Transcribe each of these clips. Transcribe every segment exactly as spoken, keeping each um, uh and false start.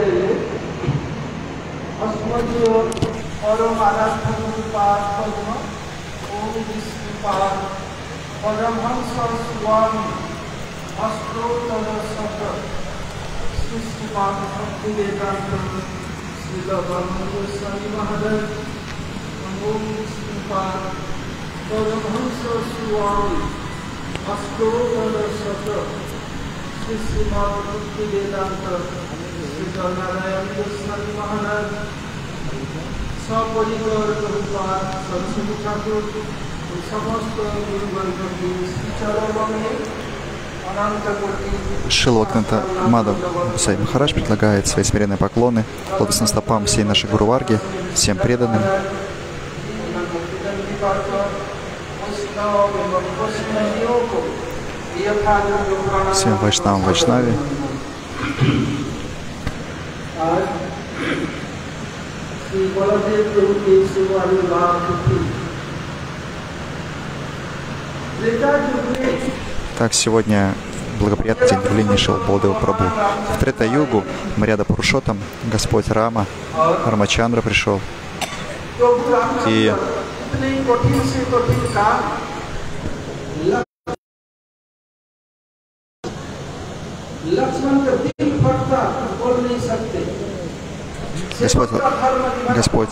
Шилваканта Мадхав Госвами Махарадж предлагает свои смиренные поклоны лотосным стопам всей нашей Гуру Варги, всем преданным, всем вайшнавам Вайшнави. Так, сегодня благоприятный день явления Шрила Баладева Прабху. В Трета-югу Марьяда Пурушоттам, Господь Рама, Рамачандра пришел. И Господь, Господь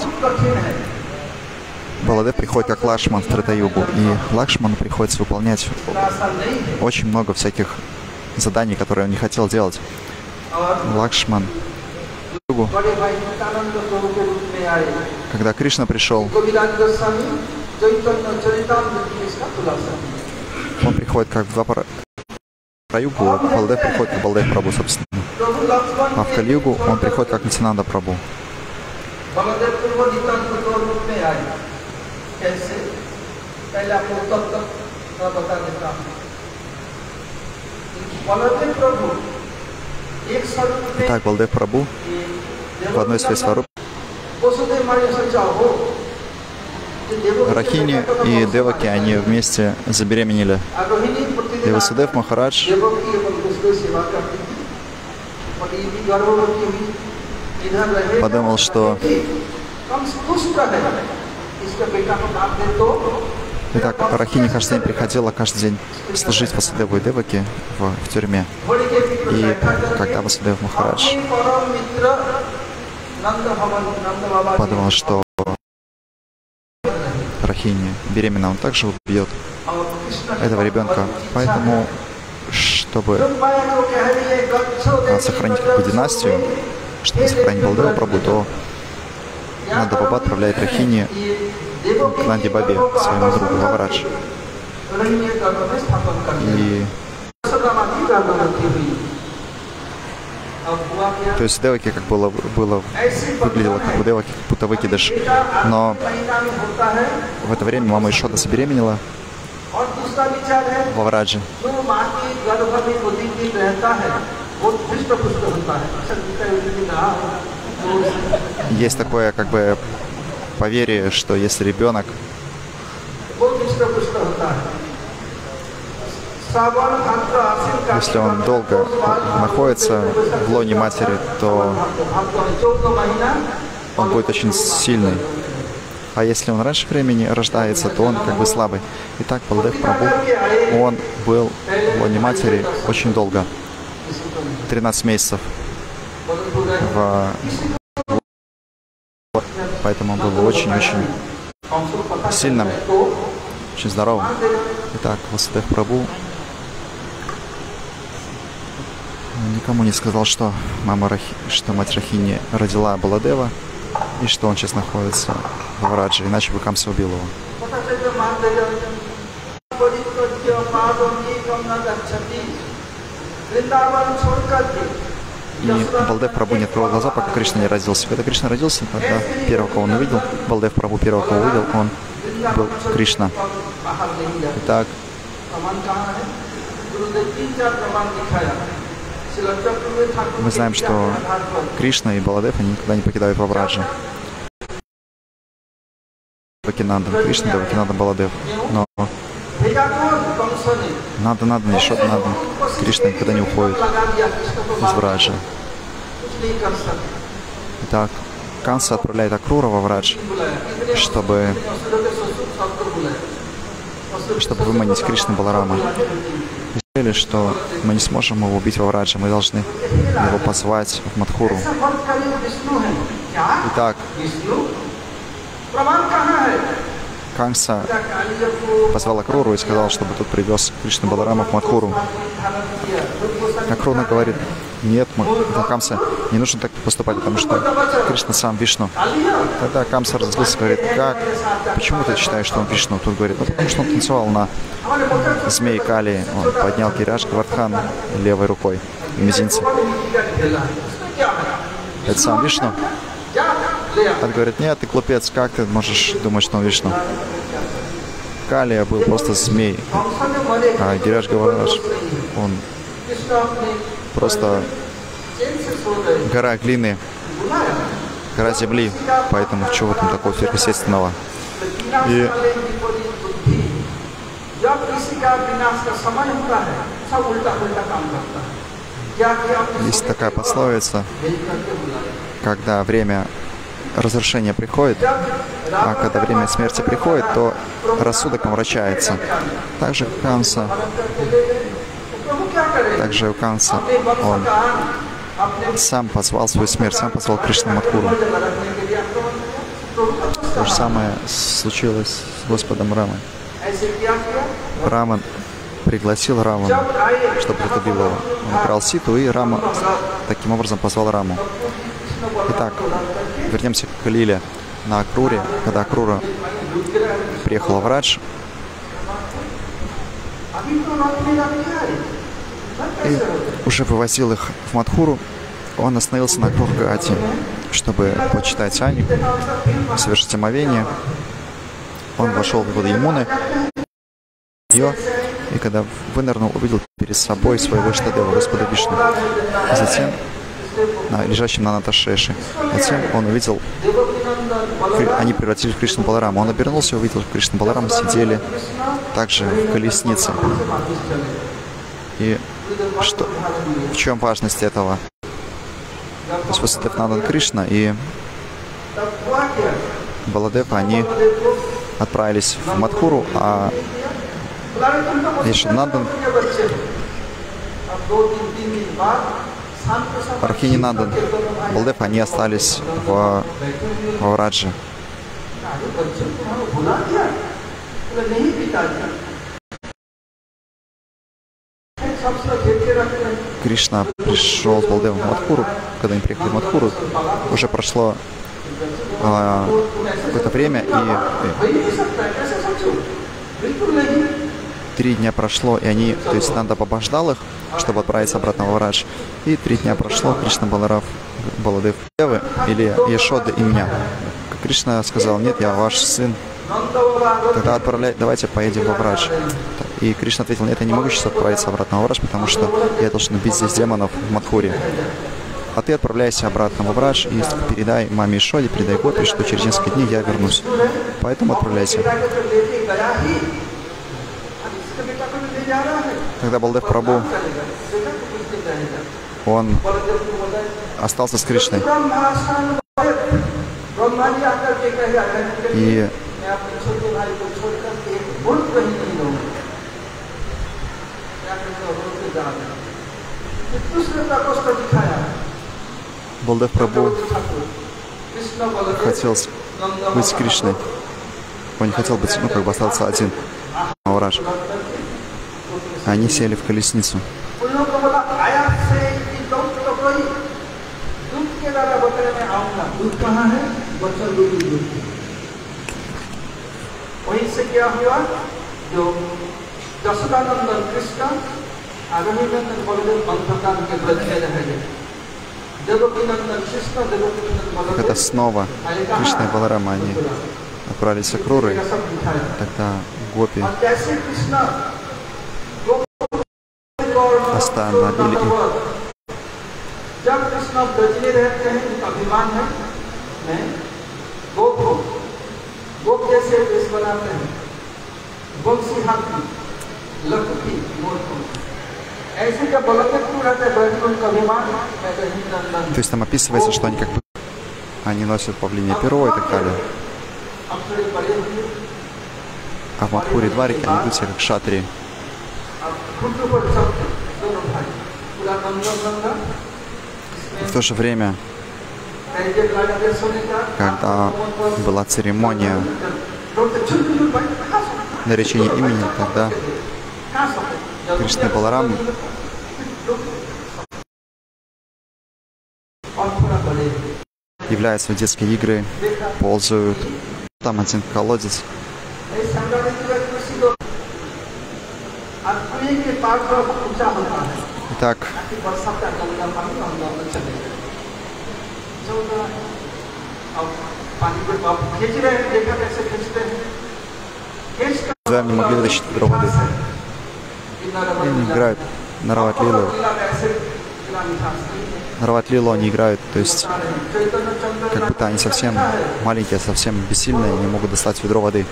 Баладев приходит как Лакшман в Трета-югу, и Лакшману приходится выполнять очень много всяких заданий, которые он не хотел делать. Лакшман, когда Кришна пришел, он приходит как в два пара. В Кали-югу Баладев приходит как Баладев Прабху, собственно. А в Кали-югу он приходит как Нитьянанда Прабху. Итак, Баладев Прабху в одной из своих сваруб Рахини и Деваки, они вместе забеременели. И Васудев Махарадж подумал, что итак, Рахини каждый день приходила каждый день служить Васудеву и Деваки в, в тюрьме. И когда Васудев Махарадж подумал, что Рахини беременна, он также убьет этого ребенка. Поэтому, чтобы сохранить какую династию, чтобы сохранить Баладева Прабху, то Нанда Баба отправляет Рахини к Нанди Бабе, своему другу Ваварадж. И то есть Деваки как было, было выглядело как у Деваки, как будто выкидыш. Но в это время мама Ишода забеременела Вавараджи. Есть такое как бы поверье, что если ребенок если он долго находится в лоне матери, то он будет очень сильный. А если он раньше времени рождается, то он как бы слабый. Итак, Баладев Прабху, он был в лоне матери очень долго. тринадцать месяцев. В... Поэтому он был очень-очень сильным, очень здоровым. Итак, Васудев Прабху никому не сказал, что мама Рахи, что мать Рахини родила Баладева и что он сейчас находится в Ваварадже, иначе бы Камса убил его. И Баладев Прабху не открывал глаза, пока Кришна не родился. Когда Кришна родился, тогда первого, кого он увидел, Баладев Прабху первого, кого увидел, он был Кришна. Итак, мы знаем, что Кришна и Баладев, они никогда не покидают Вавараджи. Девакинанда Кришна, Девакинанда Баладев. Но надо, надо, еще надо. Кришна никогда не уходит из Вавараджи. Итак, Канса отправляет Акрура во Врадж, чтобы, чтобы выманить Кришну Баларама. Решили, что мы не сможем его убить во Врадже, мы должны его позвать в Мадхуру. Итак, Канса позвал Акруру и сказал, чтобы тот привез Кришну Баларама в Мадхуру. Акрура говорит: нет, Камса, не нужно так поступать, потому что Кришна сам Вишну. Тогда Камса разозлился, говорит: как? Почему ты считаешь, что он Вишну? Тут говорит: ну потому что он танцевал на змее Кали, он поднял Гираш Гавардхан левой рукой и мизинцем. Это сам Вишну? Он говорит: нет, ты глупец, как ты можешь думать, что он Вишну? Калия был просто змей, а Гираш Гавардхан, он просто гора глины, гора земли, поэтому чего там такого сверхъестественного. И есть такая пословица, когда время разрушения приходит, а когда время смерти приходит, то рассудок омрачается. Также Камса, также у Камса он сам позвал свою смерть, сам позвал Кришну Мадхуру. То же самое случилось с Господом Рамой. Раман пригласил Раму, чтобы тот убил его. Он украл Ситу, и Рама таким образом позвал Раму. Итак, вернемся к Лиле на Акруре. Когда Акрура приехала в Радж, и уже вывозил их в Мадхуру, он остановился на Акрур-Гати, чтобы почитать Ани, совершить омовение. Он вошел в воду Ямуны, ее, и когда вынырнул, увидел перед собой своего Иштадева, Господа Вишну. Затем, на, лежащим на Наташеше. Затем он увидел, они превратились в Кришну Баларама. Он обернулся и увидел, что Кришна Баларама сидели также в колеснице. И что, в чем важность этого? То есть Васудев Нандан Кришна и Баладев, они отправились в Мадхуру, а Ешанандан, Рахини Нандан, Баладев, они остались в, в Радже. Кришна пришел с Балдевом в Мадхуру. Когда они приехали в Мадхуру, уже прошло э, какое-то время, и, и три дня прошло, и они, то есть Нанда побождал их, чтобы отправиться обратно в Радж. И три дня прошло, Кришна Баларав, Баладев, Девы, или Ешода и меня. Кришна сказал: нет, я ваш сын. Тогда отправляй, давайте поедем во Врадж. И Кришна ответил: нет, я не могу сейчас отправиться обратно во Врадж, потому что я должен убить здесь демонов в Мадхуре. А ты отправляйся обратно во Врадж и передай маме Ишоде, передай Гопи, что через несколько дней я вернусь. Поэтому отправляйся. Когда Балдев Прабху, он остался с Кришной. И Балдев Прабху хотел быть с Кришной. Он не хотел быть, ну, как бы остаться один на Врадж. Они сели в колесницу. Когда снова Кришна и Баларама, они отправились в Акруры, тогда Гопи остановили их. То есть там описывается, что они как бы они носят павлинье перо и так далее. А в Мадхуре Дварике они ведут себя как шатри. И в то же время, когда была церемония наречения имени, тогда Кришна и Баларам являются в детские игры, ползают. Там один колодец. Итак, вдвоем не могли вытащить ведро воды. И они играют Нарават Лилу. Нарават Лилу они играют, то есть как будто они совсем маленькие, совсем бессильные, не могут достать ведро воды.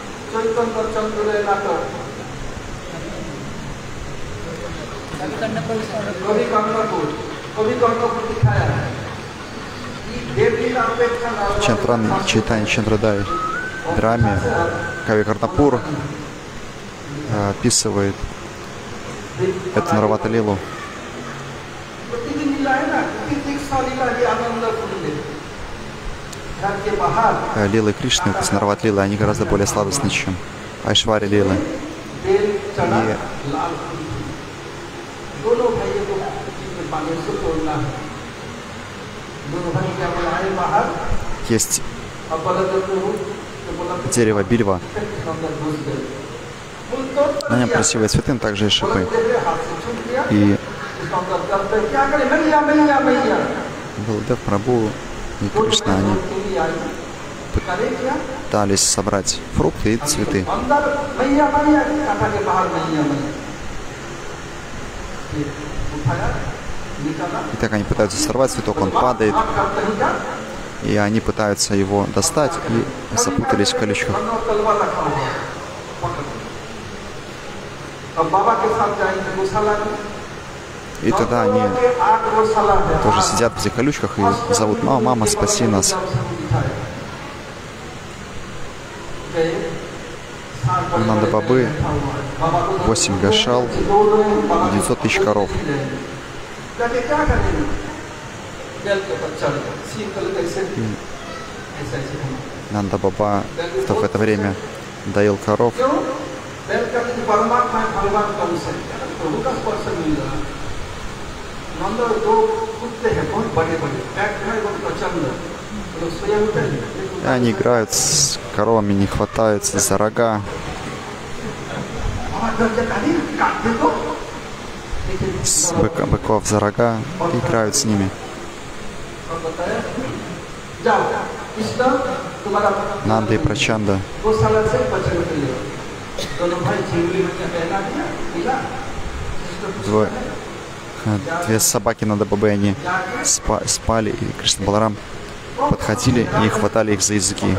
Чантран Чайтанья Чандрадай в драме Кави Карнапур описывает эту Наравата Лилу. Лилы Кришны, то есть Нарават Лилы, они гораздо более сладостны, чем Айшвари Лилы. И есть дерево бильва. На нем красивые цветы, но также и шипы. И Баладев Прабху и Кришна, они пытались собрать фрукты и цветы. И так они пытаются сорвать цветок, он падает. И они пытаются его достать и запутались в колючках. И тогда они тоже сидят в этих колючках и зовут: «Мама, мама, спаси нас». У Нанда Бабы восемь гашал и девятьсот тысяч коров. Нанда Баба в это время доил коров. И они играют с коровами, не хватаются за рога. С быка, быков за рога и играют с ними. Нанда и Прачанда. Двое, две собаки Нанда Бабы, они спа, спали, и Кришна Баларам подходили и хватали их за языки.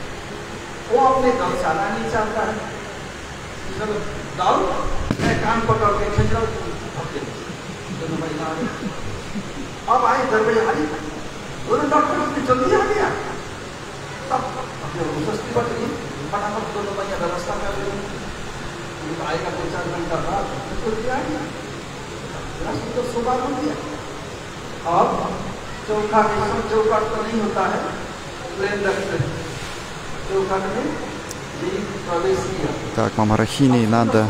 Так, мама Рахини и Нанда.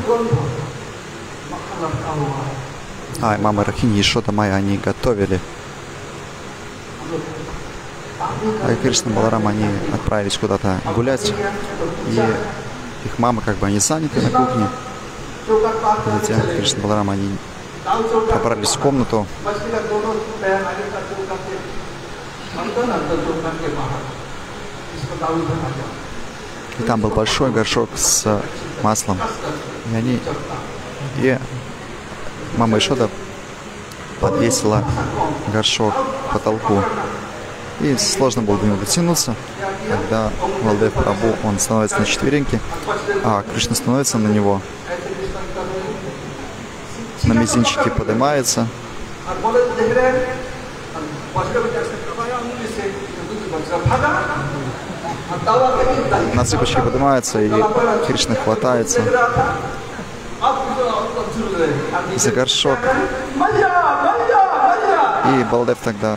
А, мама Рахини и Шода Майя, они готовили. А Кришна Баларам, они отправились куда-то гулять. И их мамы, как бы, они заняты на кухне. Затем Кришна Баларам, они пробрались в комнату. И там был большой горшок с маслом. И они... И мама Ишода подвесила горшок к потолку. И сложно было до него дотянуться. Когда Баладев Прабху, он становится на четвереньки, а Кришна становится на него. На мизинчики поднимаются. На цыпочки поднимаются, и Кришна хватается за горшок. И Баладев тогда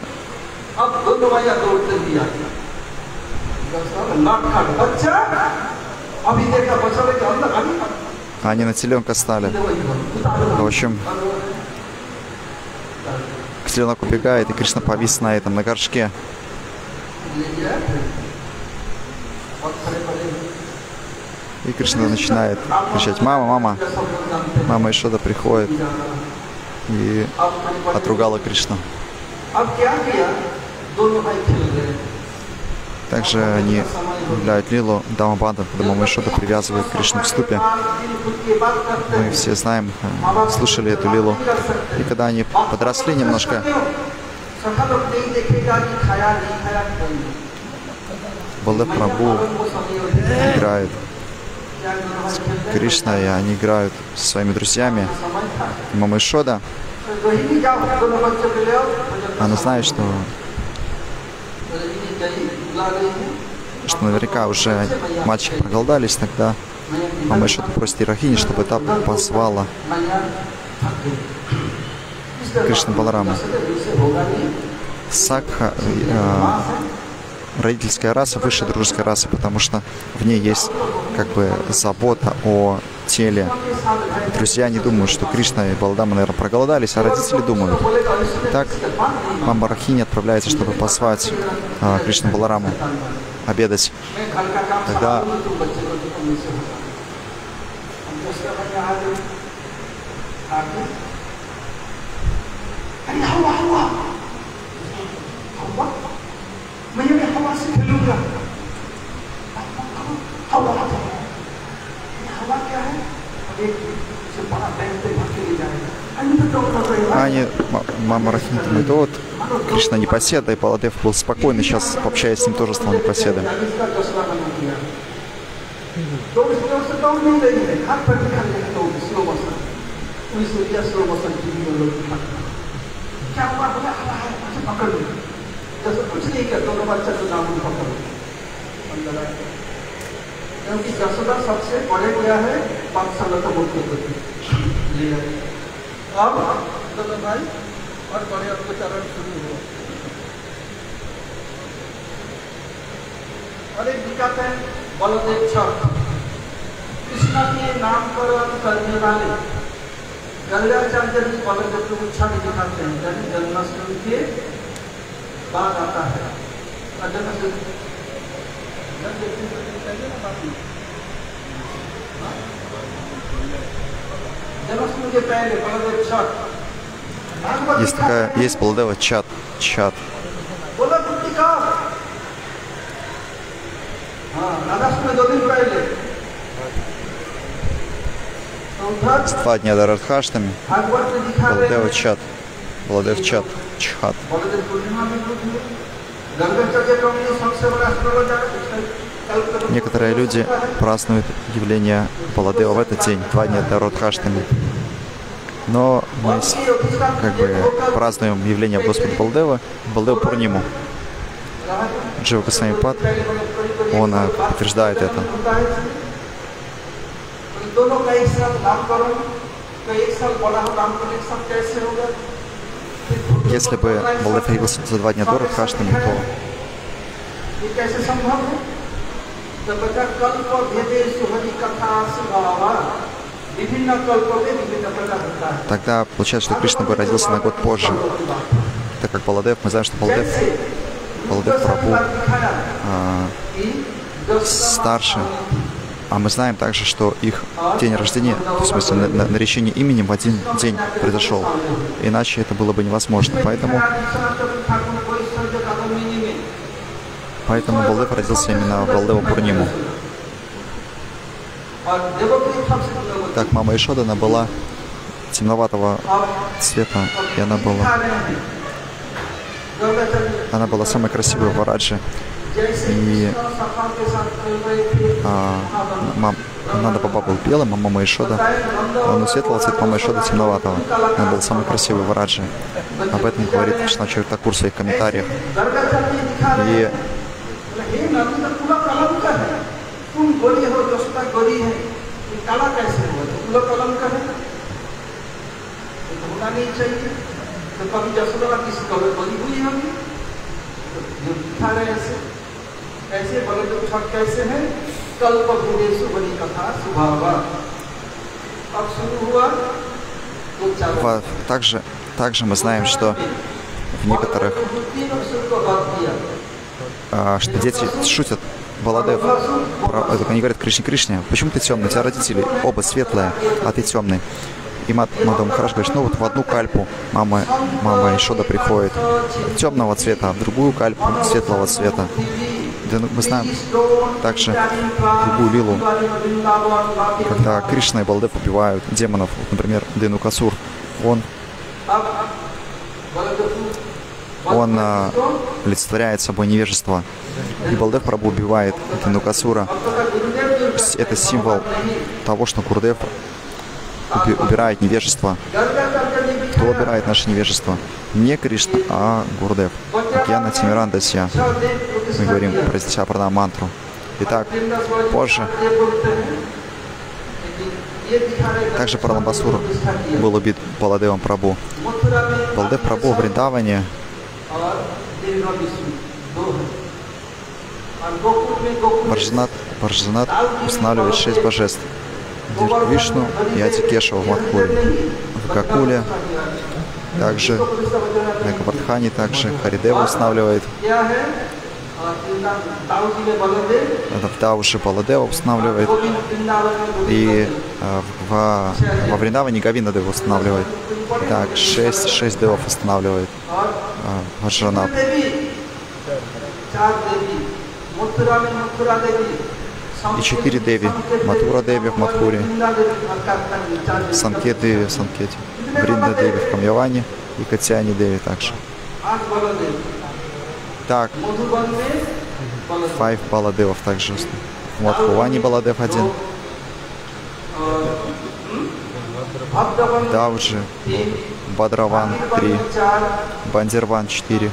они на теленка стали. В общем, теленок убегает, и Кришна повис на этом, на горшке. И Кришна начинает кричать: «Мама, мама!» Мама Ешода приходит и отругала Кришну. Также они являют лилу Дамабанда, когда мама Ешода привязывает Кришну к ступе. Мы все знаем, слушали эту лилу. И когда они подросли немножко, Баладев Прабху играет с Кришной, и они играют со своими друзьями. И мама Ешода, она знает, что, что наверняка уже мальчики проголодались, тогда мама Ешода просит Рахини, чтобы та позвала Кришну Баларама. Сакха, э, родительская раса выше дружеской расы, потому что в ней есть как бы забота о теле. Друзья не думают, что Кришна и Баладама, наверное, проголодались, а родители думают. Так мама Рахини отправляется, чтобы позвать э, Кришну Балараму обедать. Тогда Они, мама Рахини думает: вот, Кришна непоседа, и Баладев был спокойный, сейчас, общаясь с ним, тоже стал непоседой. कृष्ण के नामकरण करने वाले गंगाचार्य जी बलदेव को इच्छा भी दिखाते हैं, यानी जन्माष्टमी के बाद आता है। जन्माष्टमी के पहले बलदेव छठ, есть такая, есть Баладева чат, чат. बोला कुत्ती का हाँ राधाष्टमी दो दिन पहले Два дня до Радхаштами, Баладева чат, Баладев чат, чат. Некоторые люди празднуют явление Баладева в этот день, два дня до Радхаштами. Но мы как бы празднуем явление Господа Баладева, Баладева Пурниму. Джива Госвами Пад, он подтверждает это. Если бы Баладев явился за два дня до Радхаштами, то тогда получается, что Кришна бы родился на год позже. Так как Баладев, мы знаем, что Баладев, Баладев Прабху а, старше. А мы знаем также, что их день рождения, в смысле на, на, наречение именем в один день произошел. Иначе это было бы невозможно. Поэтому, поэтому Баладев родился именно в Баладева Пурниму. Так, мама Ешода, она была темноватого цвета, и она была она была самой красивой в Вараджи. И а, мам, Нанда Баба был белым, а мама Ишода, он светлого цвета, мама Ишода темноватого. Он был самый красивый в Вараджи. Об этом говорит Кришна Чаритакур в своих комментариях. И также, также мы знаем, что в некоторых, а, что дети шутят. Баладев, они говорят Кришне, Кришне, почему ты темный? У тебя родители оба светлые, а ты темный. И Мадхава Махарадж говорит, ну вот в одну кальпу мама, мама Ишода приходит темного цвета, а в другую кальпу светлого цвета. Да, ну, мы знаем также другую лилу, когда Кришна и Баладев убивают демонов. Вот, например, Денукасур, он, он а, олицетворяет собой невежество. И Баладев Прабху убивает Денукасура. Это символ того, что Гурудев убирает невежество. Кто убирает наше невежество? Не Кришна, а Гурудев. Океана Тимирандасья. Мы говорим, произнеся пранам мантру. Итак, позже также Праламбасур был убит Баладевом Прабху. Баладев Прабху в Вриндаване Барджанат, Барджанат устанавливает шесть божеств. Вишну и Адикешева в Мадхуре. В Гакуле также, на Гавардхане также Харидева устанавливает. В Дауше Баладева устанавливает. И э, во, во Вриндаване Говиндадева устанавливает. Так, шесть, шесть девов устанавливает э, Барджанат. И четыре деви. Матура деви в Мадхуре, Санкет деви в Санкете, Бринда деви в Камьяване и Катьяни деви также. Так, Файв Баладевов также. В Мадхуване Баладев один. Давджи, Бадраван три, Бандирван четыре.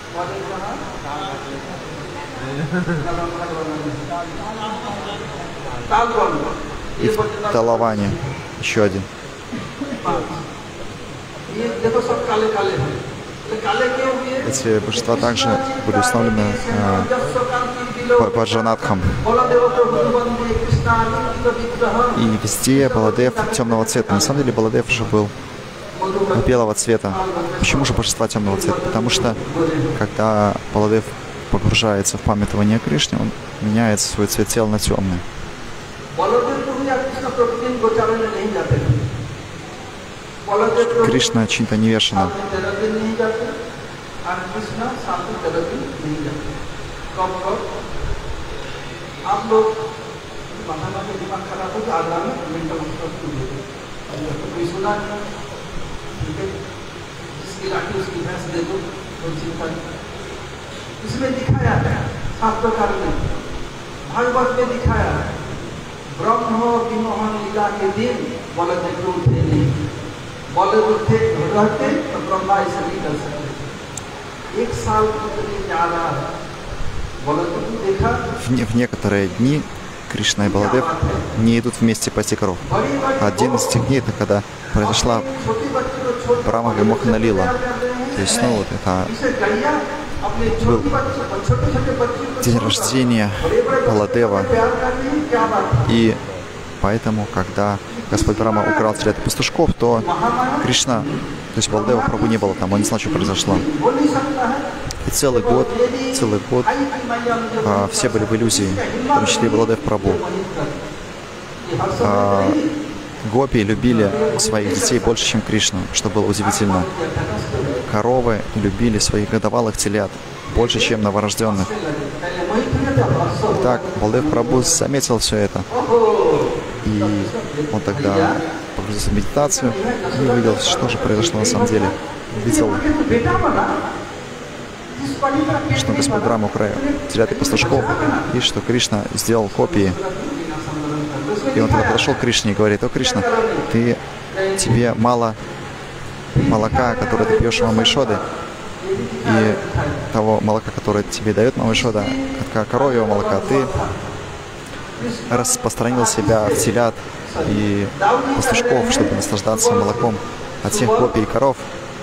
И в Талаване еще один. Эти божества также были установлены э, Барджанатхом. И везде Баладев темного цвета. На самом деле Баладев уже был белого цвета. Почему же божества темного цвета? Потому что когда Баладев погружается в памятование Кришне, он меняет свой цвет тела на темный. Кришна Чинта Невешана. इसमें दिखाया सात प्रकार में भागवत में दिखाया ब्रह्म विमोहन लीला के दिन बलदेव को उठे नहीं बलदेव उठे रहते तो ब्रह्मा ऐसा नहीं कर सकते एक साल के जा रहा है बलदेव को देखा В некоторые дни Кришна и Баладев не идут вместе пасти коров. Один из этих дней это когда произошла Брахма Вимохана Лила. То есть, ну вот это был день рождения Баладева. И поэтому, когда Господь Брахма украл телят пастушков, то Кришна, то есть Баладева Прабху не было там, он не знал, что произошло. И целый год, целый год а, все были в иллюзии, в том числе и Баладев Прабху. А, гопи любили своих детей больше, чем Кришну, что было удивительно. Коровы любили своих годовалых телят больше, чем новорожденных. Итак, Баладев Прабху заметил все это. И он тогда погрузился в медитацию и увидел, что же произошло на самом деле. Видел что Господь Брахма украл телят и пастушков, и что Кришна сделал копии. И он тогда подошел к Кришне и говорит: «О, Кришна, ты, тебе мало молока, которое ты пьешь у мамы Ишоды, и того молока, которое тебе дает мама Ишода, от коровьего молока, ты распространил себя в телят и пастушков, чтобы наслаждаться молоком от всех копий и коров».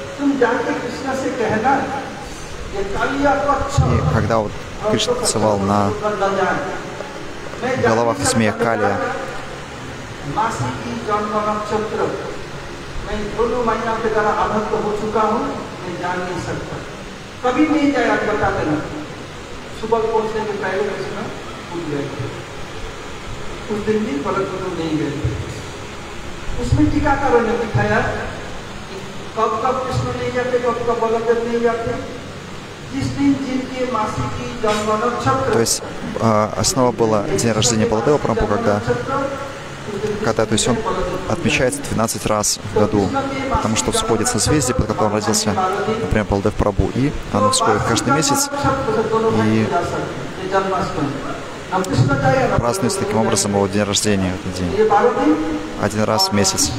И когда вот Кришна танцевал на головах змея Калия, то есть э, основа была день рождения Баладева Прабху, когда, когда то есть он отмечается двенадцать раз в году, потому что всходит созвездие, под которым родился, например, Баладев Прабху, и оно всходит каждый месяц, и празднуется таким образом его день рождения в этот день, один раз в месяц.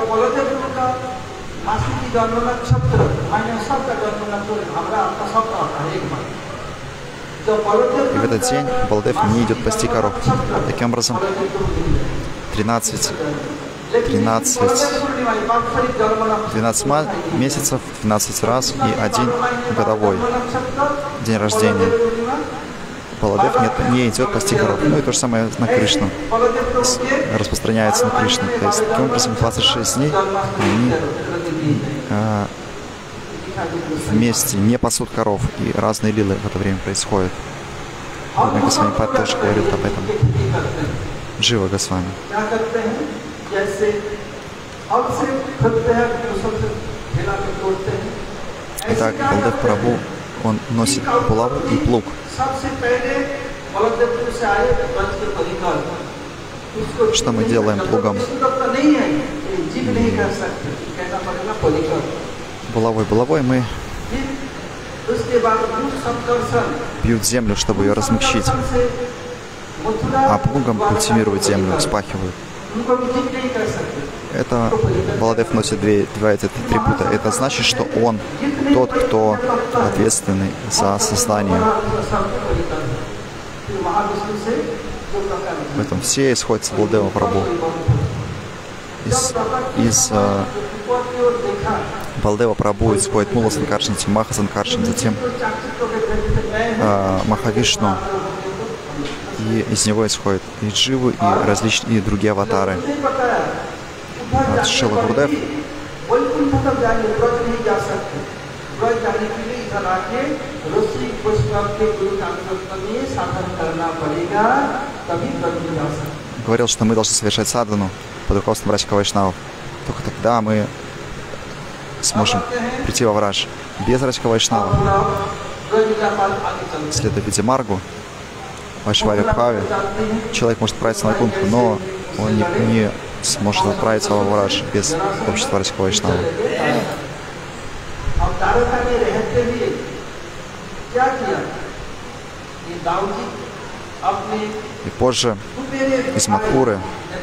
И в этот день Баладев не идет пасти коров. Таким образом, тринадцать, тринадцать, двенадцать месяцев, двенадцать раз и один годовой день рождения. Баладев нет, не идет пасти коров. Ну и то же самое на Кришну. Распространяется на Кришну. То есть таким образом двадцать шесть дней они а, вместе не пасут коров. И разные лилы в это время происходят. Госвами Пад тоже говорит об этом. Джива Госвами. Итак, Баладев Прабху, он носит булаву и плуг. Что мы делаем плугом? Булавой, булавой мы бьют землю, чтобы ее размягчить, а плугом культивируют землю, вспахивают. Это Баладев носит две, два эти атрибута. Это значит, что он тот, кто ответственный за создание. В этом все исходят с Баладева Прабху. Из, из uh, Баладева Прабху исходит Мула Санкаршан, Маха Санкаршан, затем uh, Махавишну. И из него исходят и Дживы, и различные и другие аватары. Вот Шрила Гурудев говорил, что мы должны совершать садхану под руководством Врачка Вайшнавов. Только тогда мы сможем прийти во Враж. Без Врачка Вайшнава, следуя Видимаргу, Вайшваре Бхаве, человек может отправиться на Вайкунтху, но он не, не сможет отправиться во Враж без общества Врачка Вайшнава. И позже из Мадхуры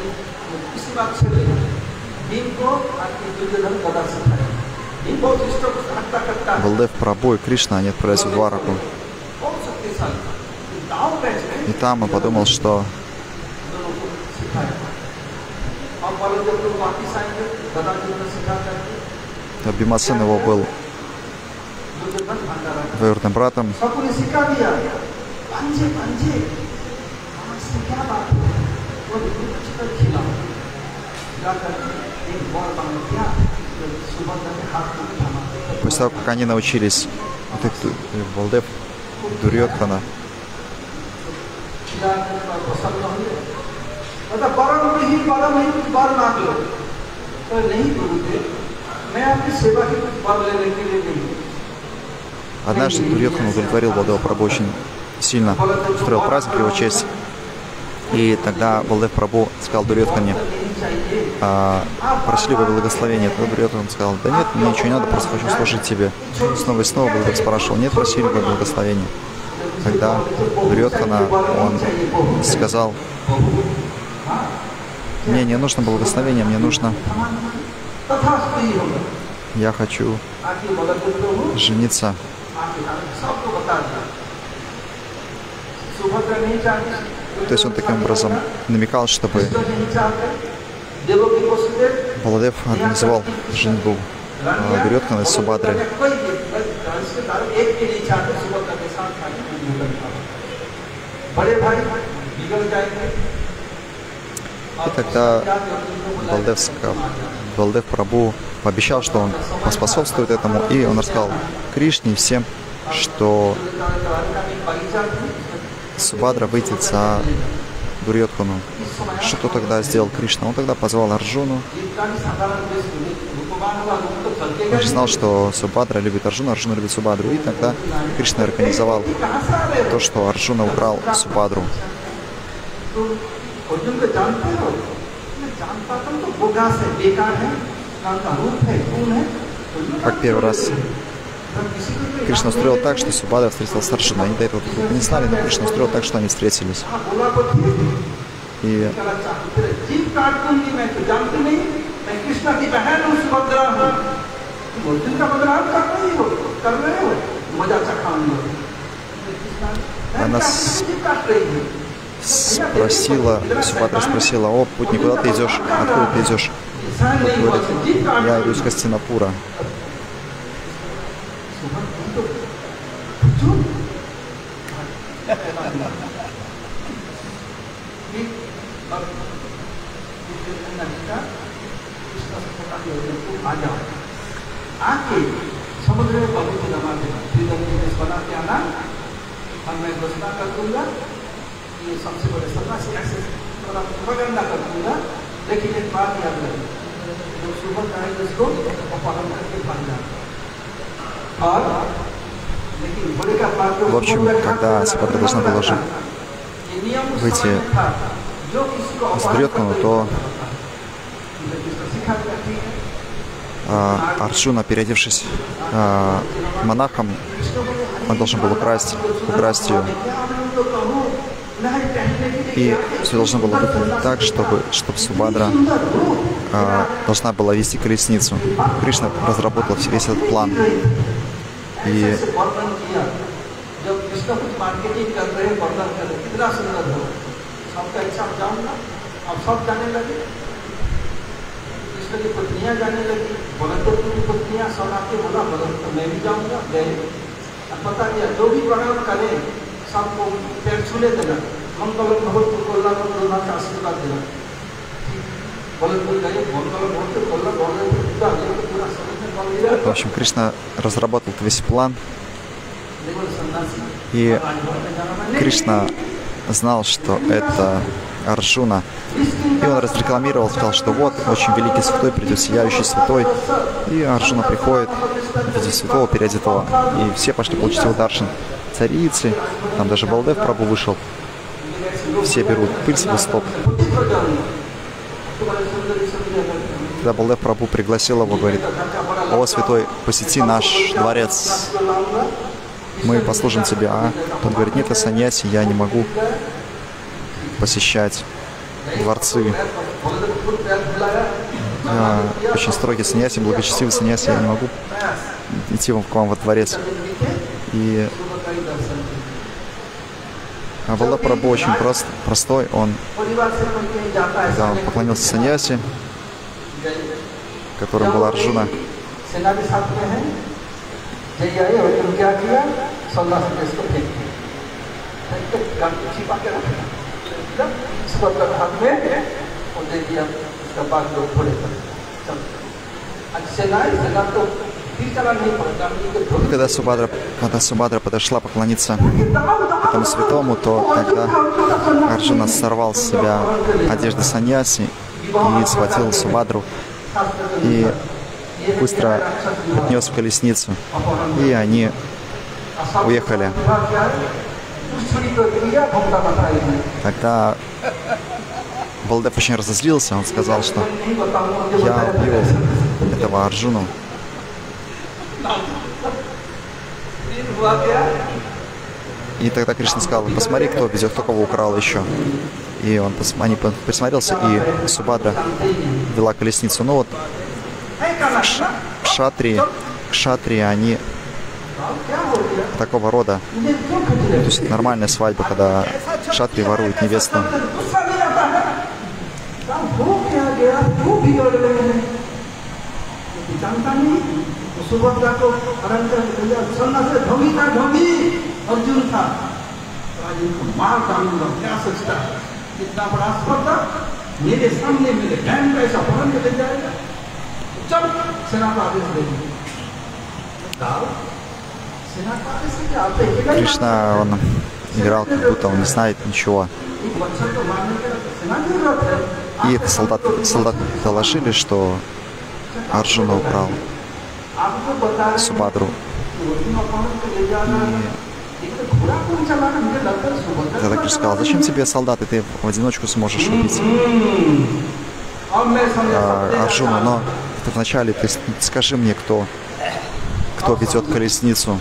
Баладев Прабху и Кришна, они отправились в Двараку. И там он подумал, что Бимасен его был двоюродным братом. После того, как они научились, вот этот Баладев Дурьодхана, однажды Дурьодхан удовлетворил Баладева Прабху очень сильно, устроил праздник в его честь. И тогда Баладев Прабху сказал Дурьодхане: а, просили бы благословения. Тогда Дурьодхана сказал: да нет, мне ничего не надо, просто хочу служить тебе. Снова и снова Баладев спрашивал: нет, просили бы благословения. Тогда Дурьодхана, он сказал: мне не нужно благословение, мне нужно... Я хочу жениться. То есть он таким образом намекал, чтобы Баладев организовал женитьбу Дурьодхана с Субхадрой. И тогда Баладев, Баладев Прабху пообещал, что он поспособствует этому, и он рассказал Кришне и всем, что Субхадра выйдет за Дурьодхану. Что тогда сделал Кришна? Он тогда позвал Арджуну. Он же знал, что Субхадра любит Арджуну, Арджуна любит Субхадру. И тогда Кришна организовал то, что Арджуна украл Субхадру. Как первый раз Кришна устроил так, что Субхадра встретился с Арджуной. Они до этого не знали, но Кришна устроил так, что они встретились. И она спросила, Субхадра спросила: о, путник, куда ты идешь? Откуда ты идешь? Он говорит: я иду из Хастинапура. В общем, когда Субхадра должна была же выйти из Дурьодхана, то а, Арджуна, переодевшись а, монахом, он должен был украсть, украсть ее. И все должно было быть так, чтобы, чтобы Субхадра а, должна была вести колесницу. Кришна разработал весь этот план. И в общем, Кришна разработал весь план, и Кришна знал, что это Арджуна, и он разрекламировал, сказал, что вот, очень великий святой придет, сияющий святой, и Арджуна приходит в виде святого, переодетого, и все пошли получить его даршан. Царицы, там даже Баладев Прабху вышел, все берут пыль с его стоп. Когда Баладев Прабху пригласил его, говорит: о, святой, посети наш дворец, мы послужим тебе. А он говорит: нет, я саньяси, я не могу посещать дворцы. Я очень строгий саньяси, благочестивый саньяси, я не могу идти к вам во дворец. И а Баладев Прабху очень прост, простой, он, когда он поклонился саньяси, которым была Арджуна, когда Субхадра, когда Субхадра подошла поклониться этому святому, то тогда Арджуна сорвал с себя одежды саньяси и схватил Субхадру и быстро отнес в колесницу. И они уехали. Тогда Балдев очень разозлился, он сказал, что я убил этого Арджуну. И тогда Кришна сказал, посмотри, кто везет, кто кого украл еще. И он пос... они присмотрелся, и Субхадра вела колесницу. Ну вот, кшатрии, кшатрии, они такого рода. То есть нормальная свадьба, когда кшатрии воруют невесту. सुभद्रा को हरण कर दिया, सन्ना से ढोंगी था ढोंगी, अर्जुन था, राजीव को मार डालूंगा, क्या सोचता है, इतना बड़ा स्पर्धा, मेरे सामने मेरे बहन का ऐसा हरण कर जाएगा, चल सेना का आदेश दे दिया, सेना का आदेश क्या आता है? Кришна, он играл, как будто он не знает ничего. И это солдаты, солдаты доложили, что Арджуна украл Субхадру. И тогда Кришна сказал, зачем тебе солдаты, ты в одиночку сможешь убить а, Арджуну, но ты вначале ты скажи мне, кто, кто ведет колесницу.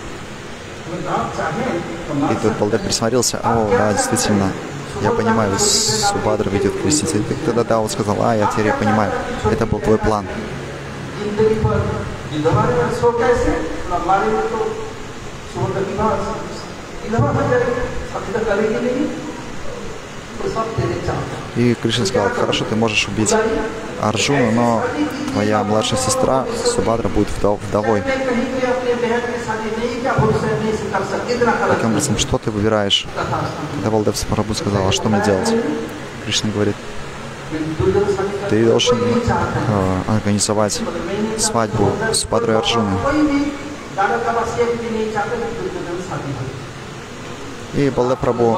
И тут Балдев присмотрелся, о, да, действительно, я понимаю, Субхадра ведет колесницу. И тогда да, он сказал, а, я теперь понимаю, это был твой план. И Кришна сказал, хорошо, ты можешь убить Арджуну, но твоя младшая сестра Субхадра будет вдов, вдовой. Таким образом, что ты выбираешь? Когда Балдев Прабху сказал, а что мне делать? Кришна говорит, ты должен э, организовать свадьбу с Субхадрой и Арджуной. И Балдев Прабху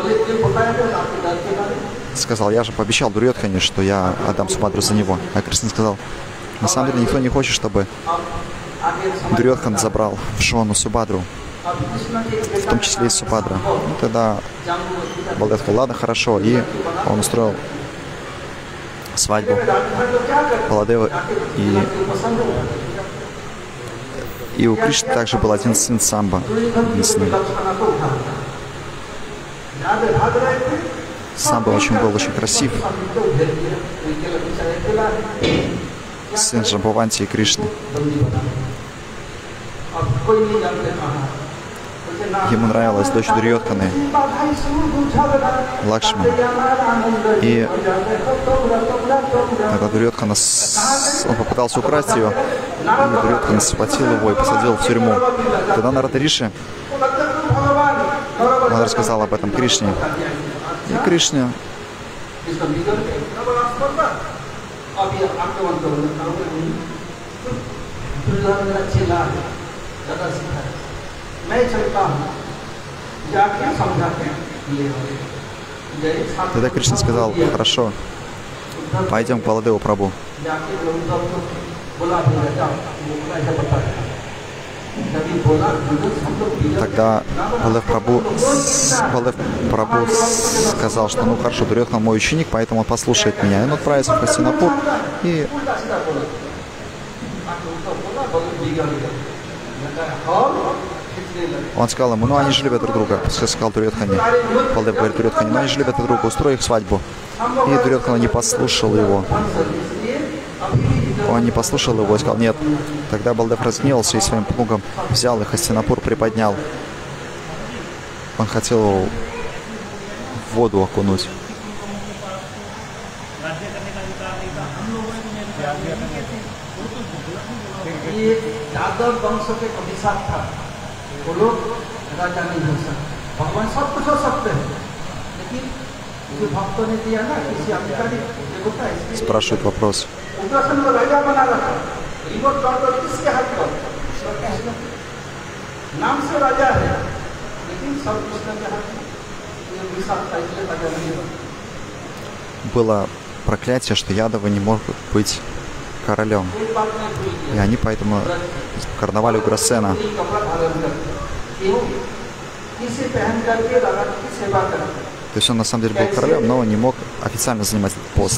сказал, я же пообещал Дурьодхане, что я отдам Субхадру за него. А Кришна сказал, на самом деле никто не хочет, чтобы Дурьодхан забрал в жену Субхадру, в том числе и Субхадра. Ну, тогда Балдев сказал, ладно, хорошо. И он устроил свадьбу Баладева, и, и у Кришны также был один сын Самба. Самба очень был очень красив. Сын Джамбаванти и Кришны. Ему нравилась дочь Дурьодханы, Лакшман. И когда Дурьодхана, он попытался украсть ее, и Дурьодхана схватил его и посадил в тюрьму. Тогда Нарада Риши, он рассказал об этом Кришне. И Кришне Тогда Кришна сказал, хорошо, пойдем к Баладеву Прабху. Тогда Баладев Прабху, Баладев Прабху сказал, что ну хорошо, Дурьодхан мой ученик, поэтому он послушает меня. И он отправится в Хастинапур, и он сказал ему, ну они же любят друг друга, сказал Дурьодхане. Баладев говорит Дурьодхане, ну они же любят друг друга, устрой их свадьбу. И Дурьодхан не послушал его. Он не послушал его и сказал, нет. Тогда Баладев разгневался и своим плугом взял их, Хастинапур приподнял. Он хотел его в воду окунуть. Спрашивает вопрос. Было проклятие, что Ядовы не могут быть королем. И они поэтому карнавали То есть он на самом деле был королем, но не мог официально занимать этот пост.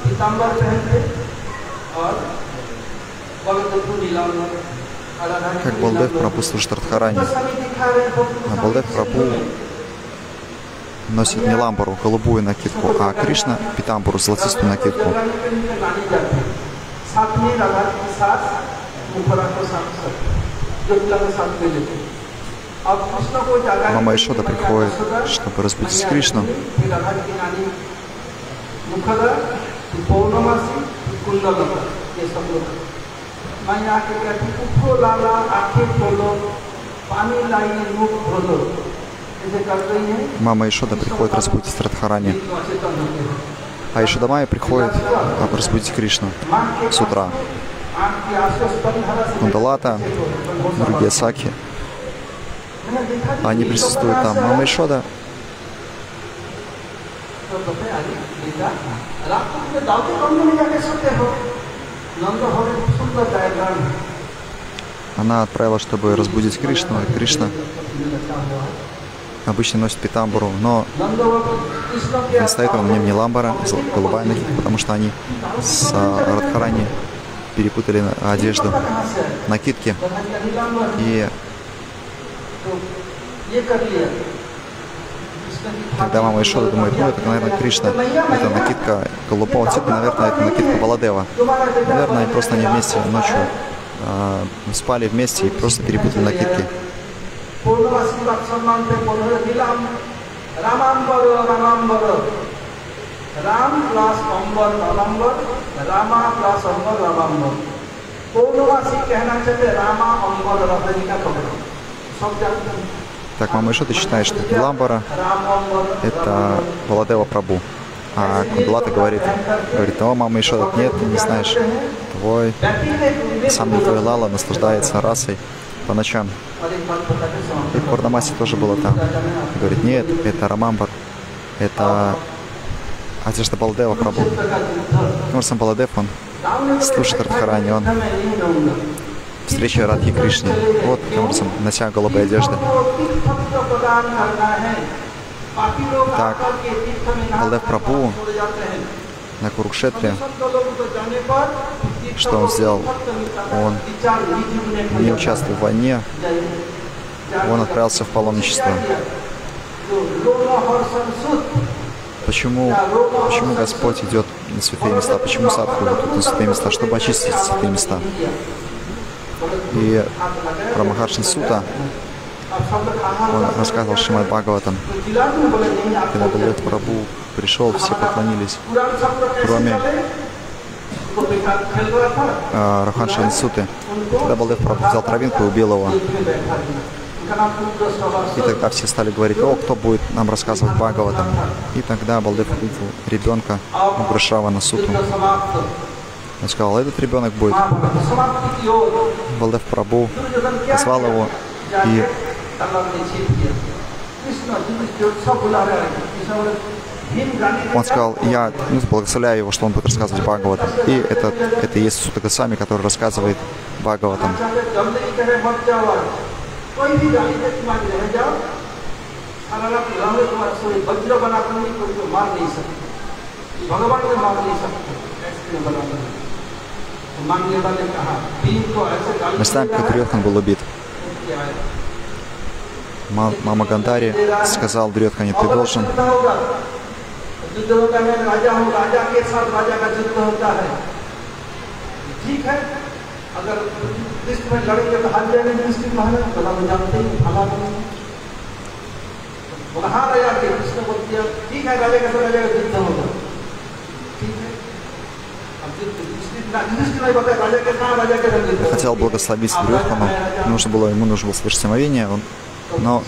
Как Балдев Прабху служит Радхарани. А Балдев Прабху носит не ламбару, голубую накидку, а Кришна питамбуру, золотистую накидку. Мама Ишода приходит, чтобы разбудить Кришну. Мама Ишода приходит разбудить Радхарани. А Ишода Майя приходит разбудить Кришну с утра. Кундалата, другие сакхи. Они присутствуют там. Мама Ишода она отправила, чтобы разбудить Кришну. И Кришна обычно носит питамбуру, но вместо этого на нем не ламбара, голубая накидка, потому что они с Радхарани перепутали одежду, накидки. И когда мама Ишода думает, ну это, наверное, Кришна, это накидка голубого цвета, наверное, это накидка Баладева. Наверное, просто они вместе ночью э, спали вместе и просто перепутали накидки. Так, мама Ишода считает, что это ламбара, это Баладева Прабху. А Кундалата говорит, говорит, о, мама Ишода, нет, ты не знаешь, твой, сам не твой Лала наслаждается расой по ночам. И в Пурнамасе тоже было там. Говорит, нет, это Рамамбар, это одежда Баладева Прабху. Потому что Баладев, он слушает Радхарани, он встреча Радхи Кришны. Вот таким образом, нося голубые одежды. Так, Балдев Прабху на Курукшетре, что он сделал? Он не участвовал в войне, он отправился в паломничество. Почему, почему Господь идет на святые места? Почему садху идут на святые места? Чтобы очистить святые места. И про Махарши Сута он рассказывал Шримад Бхагаватам. Когда Балдев Прабху пришел, все поклонились, кроме э, Раханши Суты. Когда Балдев Прабху взял травинку и убил его. И тогда все стали говорить, о, кто будет нам рассказывать Бхагаватам. И тогда Балдев увидел ребенка Уграшравана Суту. Он сказал, этот ребенок будет. Балдев Прабху позвал его и он сказал, я ну, благословляю его, что он будет рассказывать Бхагаватам. И это, это и есть Сута Госвами, который рассказывает Бхагаватам. Мы знаем, как Дурьодхан был убит. Мама Гандари сказал Дурьодхане, ты должен хотел благословить Дурьодхану, нужно было, ему нужно было слышать омовение, он, но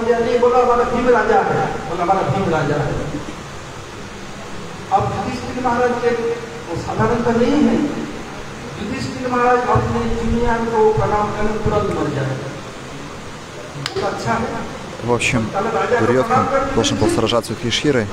в общем, Дурьодхан должен был сражаться с Юдхишthирой.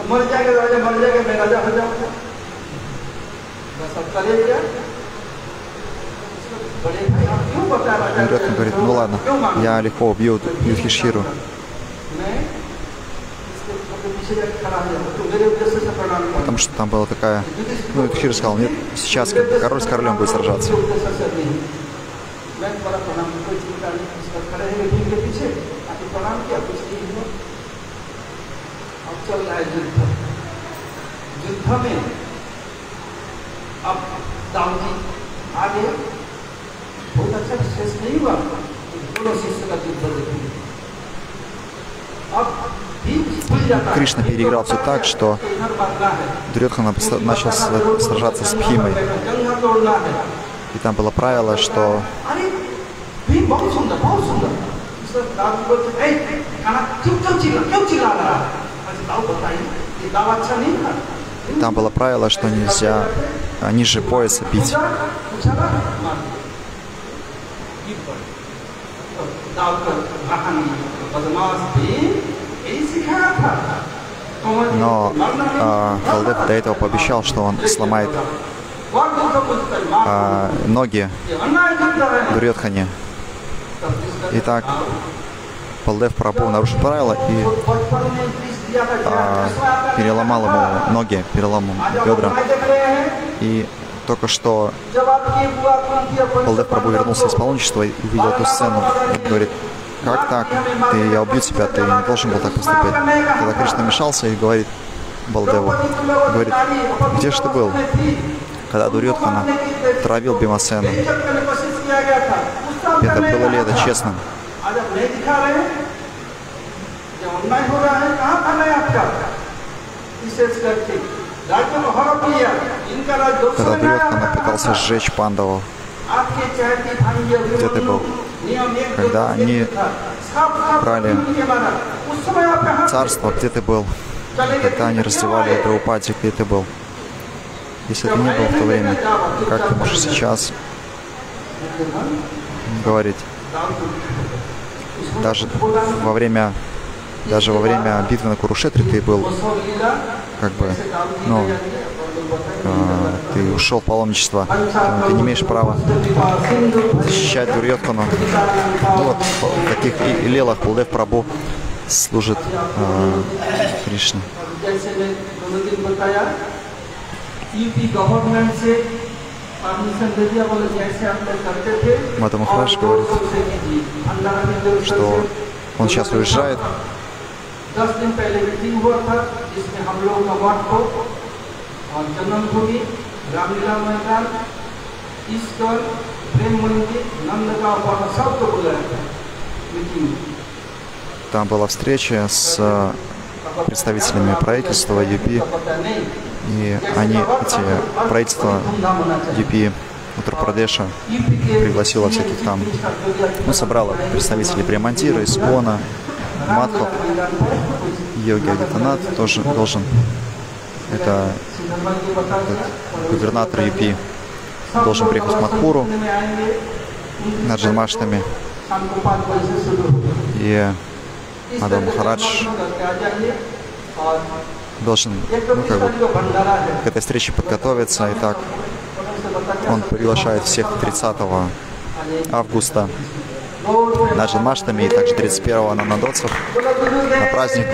Дурьодхан говорит, ну ладно, я легко убью Юдхишthиру. Потому что там была такая... Ну, Юдхиштхир сказал, нет, сейчас как бы король с королем будет сражаться. Кришна переиграл все так, что Дурьодхана начал сражаться с Бхимой. И там было правило, что там было правило, что нельзя ниже пояса пить. Но э, Балдев до этого пообещал, что он сломает э, ноги Дурьодхане. Итак, Балдев Прабху нарушил правила и э, переломал ему ноги, переломал бедра. И только что Балдев Прабху вернулся из паломничества и увидел эту сцену. Он говорит: как так? Ты, я убью тебя, ты не должен был так поступать. Когда Кришна вмешался и говорит Балдеву, говорит: где же ты был, когда Дурьодхана травил Бимасену? Это было ли это честно? Когда Дурьодхана пытался сжечь пандавов, где ты был? Когда они брали царство, где ты был? Когда они раздевали Драупади, где ты был? Если ты не был в то время, как ты можешь сейчас говорить? Даже во время, даже во время битвы на Курушетре ты был, как бы, ну, э, ты ушел в паломничество, ты не имеешь права защищать Дурьодхану. Ну вот в таких лилах Балдев Прабху служит э, Кришне. Мата Махарадж говорит, что он сейчас уезжает. Там была встреча с представителями правительства ю пи, и они, эти правительства ю пи Уттар-Прадеша пригласило всяких там, ну, собрало представителей Премандира, Искона, Мадхов, Йоги Адитянат тоже должен, это губернатор ю пи, должен приехать в Мадхуру на Джанмаштами, и Мадхва Махарадж должен, ну, как бы, к этой встрече подготовиться. И так он приглашает всех тридцатого августа на Джанмаштами и также тридцать первого на Надоцев на праздник.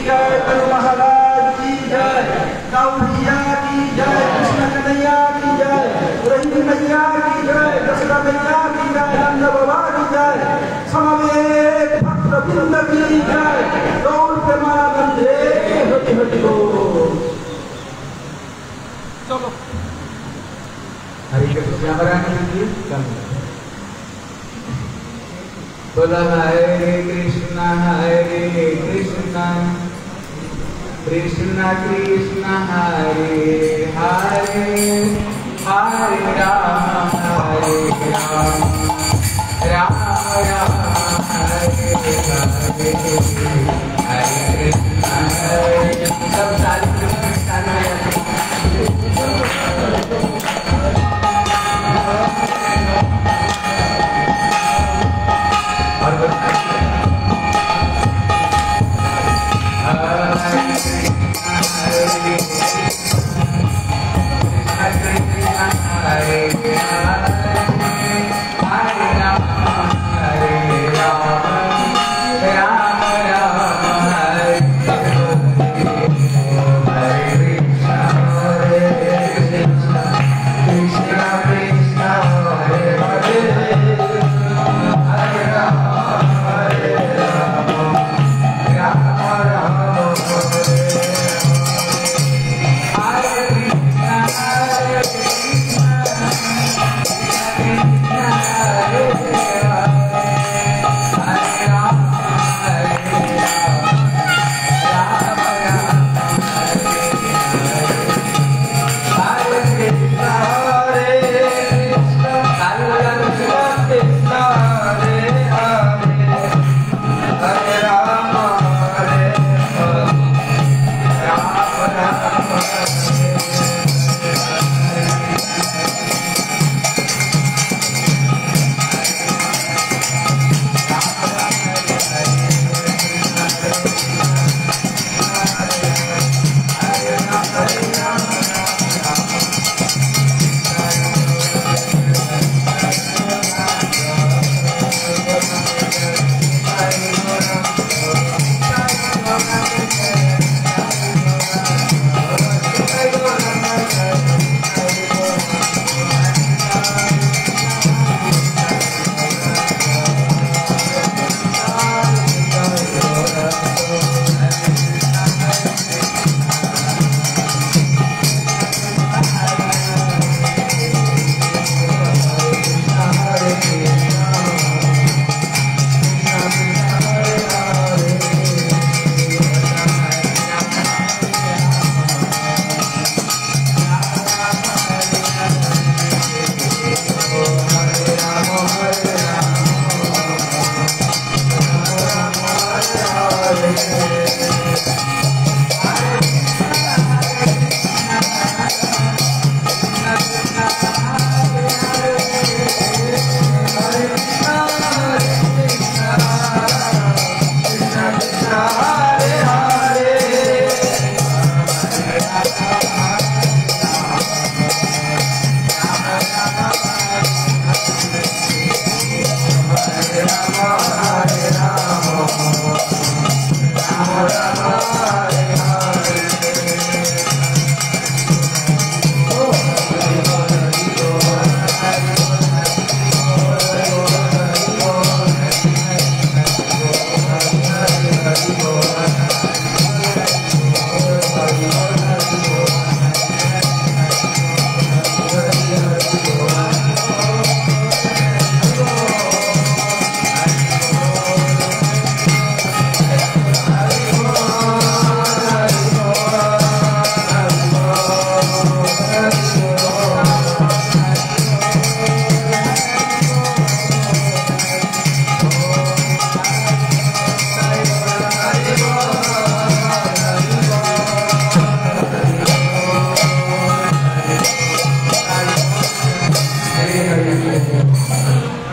Bola Hare Krishna Hare Krishna Krishna Krishna Hare Hare Hare Rama Hare Rama Rama Rama Hare Hare Hare Krishna Hare सब सारे कृष्ण Hare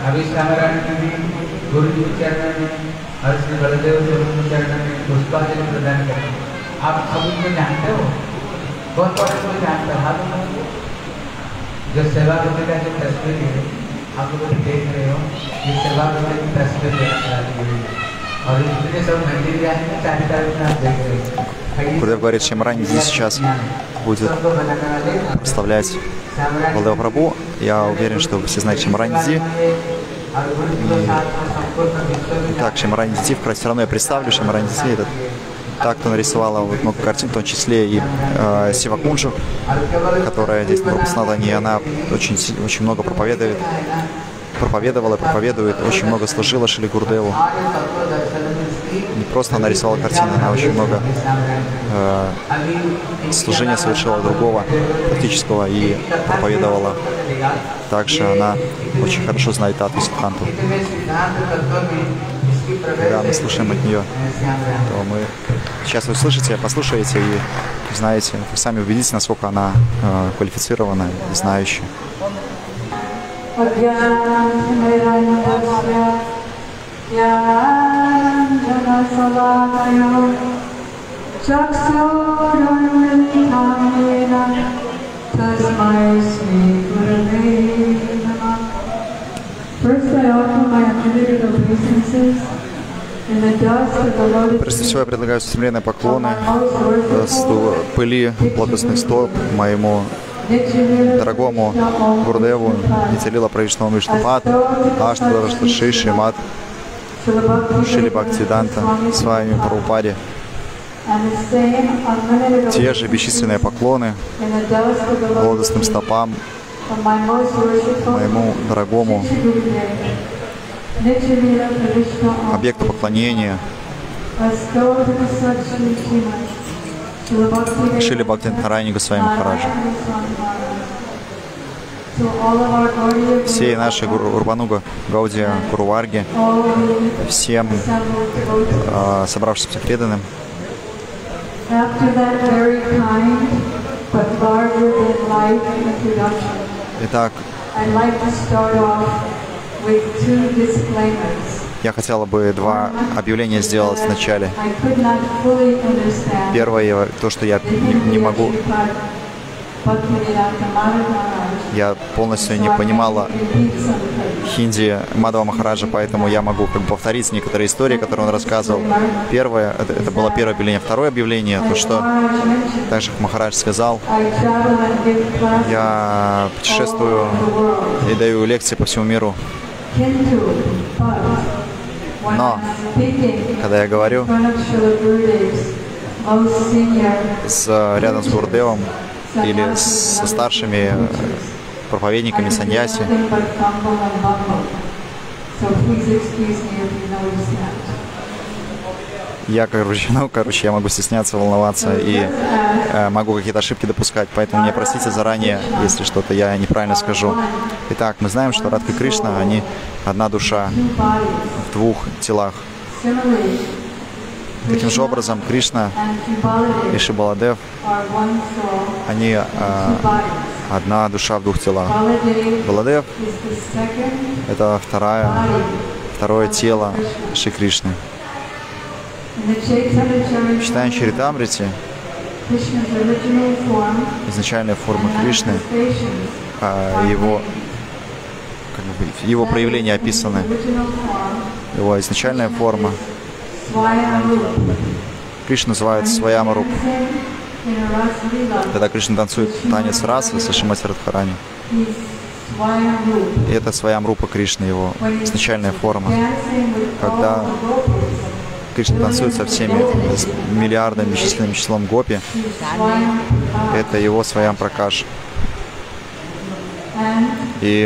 अभी श्यामरानी जी गुरु जी के चरण में और श्री बलदेव जी के चरण में पुष्पांजलि प्रदान करते हैं। आप सब उनको जानते हो? कौन कौन इसको जानते हो? हाथ उठाओ। जो सेवा करने का जो तस्वीर है आप लोग देख रहे हो, ये सेवा करने की तस्वीर है और इसलिए सब मंदिर जाएंगे चार चार देख रहे हो। Гурдев говорит, Шимарани здесь сейчас будет представлять Балдева Прабху. Я уверен, что вы все знаете Шимарани Ди. Итак, Шимарани Ди, все равно я представлю Шимарани Ди. Это так, кто нарисовала вот много картин, в том числе и э, Сива Кунджу, которая здесь на Рупаснадане, она очень, очень много проповедует, проповедовала, проповедует, очень много служила Шили Гурдеву. Не просто она рисовала картины, она очень много э, служения совершила другого, практического, и проповедовала. Также она очень хорошо знает Татву Сиддханту. Когда мы слушаем от нее, то мы сейчас вы слышите, послушаете и знаете, вы сами убедитесь, насколько она э, квалифицирована и знающая. Прежде всего я предлагаю стремленные поклоны пыли лотосных стоп моему дорогому Гурдеву Нитилила Правишнаву Вишнупад, Аштадраштар Шиши Мат Шили Бхактивиданта с вами Прабхупаде. Те же бесчисленные поклоны лотосным стопам моему дорогому объекту поклонения Шили Бхактивиданта Госвами Махараджа. Всей нашей Урбануга Гаудия Гуруварги, всем э, собравшимся преданным. Итак, я хотела бы два объявления сделать вначале. Первое, то, что я не, не могу, я полностью не понимала хинди Мадхава Махараджа, поэтому я могу как бы повторить некоторые истории, которые он рассказывал. Первое, это, это было первое объявление. Второе объявление, то что, так же как Махарадж сказал, я путешествую и даю лекции по всему миру. Но, когда я говорю с, рядом с Гурдевом или со старшими проповедниками саньяси, я, короче, ну, короче, я могу стесняться, волноваться и э, могу какие-то ошибки допускать, поэтому мне простите заранее, если что-то я неправильно скажу. Итак, мы знаем, что Радха и Кришна, они одна душа в двух телах. Таким же образом, Кришна и Шри Баладев, они э, одна душа в двух телах. Баладев — это вторая, второе тело Шри Кришны. В читании Чаритамрити изначальная форма Кришны, его, как бы, его проявления описаны, его изначальная форма. Кришна называется Сваямаруп. Когда Кришна танцует танец расы со Шримати Радхарани, и это Сваямрупа Кришны, его изначальная форма. Когда Кришна танцует со всеми, с миллиардным бесчисленным числом гопи, это его Сваям Пракаш. И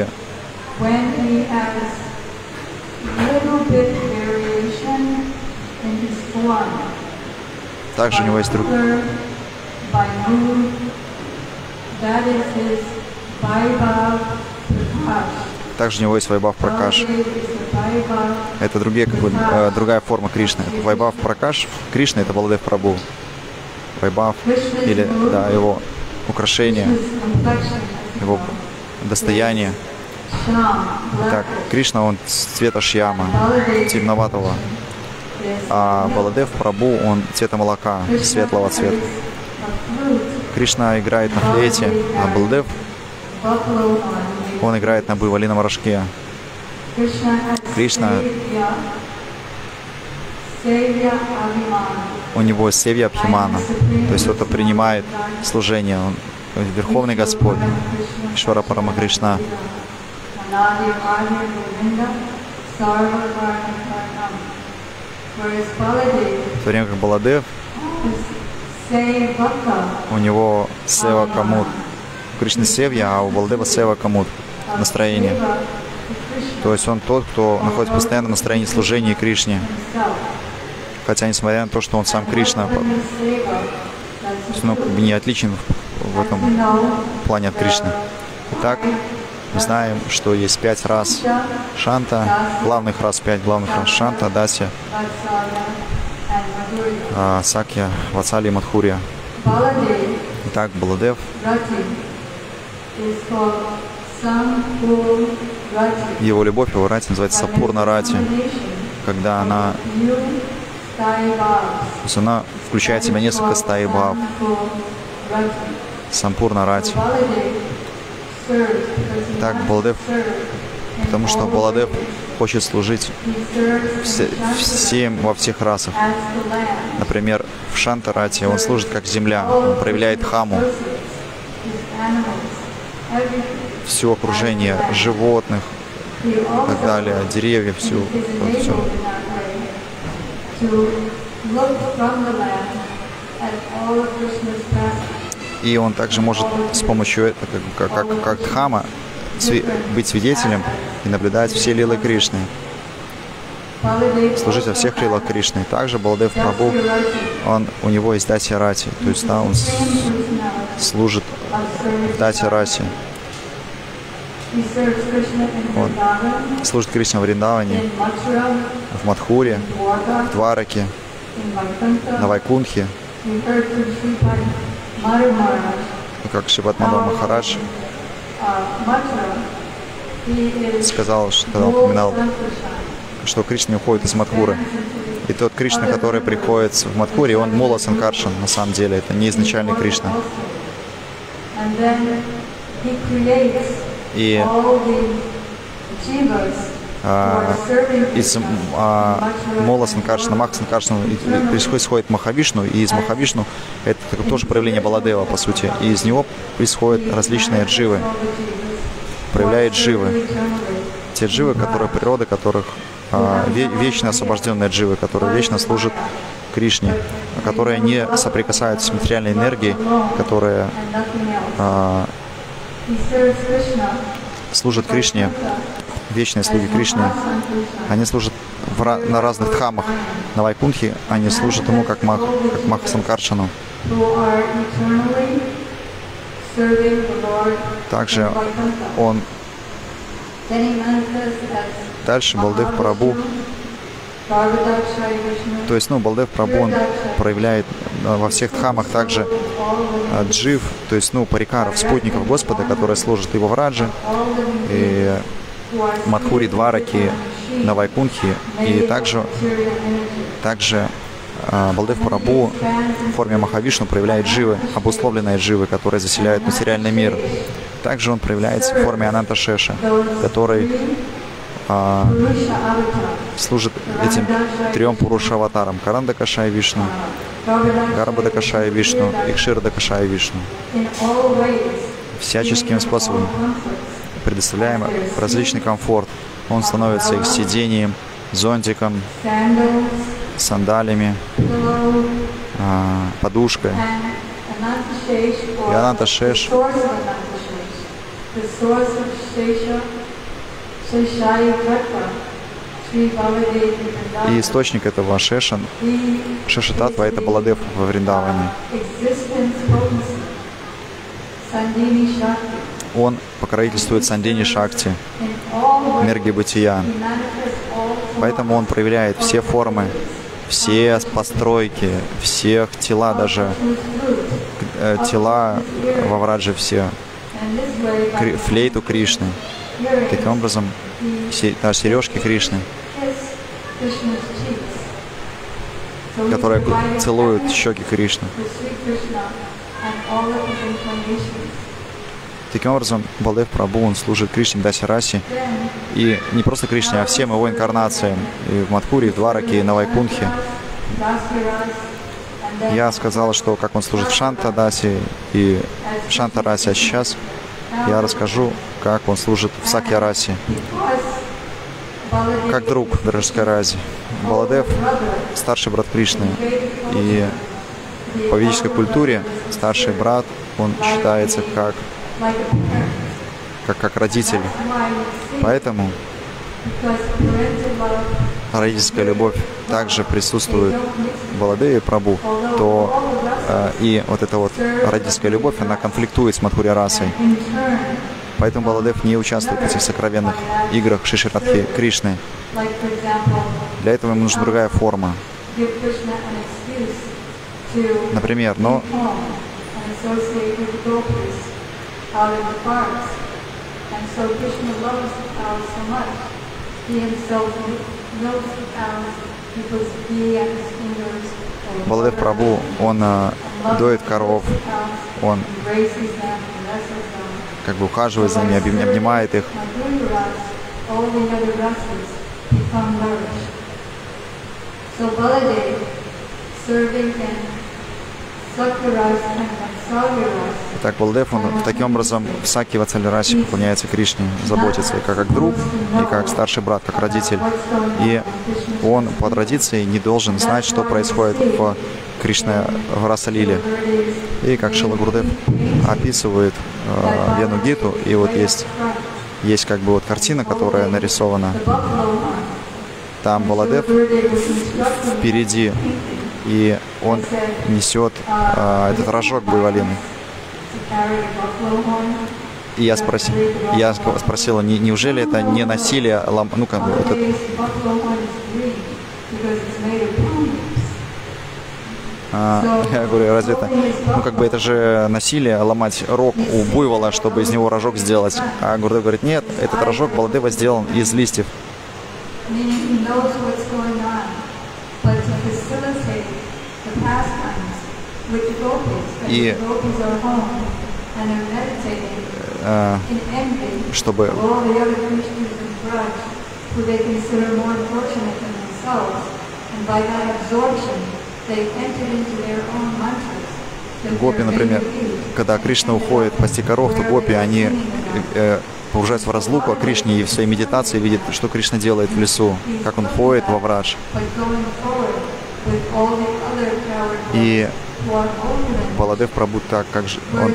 также у него есть друг. Также у него есть Вайбхав Пракаш. Это другие, как бы, э, другая форма Кришны. Это Вайбхав Пракаш. Кришна — это Баладев Прабху. Вайбхав, или да, его украшение, его достояние. Так, Кришна, он цвета шьяма, темноватого. А Баладев Прабху, он цвета молока, светлого цвета. Кришна играет на флейте, а Баладев, он играет на буйволином рожке. Кришна, у него севья Абхимана, то есть кто-то принимает служение, он Верховный Господь, Ишвара Парама Кришна. В то время как Баладев, у него Сева Камут, у Кришны Севья, а у Баладева Сева Камут, настроение. То есть он тот, кто находится в постоянном настроении служения Кришне. Хотя, несмотря на то, что он сам Кришна, ну, как бы не отличен в этом плане от Кришны. Итак, мы знаем, что есть пять рас Шанта, главных рас, пять главных рас Шанта, Дасья, Сакья, Ватсали и Мадхурья. Итак, Баладев, его любовь, его рати называется Сапурна Рати, когда она, то есть она включает в себя несколько стаи бхав. Сампурна Рати. Так, Баладев, потому что Баладев хочет служить все, всем во всех расах. Например, в Шанта Рати он служит как земля, он проявляет хаму. Все окружение животных и так далее, деревья, все. Вот, все. И он также может с помощью этого, как, как, как Дхама, быть свидетелем и наблюдать все лилы Кришны, служить во всех лилах Кришны. Также Баладев Прабху, он, у него есть Дасья Рати, то есть да, он служит в Дасья Рати. Он служит Кришне в Вриндаване, в Мадхуре, в Двараке, на Вайкунхе. Как Шрипад Мадхава Махарадж сказал, что когда он упоминал, что Кришна уходит из Мадхуры. И тот Кришна, который приходит в Мадхуре, он Мула Санкаршан, на самом деле, это не изначальный Кришна. И а, из а, Мола Санкаршана, Маха Санкаршана происходит Махавишну, и из Махавишну это тоже проявление Баладева, по сути. И из него происходят различные дживы, проявляет дживы. Те дживы, которые природа, которых а, вечно освобожденные дживы, которые вечно служат Кришне, которые не соприкасаются с материальной энергией, которые а, служат Кришне, вечные слуги Кришны. Они служат в, на разных дхамах. На Вайкунхе они служат ему как Мах, как Маха Санкаршану. Также он дальше Баладев Прабху, то есть, ну, Баладев Прабху, он проявляет во всех дхамах также джив, то есть, ну, парикаров, спутников Господа, которые служат его в Раджи, и Мадхури, Двараки, на Вайкунхе, и также, также Баладев Прабху в форме Махавишну проявляет дживы, обусловленные дживы, которые заселяют материальный мир. Также он проявляется в форме Ананта Шеша, который а, служит этим трем Пуруша-аватарам: Каранда Кашая Вишну, Гарбада Кашая Вишну и Кширада Кашая Вишну. Всяческими способами предоставляем различный комфорт. Он становится их сидением, зонтиком, сандалями, а, подушкой. И Ананта Шеш, и источник этого Шеша, Шешататва, это Баладев во Вриндаване. Он покровительствует Сандини Шакти, энергии бытия. Поэтому он проявляет все формы, все постройки, всех тела, даже э, тела во Врадже все, флейту Кришны. Таким образом, даже сережки Кришны, которые целуют щеки Кришны. Таким образом, Балдев Прабху, он служит Кришне Даси-расе, и не просто Кришне, а всем его инкарнациям, и в Мадхуре, и в Двараке, и на Вайкунхе. Я сказала, что как он служит в Шанта-дасе и в Шанта-расе, а сейчас я расскажу, как он служит в Сакья-расе, как друг в Драджской расе. Баладев — старший брат Кришны, и по ведической культуре старший брат, он считается как, как, как родитель. Поэтому родительская любовь также присутствует в Баладеве Прабху, то э, и вот эта вот родительская любовь, она конфликтует с Мадхурья расой. Поэтому Баладев не участвует в этих сокровенных играх Шиши Радхи Кришны. Для этого ему нужна другая форма. Например, но Баладев Прабху, он э, доит коров, он как бы ухаживает за ними, обнимает их. Итак, Баладев, он таким образом в Саки Ватсалья-расе поклоняется Кришне, заботится и как, как друг, и как старший брат, как родитель. И он по традиции не должен знать, что происходит в Кришне в Раса-лиле. И как Шрила Гурудев описывает э, Вену Гиту, и вот есть, есть как бы вот картина, которая нарисована. Там Баладев впереди, и он несет э, этот рожок буйволиный. И я спросил, я спросила, не, неужели это не насилие, лом, ну как бы этот, а, я говорю, разве это, ну как бы это же насилие ломать рог у буйвола, чтобы из него рожок сделать. А Гурудев говорит, нет, этот рожок Баладева сделан из листьев. И э, чтобы гопи, например, когда Кришна уходит пасти коров, то гопи, они э, погружаются в разлуку, а Кришне и в своей медитации видят, что Кришна делает в лесу, как он ходит во врадж. И Баладев Прабху так, как же он...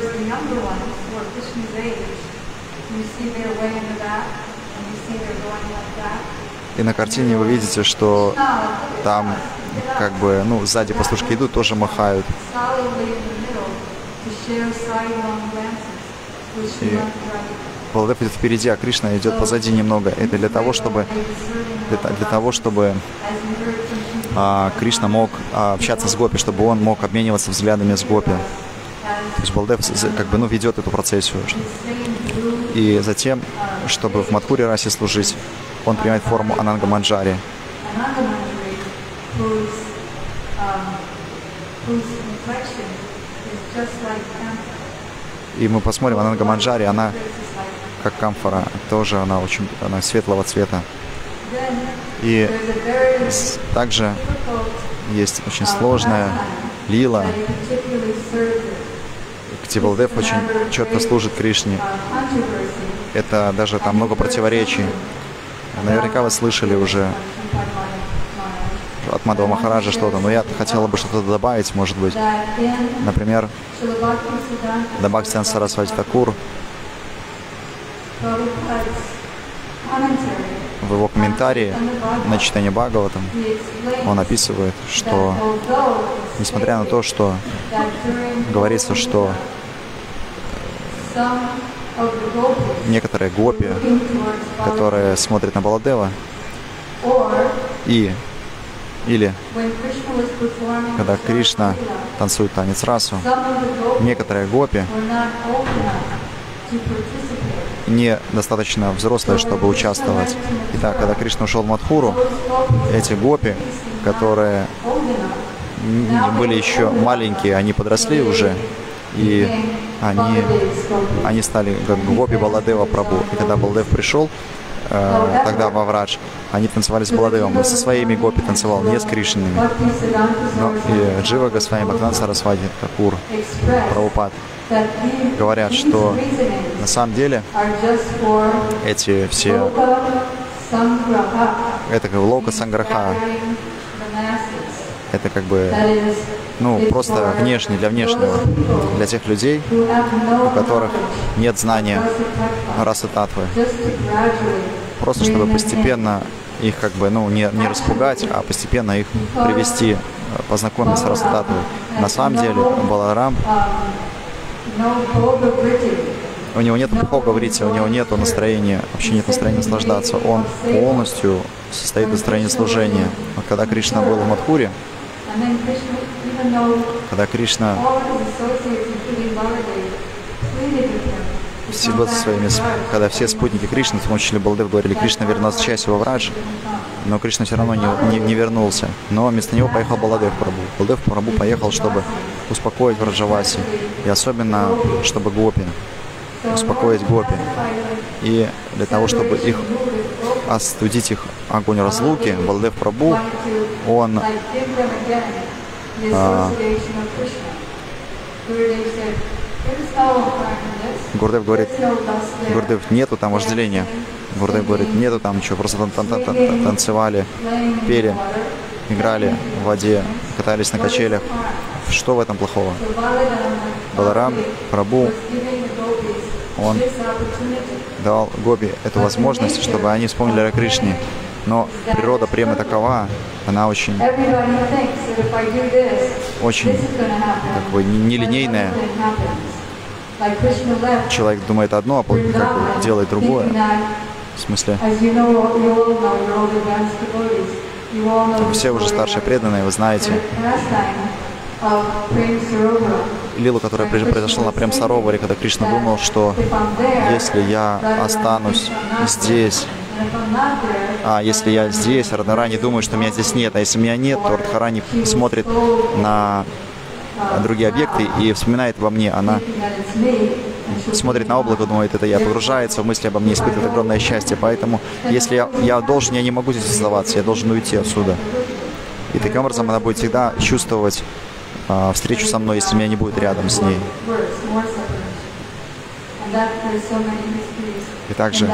И на картине вы видите, что там как бы, ну, сзади пастушки идут, тоже махают. И Баладев идет впереди, а Кришна идет позади немного. Это для того, чтобы для, для того, чтобы а, Кришна мог а, общаться с гопи, чтобы он мог обмениваться взглядами с гопи. То есть Баладев как бы, ну, ведет эту процессию. И затем, чтобы в Мадхуре расе служить, он принимает форму Ананга Манджари. И мы посмотрим, Ананга Манджари, она как камфора, тоже она очень, она светлого цвета. И также есть очень сложная лила, где Баладев очень четко служит Кришне. Это даже там много противоречий. Наверняка вы слышали уже от Мадхава Махараджа что-то, но я хотела бы что-то добавить, может быть. Например, Бхактисиданта Сарасвати Такур в его комментарии на читание Бхагаватам он описывает, что несмотря на то, что говорится, что некоторые гопи, которые смотрят на Баладева, и или когда Кришна танцует танец расу, некоторые гопи недостаточно взрослые, чтобы участвовать. Итак, когда Кришна ушел в Мадхуру, эти гопи, которые были еще маленькие, они подросли уже, и они, они стали как гопи Баладева Прабху. И когда Баладев пришел, э, тогда во Врадж, они танцевали с Баладевом. Он со своими гопи танцевал, не с Кришнами. Но и Джива Госвами Бхактивинода Сарасвати Такур, Прабхупад говорят, что на самом деле эти все, это как Лока Санграха, это как бы, ну, просто внешне, для внешнего, для тех людей, у которых нет знания расы татвы. Просто чтобы постепенно их как бы, ну, не, не распугать, а постепенно их привести, познакомить с расой татвой. На самом деле Баларам, у него нет бхога-врити, у него нет настроения, вообще нет настроения наслаждаться. Он полностью состоит из настроения служения. Вот когда Кришна был в Мадхуре, когда Кришна все со своими, когда все спутники Кришны, в том числе Баладев, говорили, Кришна вернулся часть во Врадж, но Кришна все равно не, не, не вернулся. Но вместо него поехал Баладев Прабху. Баладев Прабху поехал, чтобы успокоить Враджаваси, и особенно, чтобы гопи, успокоить гопи. И для того, чтобы их остудить их огонь разлуки, Баладев Прабху, он а, Гурдев говорит, Гурдев, нету там вожделения. Гурдев говорит, нету там ничего, просто тан тан тан тан танцевали, пели, играли в воде, катались на качелях. Что в этом плохого? Баларам Прабху, он дал гопи эту возможность, чтобы они вспомнили о Кришне. Но природа премы такова, она очень, очень как бы нелинейная. Человек думает одно, а как бы делает другое. В смысле, все уже старшие преданные, вы знаете лилу, которая произошла на Прем Сароваре, когда Кришна думал, что если я останусь здесь, а если я здесь, Радхарани думает, что меня здесь нет, а если меня нет, то Радхарани смотрит на другие объекты и вспоминает обо мне. Она смотрит на облако, думает, это я, погружается в мысли обо мне, испытывает огромное счастье. Поэтому, если я, я должен, я не могу здесь оставаться, я должен уйти отсюда. И таким образом она будет всегда чувствовать а, встречу со мной, если меня не будет рядом с ней. И также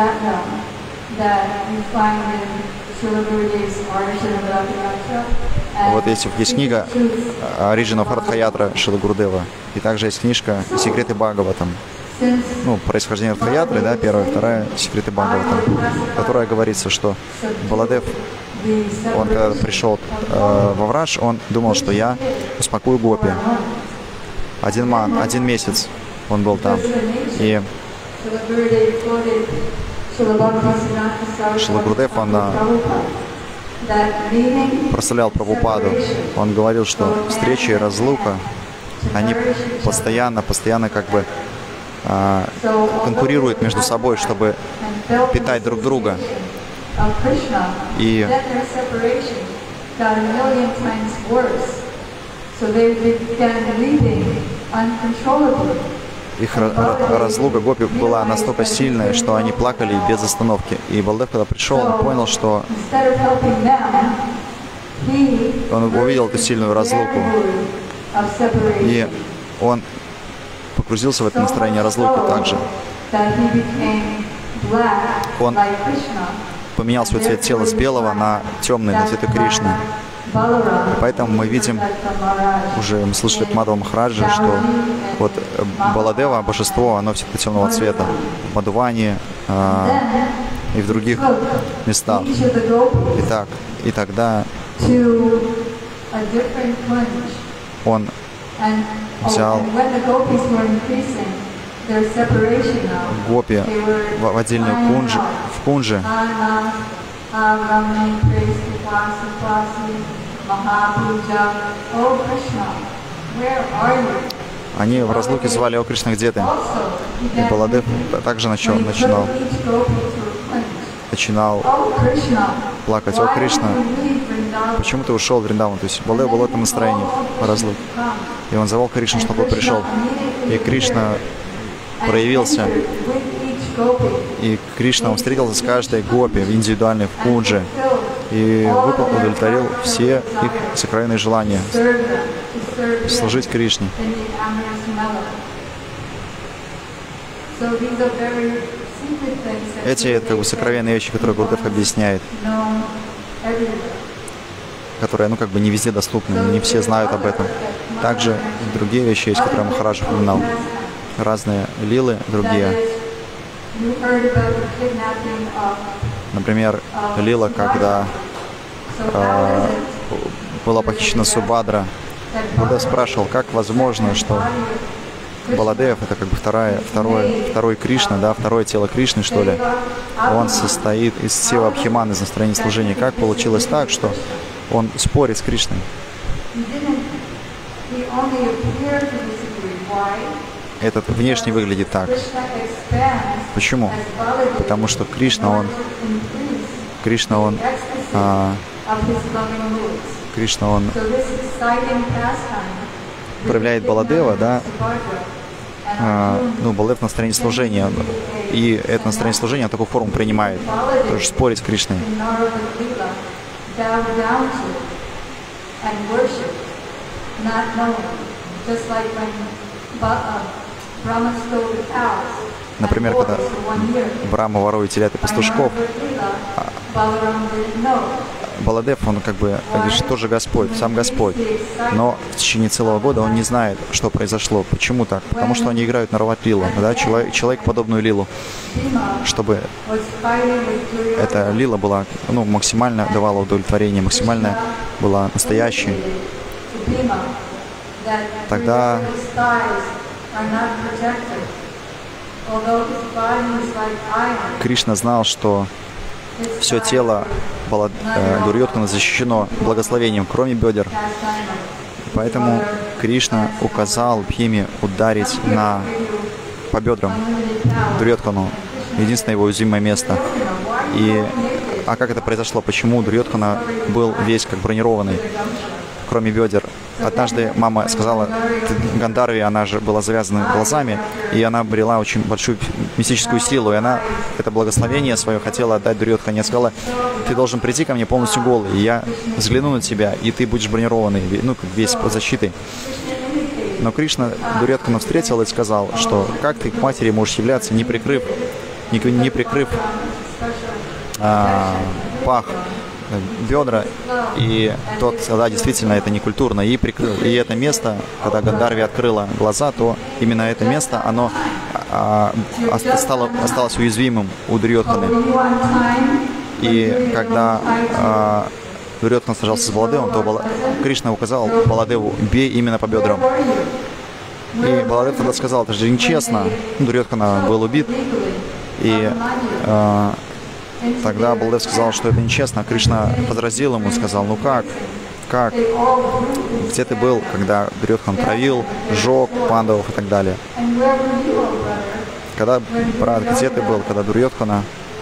вот есть, есть книга Origin of Радха-ятра Шрила Гурудева, и также есть книжка Секреты Бхагаватам. Ну, происхождение Радха-ятры, да, первая, вторая, Секреты Бхагаватам, в которой говорится, что Баладев, он когда пришел э, во Врадж, он думал, что я успокою гопи. Один ман, один месяц он был там. И Шрила Гурудев, он прославлял Прабхупаду. Он говорил, что встреча и разлука, они постоянно, постоянно как бы э, конкурируют между собой, чтобы питать друг друга. И их разлука гопи была настолько сильная, что они плакали без остановки. И Баладев, когда пришел, он понял, что он увидел эту сильную разлуку. И он погрузился в это настроение разлуки также. Он поменял свой цвет тела с белого на темный, на цвет Кришны. И поэтому мы видим, уже мы слышали от Мадхава Махараджа, что вот Баладева, божество, оно всегда темного цвета. В Мадхуване э, и в других местах. Итак, и тогда он взял гопи в отдельную кунджи, в кунджи. Они в разлуке звали: «О Кришна, где ты?» И Баладев также начал, начинал, начинал плакать: «О, Кришна, почему ты ушел в Вриндаван?» То есть Баладев был в этом настроении, разлук. И он звал Кришну, чтобы он пришел. И Кришна проявился. И Кришна, он встретился с каждой гопи индивидуальной в кунджи и удовлетворил все их сокровенные желания служить Кришне. Эти как бы сокровенные вещи, которые Гурудев объясняет, которые, ну, как бы не везде доступны, не все знают об этом. Также другие вещи есть, которые Махарадж упоминал. Разные лилы, другие. Например, лила, когда э, была похищена Субадра. Баладев спрашивал, как возможно, что Баладев — это как бы вторая, второй, второй Кришна, да, второе тело Кришны, что ли. Он состоит из Сива Абхимана, из настроения служения. Как получилось так, что он спорит с Кришной? Этот внешне выглядит так. Почему? Потому что Кришна, он, Кришна, он, а, Кришна, он проявляет Баладева, да, а, ну, Баладев настроение служения, и это настроение служения он такую форму принимает, тоже спорить с Кришной. Например, когда Брахма ворует телят и пастушков, Баладев, он как бы говорит, тоже Господь, сам Господь. Но в течение целого года он не знает, что произошло. Почему так? Потому что они играют на рават-лилу, да, человек, человек подобную лилу, чтобы эта лила была, ну, максимально давала удовлетворение, максимально была настоящей. Тогда Кришна знал, что все тело Балад... э, Дурьодхана защищено благословением, кроме бедер. Поэтому Кришна указал Бхиме ударить на... по бедрам Дурьодхану, единственное его уязвимое место. И... А как это произошло? Почему Дурьодхана был весь как бронированный, кроме бедер? Однажды мама сказала Гандарви, она же была завязана глазами, и она обрела очень большую мистическую силу, и она это благословение свое хотела отдать Дурьодхане. Она сказала: ты должен прийти ко мне полностью голый, и я взгляну на тебя, и ты будешь бронированный, ну, весь под защитой. Но Кришна Дурьодхану встретил и сказал, что как ты к матери можешь являться, не прикрыв, не, не прикрыв а, пах, бедра, и тот, да, действительно, это не культурно, и прикрыл. И это место, когда Гандарви открыла глаза, то именно это место, оно а, стало, осталось уязвимым у Дурьодханы. И когда а, Дурьодхан сражался с Баладевом, то Бала... Кришна указал Баладеву: бей именно по бедрам. И Баладев тогда сказал: это же нечестно. Дурьодхана был убит. И а, тогда Баладев сказал, что это нечестно. Кришна возразил ему, сказал: ну как? Как? Где ты был, когда Дурьодхан травил, сжег пандавов и так далее? Когда, брат, где ты был, когда Дурьодхана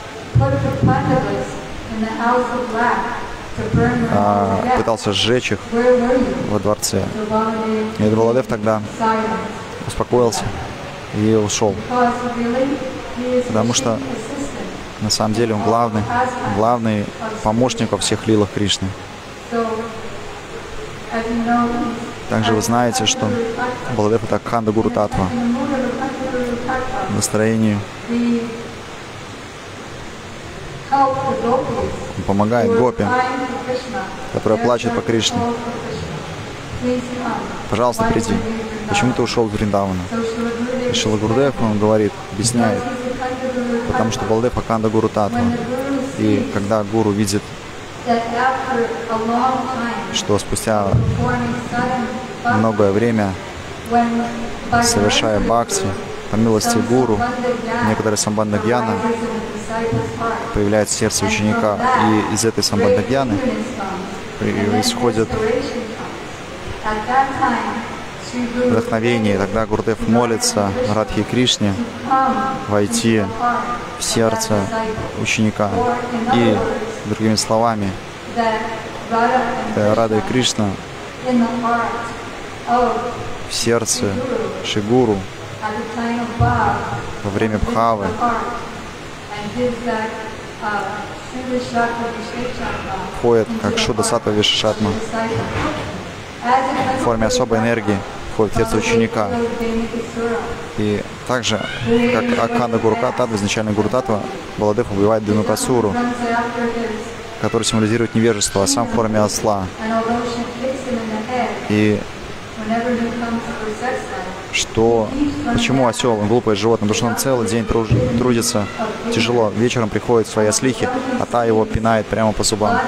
а, пытался сжечь их во дворце? И Баладев тогда успокоился и ушел. Потому что на самом деле он главный, главный помощник во всех лилах Кришны. Также вы знаете, что Баладев — это Акханда Гуру Татва. В настроении он помогает гопи, которая плачет по Кришне. Пожалуйста, приди. Почему ты ушел в Вриндавана? И Шрила Гурудев, он говорит, объясняет, потому что Баладев Акханда Гуру Татва. И когда гуру видит, что спустя многое время, совершая бхакти, по милости гуру, некоторые самбандха-гьяна появляется в сердце ученика, и из этой самбандха-гьяны исходит вдохновение. И тогда Гурудев молится Радхе Кришне войти в сердце ученика. И, другими словами, Рада и Кришна в сердце Шри-Гуру во время Бхавы входит как Шуда Саттва Вишешатма в форме особой энергии, входит в сердце ученика. И также, как Акханда Гурукататва, изначально Гурутатва, Баладев убивает Динукасуру, который символизирует невежество, а сам в форме осла. И что, почему осел, он глупое животное? Потому что он целый день труд, трудится тяжело, вечером приходит в свои ослихи, а та его пинает прямо по зубам.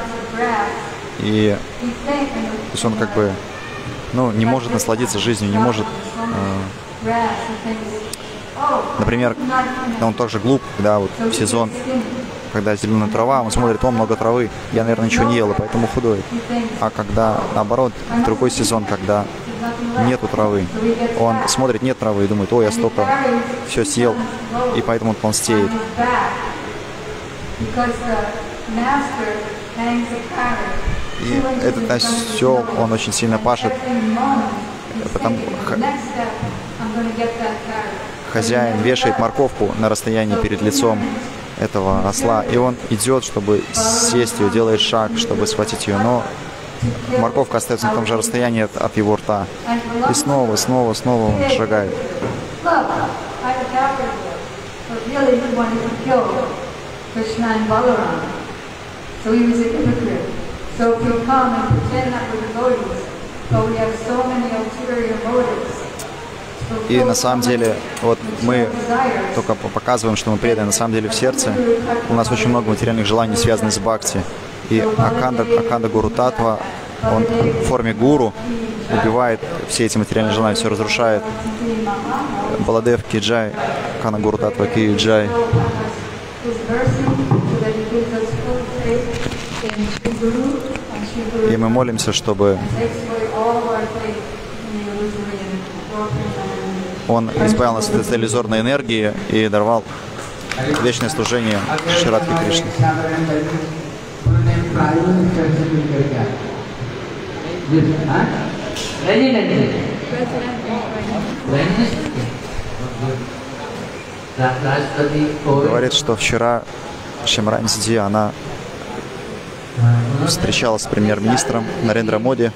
И то есть он как бы, ну, не может насладиться жизнью, не может, э, например, он также глуп, когда вот в сезон, когда зеленая трава, он смотрит, о, много травы, я, наверное, ничего не ел, и поэтому худой. А когда, наоборот, в другой сезон, когда нету травы, он смотрит, нет травы, и думает, о, я столько все съел, и поэтому он толстеет. И этот осел, он очень сильно пашет, потому хозяин вешает морковку на расстоянии перед лицом этого осла, и он идет, чтобы сесть ее, делает шаг, чтобы схватить ее, но морковка остается на том же расстоянии от, от его рта. И снова, снова, снова он шагает. И на самом деле, вот мы только показываем, что мы преданы, на самом деле в сердце у нас очень много материальных желаний, связанных с бхакти. И Акханда, Акханда Гурутатва, он в форме гуру убивает все эти материальные желания, все разрушает. Баладев ки джай, Акханда Гурутатва ки джай. И мы молимся, чтобы он избавил нас от этой иллюзорной энергии и даровал вечное служение Шри Радхе Кришне. Говорит, что вчера Шимран Сиди, она встречалась с премьер-министром Нарендра Моди,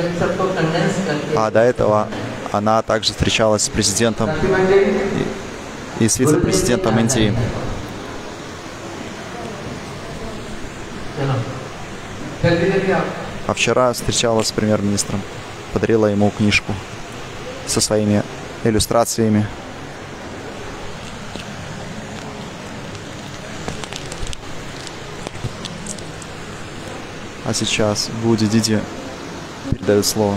а до этого она также встречалась с президентом и, и с вице-президентом Индии. А вчера встречалась с премьер-министром, подарила ему книжку со своими иллюстрациями. А сейчас Буди Диди передает слово.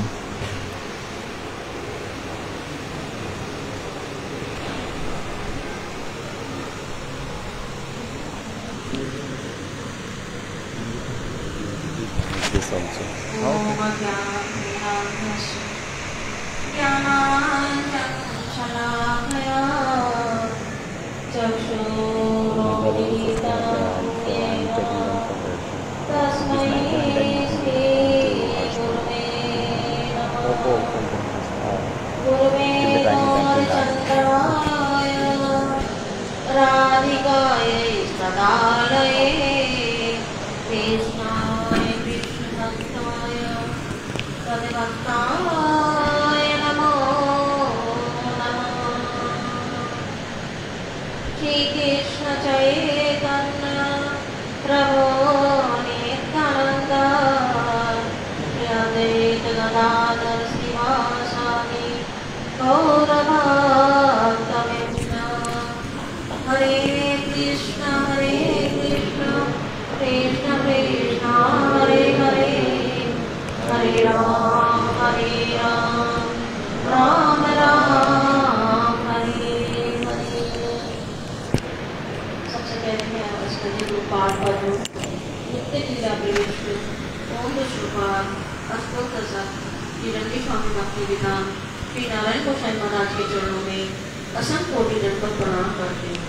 Om Vishnupa, Ashtotasa, Irani Swami Bhakti Vedanta. Shri नारायण गोसाई महाराज के चरणों में असंख्य कोटि दंडवत प्रणाम करते हैं।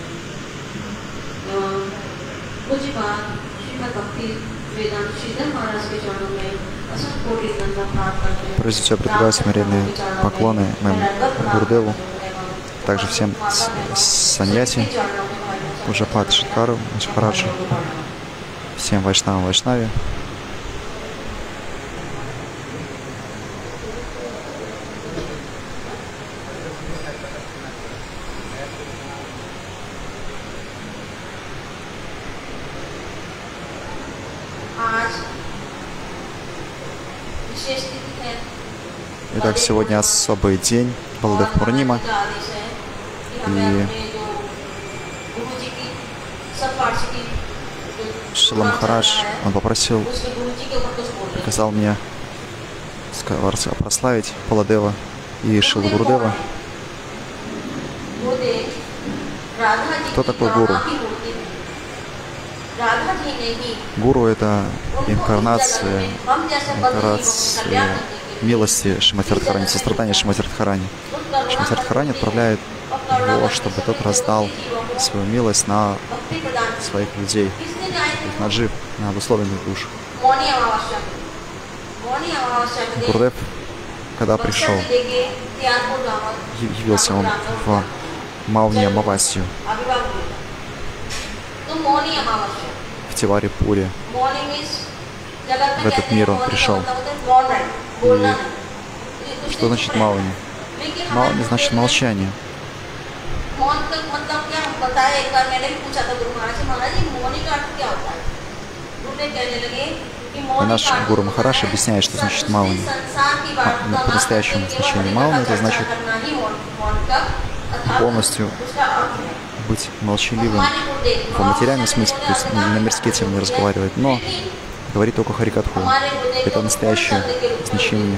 कुछ बात श्रीमद् भक्ति वेदांत श्रीधर महाराज के चरणों में असंख्य कोटि दंडवत प्रणाम करते हैं। Прежде всего предлагаю смиренные поклоны моему Гурдеву, также всем саньяси, Пуджапат Шидхару, Махараджу, всем вайшнавам, вайшнаве. Итак, сегодня особый день, Баладев Пурнима, и Шрила Махарадж, он попросил, приказал мне прославить Баладева и Шрилу Гурудева. Кто такой гуру? Гуру — это инкарнация, инкарнация милости Шримати Радхарани, сострадания Шримати Радхарани. Шримати Радхарани отправляет его, чтобы тот раздал свою милость на своих людей, на джив, на обусловленных душ. Гурдев, когда пришел, явился он в Мауни Амавасью, в Тивари-Пуре. В этот мир он пришел. И что значит Мауни? Мауни значит молчание. И наш Гуру Махарадж объясняет, что значит Мауни. А, по-настоящему значение Мауни — это значит полностью быть молчаливым в материальном смысле, то есть на мирские темы не разговаривать, но говорит только Харикатху. Это настоящее значение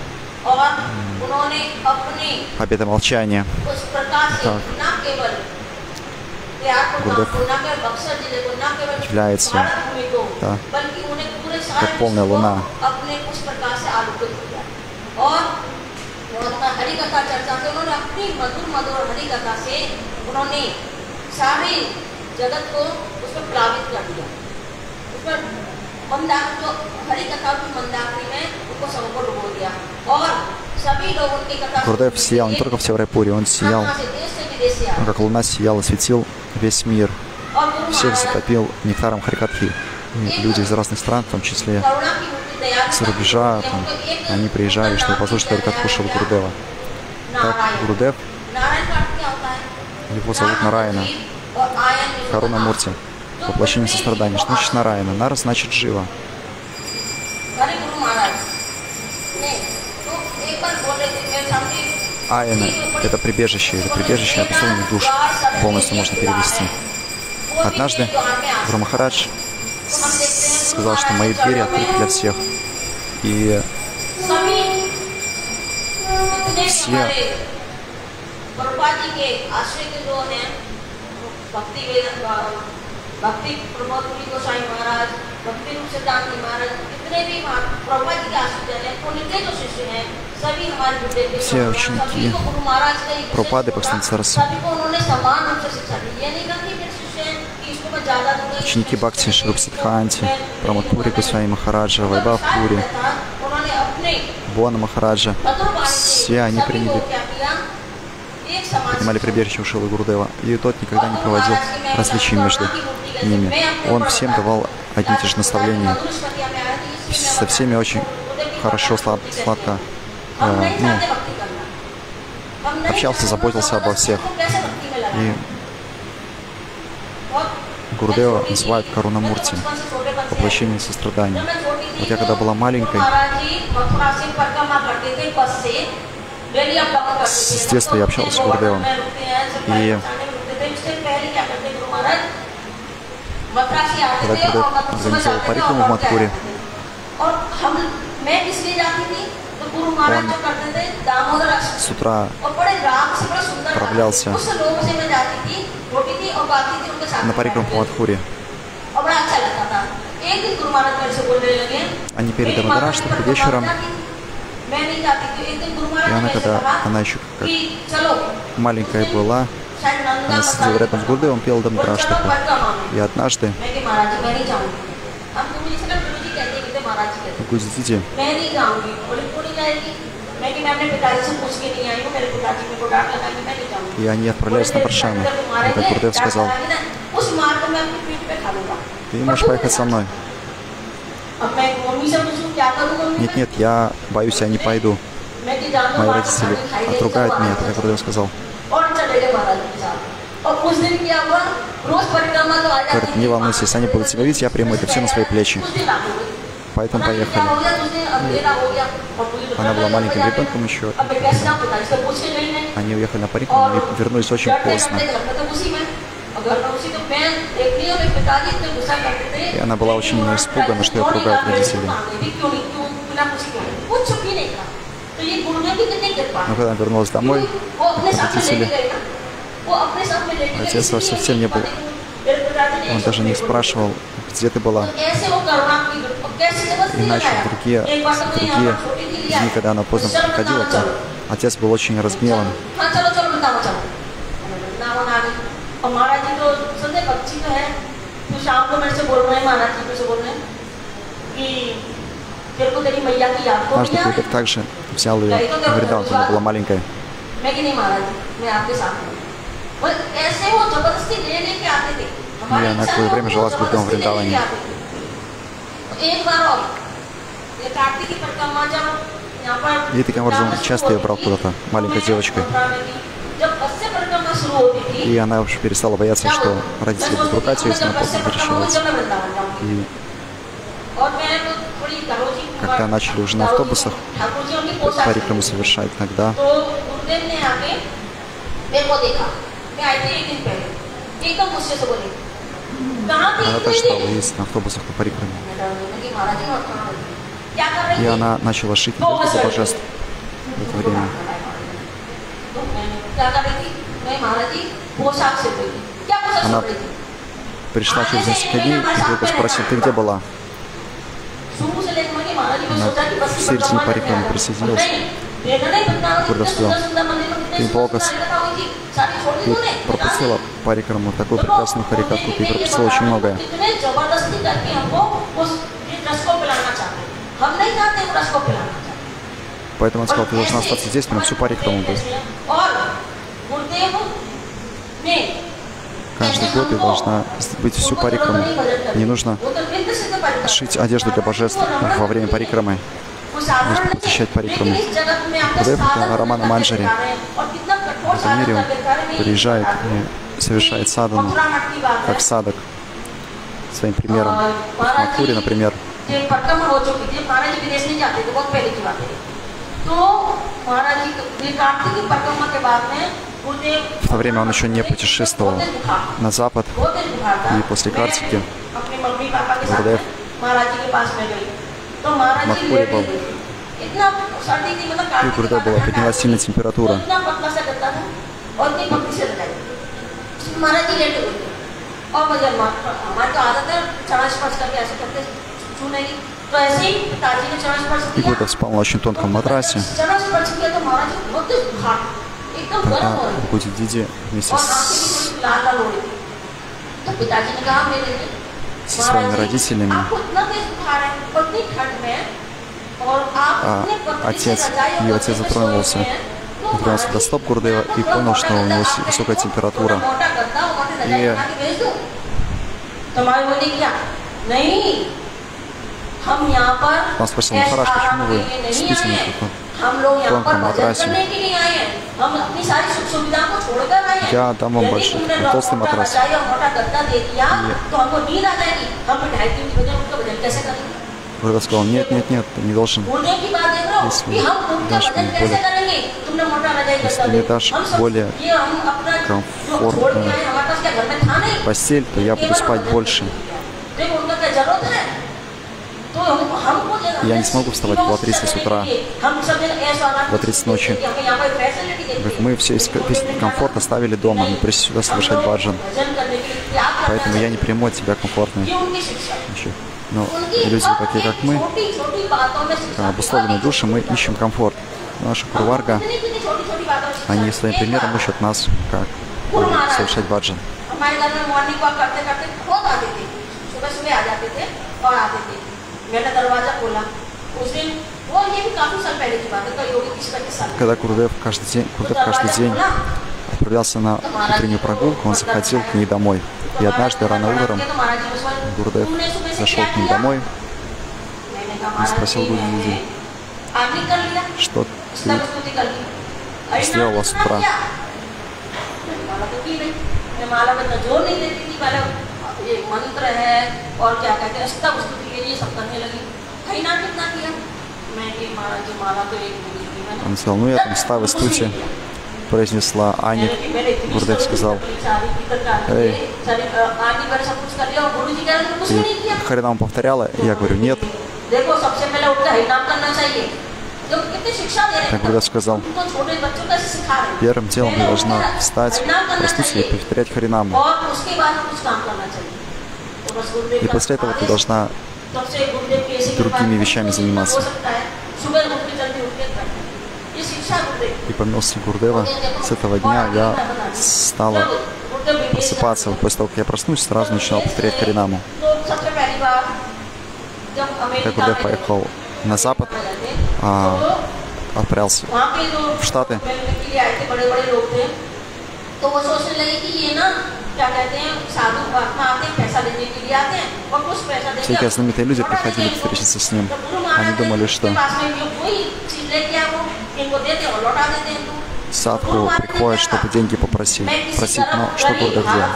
обета молчания. Так. Гурдев является, да, как полная луна. Гурдев сиял не только в Тивари-Пуре, он сиял, он как луна сиял, осветил весь мир, всех затопил нектаром Харикатхи. И люди из разных стран, в том числе с рубежа, там, они приезжали, чтобы послушать Харикатху Шрилы Гурудева. Так, Гурудев, его зовут Нараяна, Каруна Мурти, воплощение сострадания. Что значит Нараяна? Нара значит Джива. Аяна — это прибежище, или прибежище обусловленных душ, полностью можно перевести. Однажды Гуру Махарадж сказал, что мои двери открыты для всех. И все Все ученики Прабхупады, Бхактисиданта Сарасвати, ученики Бхакти Шрупа Сиддханти, Прамадпури Госвами Махараджа, Вайбхав Пури, Бхуана Махараджа, все они приняли, принимали прибежище у Шрилы Гурудева, и тот никогда не проводил различий между ними. Он всем давал одни и те же наставления, со всеми очень хорошо, сладко э, ну, общался, заботился обо всех. И Гурудева называют Каруна Мурти, воплощение сострадания. Вот я когда была маленькой, с детства я общалась с Гурудевом. И когда Гурудев организовал парикраму в Мадхуре, он с утра отправлялся на парикраму по Мадхуре. Они перед Дамодара, что вечером И она, когда она еще как маленькая была, она сидела рядом с Гурдевом, пела Дамдраштаку. И однажды Гудзиди и они отправлялись на Паршану. Когда Гурдев сказал: ты можешь поехать со мной. Нет, нет, я боюсь, я не пойду. Мои родители отругают меня, как Гурдев сказал. Говорит: не волнуйся, если они будут тебя видеть, я приму это все на свои плечи. Поэтому поехали. Она была маленьким ребенком еще. Они уехали на Парикраму и вернулись очень поздно. И она была очень испугана, что ее ругают родители. Но когда она вернулась домой, родители, отец совсем не был. Он даже не спрашивал, где ты была. Иначе другие, другие дни, когда она поздно приходила, то отец был очень разгневан. Однажды Гурдев также взял ее в Вриндаун, когда она была маленькая. И она какое-то время жила с Гурдевом в Вриндаване. И таким образом часто ее брал куда-то, маленькой девочкой. И она уже перестала бояться, что родители будут ругать ее, если она возвращается. И когда начали уже на автобусах Парикраму совершать, тогда она тоже стала ездить на автобусах по Парикраме. И она начала шить одежду для божеств в это время. Она пришла через несколько дней, и Гурдев спросил: ты где была? Она в середине Парикрамы присоединилась. Гурдев сказал: ты неплохо, ты пропустила Парикраму, такую прекрасную харикатку, ты пропустила очень многое. Поэтому он сказал: ты должна остаться здесь, прям всю Парикраму будет. Каждый год ты должна быть всю Парикраму. Не нужно шить одежду для божеств во время Парикрамы. Нужно посещать Парикраму. Гурдев — это Рамана Манджари. В этом мире он приезжает и совершает садану, как садок, своим примером. В Матхуре, например, в то время он еще не путешествовал на запад, и после Картики Гурдев в Матхуре был. И у Гурдева была, поднялась сильная температура. И Гурдев спал на очень тонком матрасе. Тогда Гудзиди вместе с... со своими родителями, а отец, ее отец затронулся, дотронулся до стоп Гурдева и понял, что у него высокая температура. И он спросил: Махарадж, почему вы спите на тонком матрасе? Я дам вам большой, толстый матрас. И Гурдев сказал: нет, нет, нет, ты не должен. Если дашь мне более, если ты мне дашь более комфортную постель, то я буду спать больше. Я не смогу вставать в два тридцать с утра, в два тридцать ночи. Говорит, мы все весь комфорт оставили дома, мы пришли сюда совершать баджан. Поэтому я не приму от тебя комфортную. Но люди такие, как мы, обусловленные души, мы ищем комфорт. наша Гуру-Варга, они своим примером учат нас, как совершать баджан. हमारे घर में मॉर्निंग वॉक करते करते बहुत आते थे, सुबह सुबह आ जाते थे और आते थे। मैंने दरवाजा खोला उस दिन, वो ये भी काफी साल पहले की बात है, तो योगी किसका किस्सा। Когда Гурудев каждый день, Гурудев каждый день отправлялся на утреннюю прогулку, он заходил к ней домой. И однажды рано утром Гурудев зашел к ним домой и спросил Гурудева: что ты сделала с утра? मैं माला में तो जोर नहीं देती थी, पहले ये मंत्र है और क्या कहते हैं सब उसको के लिए सब करने लगी। खैना कितना किया, मैं ये माला जी माला तो एक Он сказал: ну я там ставы стути, произнесла Ани. Гурудев сказал: эй, ты Харинам повторяла? Я говорю: нет. Так Гурудев сказал: первым делом ты должна встать, проснуться и повторять Харинаму. И после этого ты должна другими вещами заниматься. И по милости Гурудева с этого дня я стала просыпаться. После того, как я проснусь, сразу начинал повторять Харинаму. Когда Гурудев поехал на запад, а, отправился в Штаты, всякие знаменитые люди приходили встретиться с ним. Они думали, что садху приходит, чтобы деньги попросить. Просить, но что Гурудев делал?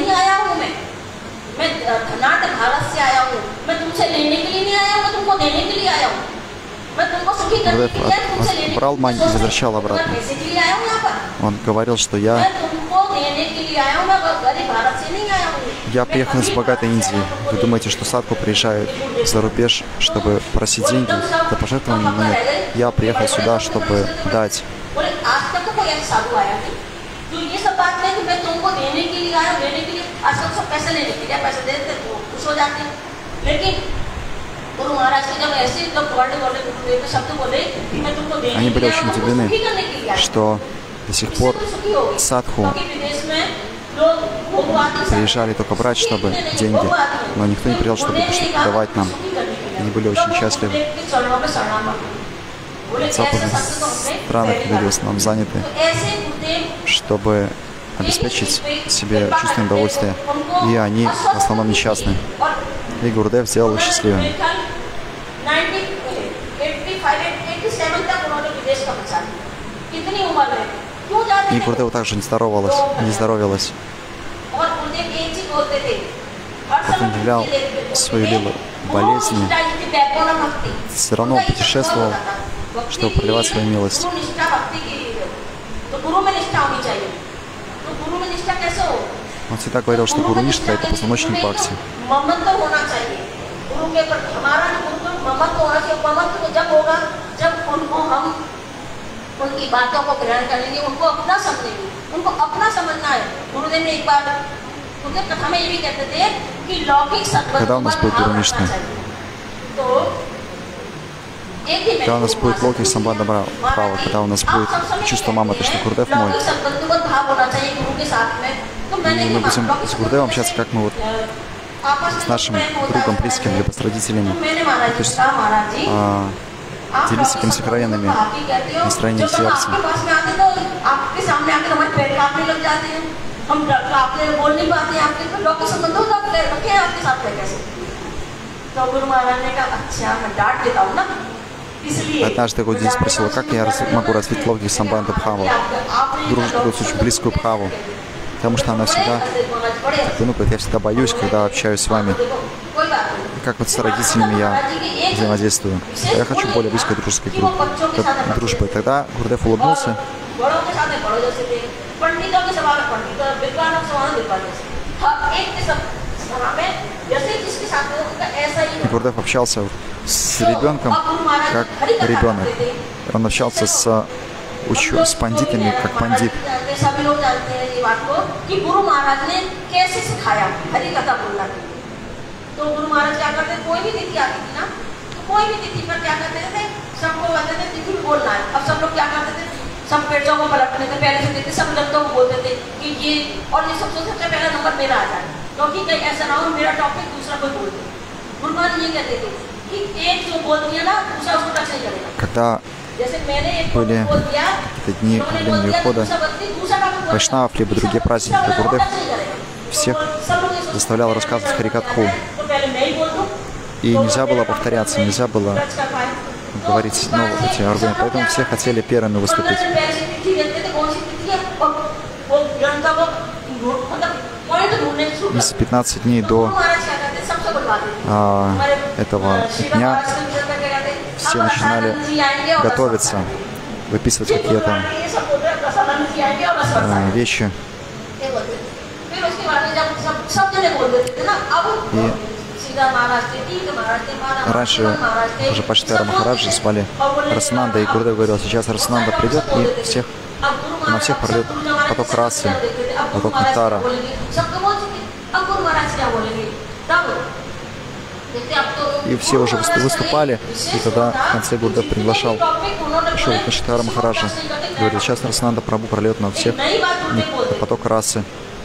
Гурудев брал мань и возвращал обратно. Он говорил, что я Я приехал из богатой Индии. Вы думаете, что садху приезжает за рубеж, чтобы просить деньги за пожертвования? Нет. Я приехал сюда, чтобы дать. Они были очень удивлены, что до сих пор садху приезжали только брать, чтобы деньги, но никто не приезжал, чтобы что-то давать нам. Они были очень счастливы. В западных странах люди в основном заняты, чтобы обеспечить себе чувственное удовольствие, и они в основном несчастны. И Гурудев сделал их счастливыми. И Гурудеву также не здоровалась, не здоровилась. Он являл свою лилу болезни, все равно путешествовал, чтобы проливать свою милость. Он всегда говорил, что Гуру Ништа — это позвоночник бхакти. Когда у нас будет Гуру Ништа? Когда у нас будет Локи Самбанда Бхава, когда у нас будет чувство Маматы, что Гурудев мой. И мы будем с Гурудевом общаться, как мы вот с нашим другом, близким, либо с родителями. То есть а, делиться какими-то сокровенными настроениями сердца. Однажды Гурудев спросила, как я могу развить логику Самбанду Бхаву, дружбу, очень близкую Бхаву, потому что она всегда, ну, я всегда боюсь, когда общаюсь с вами, как вот с родителями я взаимодействую. Я хочу более близкой дружеской дружбы. Тогда Гурудев улыбнулся и Гурудев общался с ребенком, как ребенок. Он общался с, учу, с пандитами, как пандит. सबको कहते थे तिथि भी बोलना है। अब सब लोग क्या करते थे, सब पेड़ों को पलटने थे, पहले से देते सब जनता को बोलते थे कि ये, और ये सबसे सबसे पहला नंबर मेरा आ जाए, क्योंकि कहीं ऐसा ना हो मेरा टॉपिक दूसरा कोई बोल दे। गुरुमान ये कहते थे कि एक जो बोल दिया ना दूसरा उसको टच नहीं करेगा। Когда जैसे मैंने एक были बोल दिया, какие-то дни объявления ухода вайшнавов, либо другие праздники, то Гурдев всех заставлял рассказывать Харикатху. И нельзя было повторяться, нельзя было говорить ну, эти аргументы. Поэтому все хотели первыми выступить. И за пятнадцать дней до а, этого дня все начинали готовиться, выписывать какие-то а, вещи. И раньше уже Пачитара Махараджа звали Расананда, и Гурдев говорил, сейчас Расананда придет и всех, на всех прольет поток расы, поток нектара. И все уже выступали, и тогда в конце Гурдев приглашал Шри Пачитара Махараджа. Говорит, сейчас Расананда Прабху прольет на всех поток расы.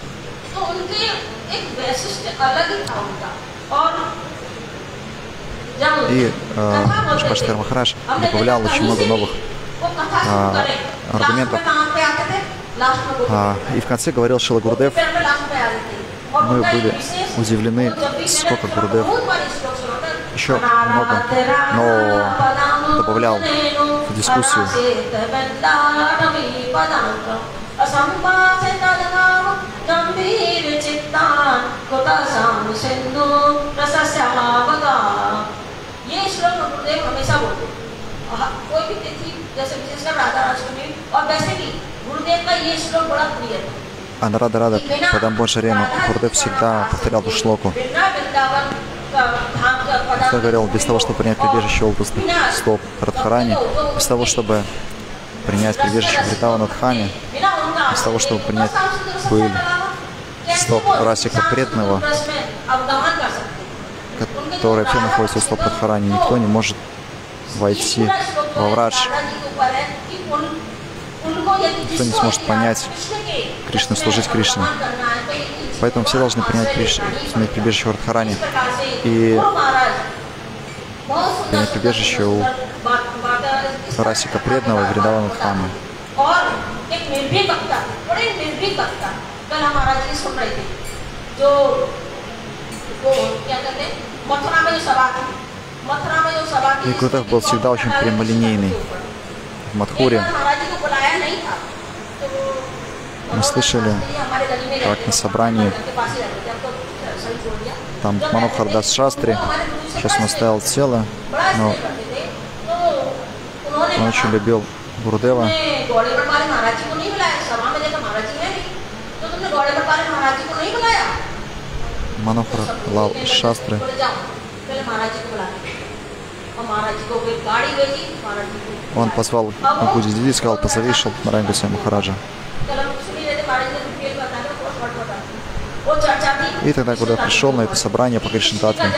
И э, Пачитара Махарадж добавлял очень много новых э, аргументов. А, и в конце говорил Шрила Гурдев, мы были удивлены, сколько Гурдев еще много но добавлял в дискуссию. ये श्लोक गुरुदेव हमेशा बोलते हैं, कोई भी तिथि जैसे विशेषकर राधा अष्टमी और वैसे भी गुरुदेव का ये श्लोक बड़ा प्रिय है। Анарада Рада, когда Боншарема, Гурдев всегда повторял эту шлоку. Как говорил, без того, чтобы принять прибежище лотосных стоп Радхарани, без того, чтобы принять прибежище Вритавана Дхани, без того, чтобы принять пыль стоп Расика Преданного, которые все находятся у стоп Радхарани, никто не может войти во Врадж. Никто не сможет понять Кришну, служить Кришне. Поэтому все должны принять, принять прибежище у Радхарани и принять прибежище у Расика Преданного и Вридавана Дхани. И Гурдев был всегда очень прямолинейный. В Мадхуре мы слышали, как на собрании там Манохар Дас Шастри, сейчас он оставил тело, но он очень любил Гурдева. Манохар Лал Шастры он позвал Гуди Диди и сказал, позови Шилпнарайана Госвами Махараджа. И тогда, когда пришел на это собрание по Кришна-татве,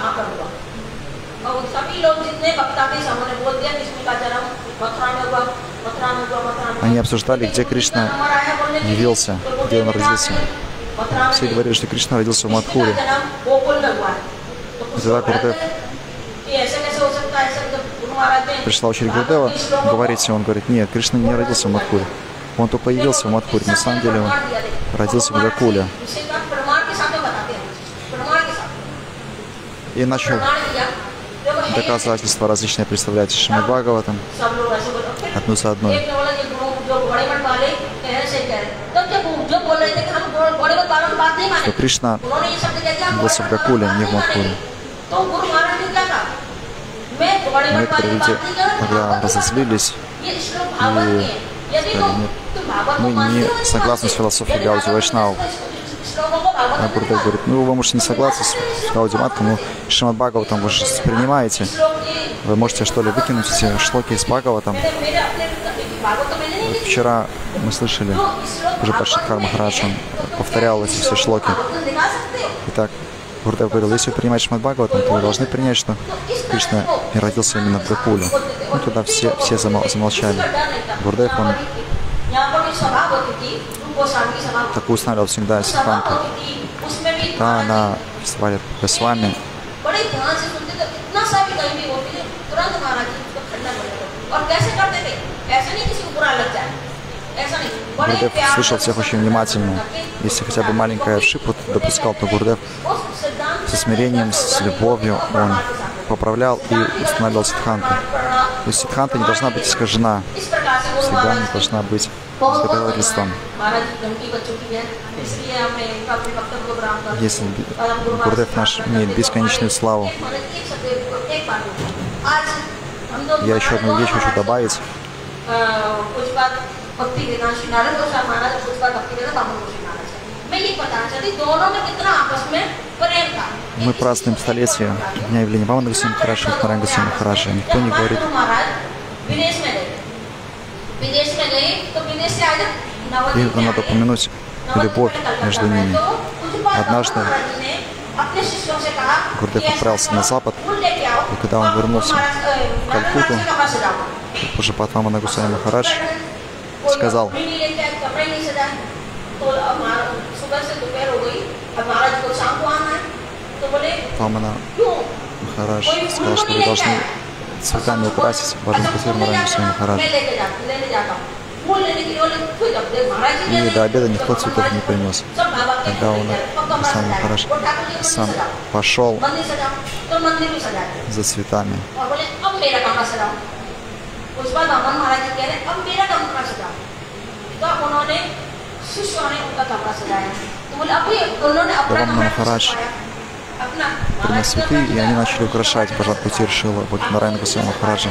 они обсуждали, где Кришна явился, где он родился. Все говорили, что Кришна родился в Мадхуре. И тогда Гурдев пришла очередь Гурдева говорить, он говорит, нет, Кришна не родился в Мадхуре. Он только появился в Мадхуре, на самом деле он родился в Гакуле. И начал доказательства различные представлять Шримад Бхагаватам одну за одной. Что Кришна родился в Гакуле, не в Мадхуре. Некоторые люди тогда разозлились и сказали, нет, мы не согласны с философией Гауди Вайшнавов. А Гурдев говорит, ну вы можете не согласны с Гауди Матхом, но Шримад Бхагаватам вы же принимаете. Вы можете что ли выкинуть эти шлоки из Бхагаватам. Вот вчера мы слышали, уже Пачитара Махарадж, он повторял эти все шлоки. Итак, Гурдев говорил, если вы принимаете Шримад Бхагаватам, то вы должны принять, что Кришна не родился именно в Гакуле. Ну, тогда все, все замол, замолчали. Гурдев, он такую устанавливал всегда Сиддханту. Да, на фестивале Госвами Гурдев слышал всех очень внимательно. Если хотя бы маленькая ошибка допускал, то Гурдев со смирением, с любовью он поправлял и устанавливал Сиддханту. То есть Сиддханта не должна быть искажена, всегда не должна быть с доказательством. Если Гурдев наш имеет бесконечную славу. Я еще одну вещь хочу добавить. Мы празднуем столетие дня явления Вамана Госвами Махараджа и Нараяна Госвами Махараджа. Никто не говорит. И надо упомянуть любовь между ними. Однажды Гурдев отправился на запад, и когда он вернулся в Калькутту, Пуджапат Вамана Госвами Махарадж сказал: Вамана Махарадж сказал, что вы должны цветами украсить Баджан-кутир Нараяна Госвами Махараджа. И до обеда никто цветов не принес. Тогда он, Госвами Махарадж, сам пошел за цветами. Вамана Махарадж принес цветы, и они начали украшать Баджан-кутир Шрила Нараяна Госвами Махараджа.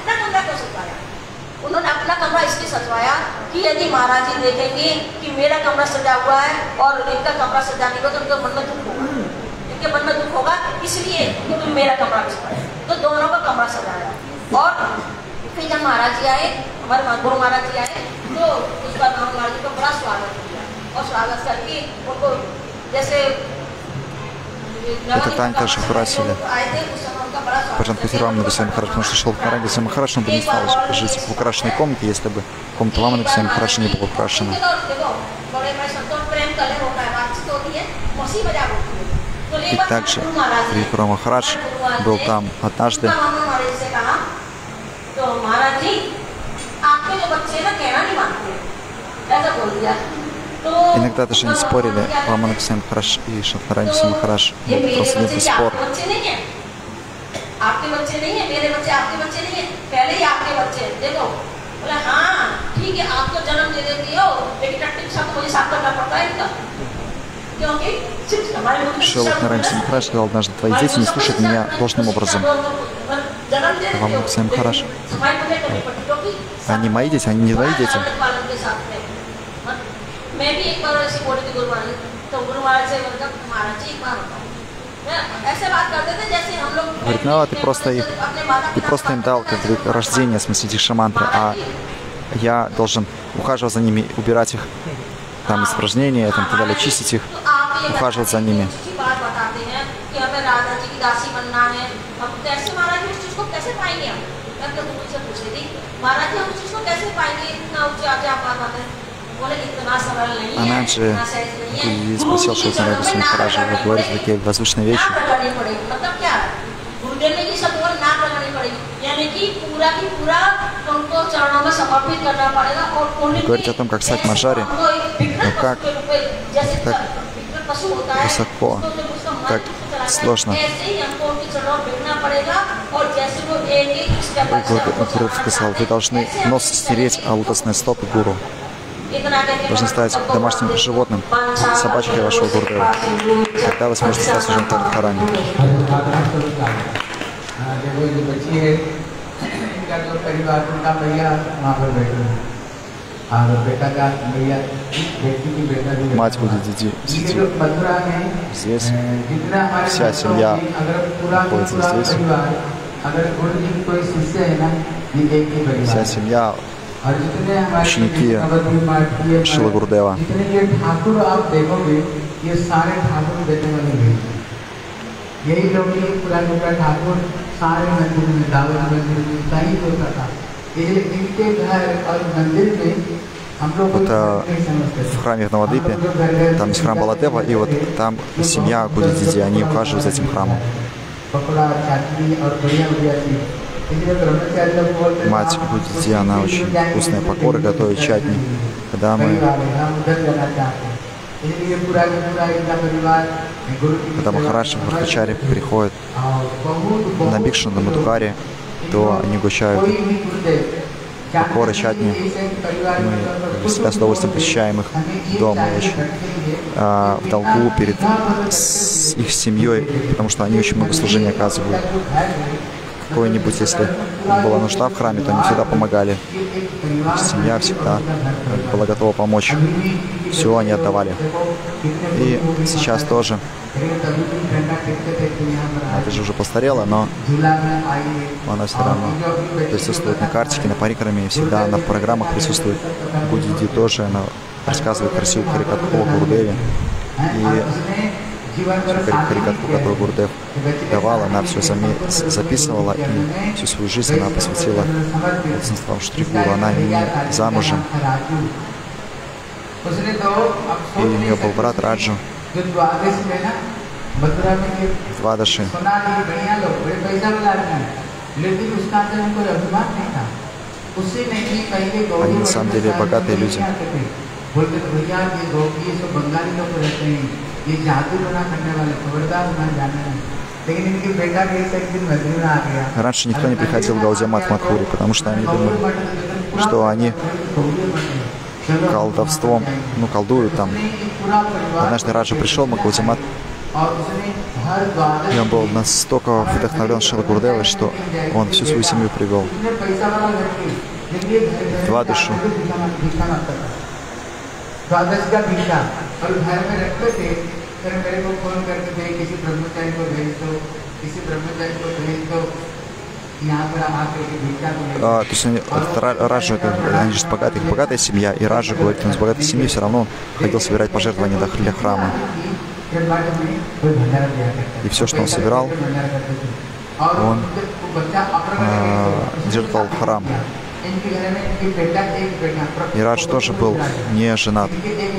कि यदि महाराज जी देखेंगे कि मेरा कमरा सजा हुआ है और इनका कमरा सजाने को तो उनके मन में दुख होगा, इनके मन में दुख होगा इसलिए कि तुम मेरा कमरा सजाया, तो दोनों का कमरा सजाया। और फिर जब महाराज जी आए, हमारे गुरु महाराज जी आए, तो उस बार महाराज जी का बड़ा स्वागत किया और स्वागत करके उनको जैसे Это Тань также украсили Баджан-кутир Вамана Госвами Махарадж, потому что шел в Нараяна Госвами Махарадж, он бы не стал жить в украшенной комнате, если бы комната Вамана Госвами Махараджа не была украшена. И также Трипура Махарадж был там однажды. Иногда даже не спорили Вамана Госвами Махарадж и Нараяна Госвами Махарадж. Просто не был спор. आपके बच्चे नहीं है, मेरे बच्चे आपके बच्चे नहीं है, पहले ही आपके बच्चे देखो। बोला हाँ ठीक है, आप तो जन्म दे देती हो, लेकिन टट्टी सब मुझे साफ करना पड़ता है इनका, क्योंकि हमारे मुल्क में Шрила Нараяна Госвами Махарадж сказал однажды: твои дети не слушают меня должным образом. Вамана Госвами Махарадж: они мои дети, они не твои дети. Говорит, ну, ты просто их, ты просто им дал как бы рождение, в смысле дикша-мантры, а я должен ухаживать за ними, убирать их там испражнения, там, так далее, чистить их, ухаживать за ними. Ананджи спросил Шрила Нараяна Госвами Махараджа: вы говорите такие возвышенные вещи. Говорите о том, как стать маджари, но как так высоко, так сложно. Гуру сказал: вы должны нос стереть, а лотосные стопы гуру. Должны стать домашним животным, собачкой вашего Гурдева. Тогда вы сможете стать уже в Радхарани. Мать будет сидеть здесь, вся семья находится здесь, вся семья, ученики Шрилы Гурдева. यही लोग ये पूरा पूरा ठाकुर सारे मंदिर में दाऊद मंदिर में कहीं होता था। ये इनके घर और मंदिर में हम लोग Это в храме в Навадвипе, там есть храм Баладева, и вот там семья Гудидиди, они ухаживают за этим храмом. Мать Гудиди, она очень вкусные покоры готовит, чатни. Когда мы, когда Махарадж Мадхачарья приходит на Бикшу, на Мадхукаре, то они угощают покоры, чатни. Мы всегда с удовольствием посещаем их дома, очень а, в долгу перед с их семьей, потому что они очень много служения оказывают. Какой-нибудь, если была нужда в храме, то они всегда помогали. Семья всегда была готова помочь. Все они отдавали. И сейчас тоже. Это же уже постарела, но она все равно присутствует на картике, на парикраме, всегда на программах присутствует. Гудиди тоже, она рассказывает красивую карикатуру о Гурудеве. И карикатуру, которую Гурудев давал, она все записывала, и всю свою жизнь она посвятила Шри Гуру. Она не замужем. И у нее был брат Раджу, Двадаши. Они на самом деле богатые люди. Раньше никто не приходил в Гаудия Мат Мадхури, потому что они думали, что они колдовством, ну, колдуют там. Однажды Раджа пришел в Гаудия Мат, и он был настолько вдохновлен Шрила Гурудевой, что он всю свою семью привел. Два душу. А, то есть они, Раджа, это, они же богатые, богатая семья, и Раджа говорит, он из богатой семьи все равно ходил собирать пожертвования для храма. И все, что он собирал, он а, жертвовал в храм. И Радж тоже был не женат.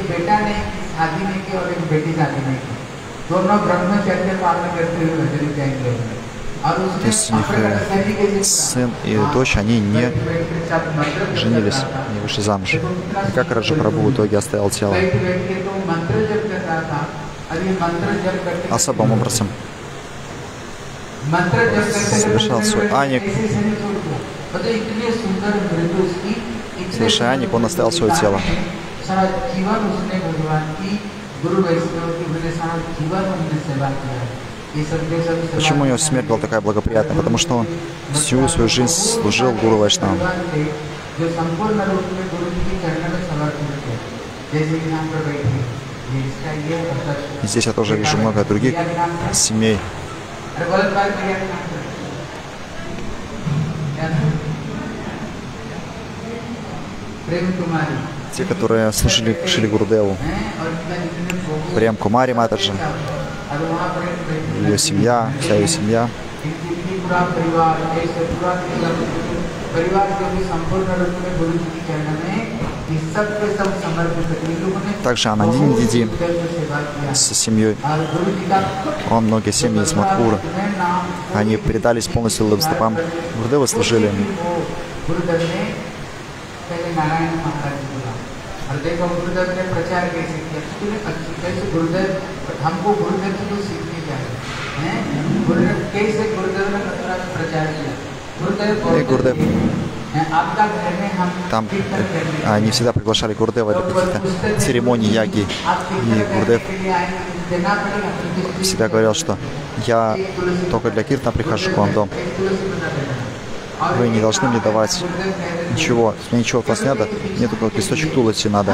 То есть у них сын и дочь, они не женились, не вышли замуж. И как Раджа Прабху в итоге оставил тело? Особым образом совершал свой аник. Совершая аник, он оставил свое тело. Почему у него смерть была такая благоприятная? Потому что он всю свою жизнь служил Гуру Вайшнавам. И здесь я тоже вижу много других семей. Те, которые служили Шри Гурудеву. Прем Кумари Матаджи, ее семья, вся ее семья. Также Анандини Диди с семьей. Он, многие семьи из Мадхуры. Они предались полностью стопам Гурудевы, служили. И Гурудев. Там они всегда приглашали Гурудева для каких-то церемоний яги. И Гурудев всегда говорил, что я только для киртана прихожу к вам в дом. Вы не должны мне давать ничего. Мне ничего от вас не надо. Мне только листочек тулати надо.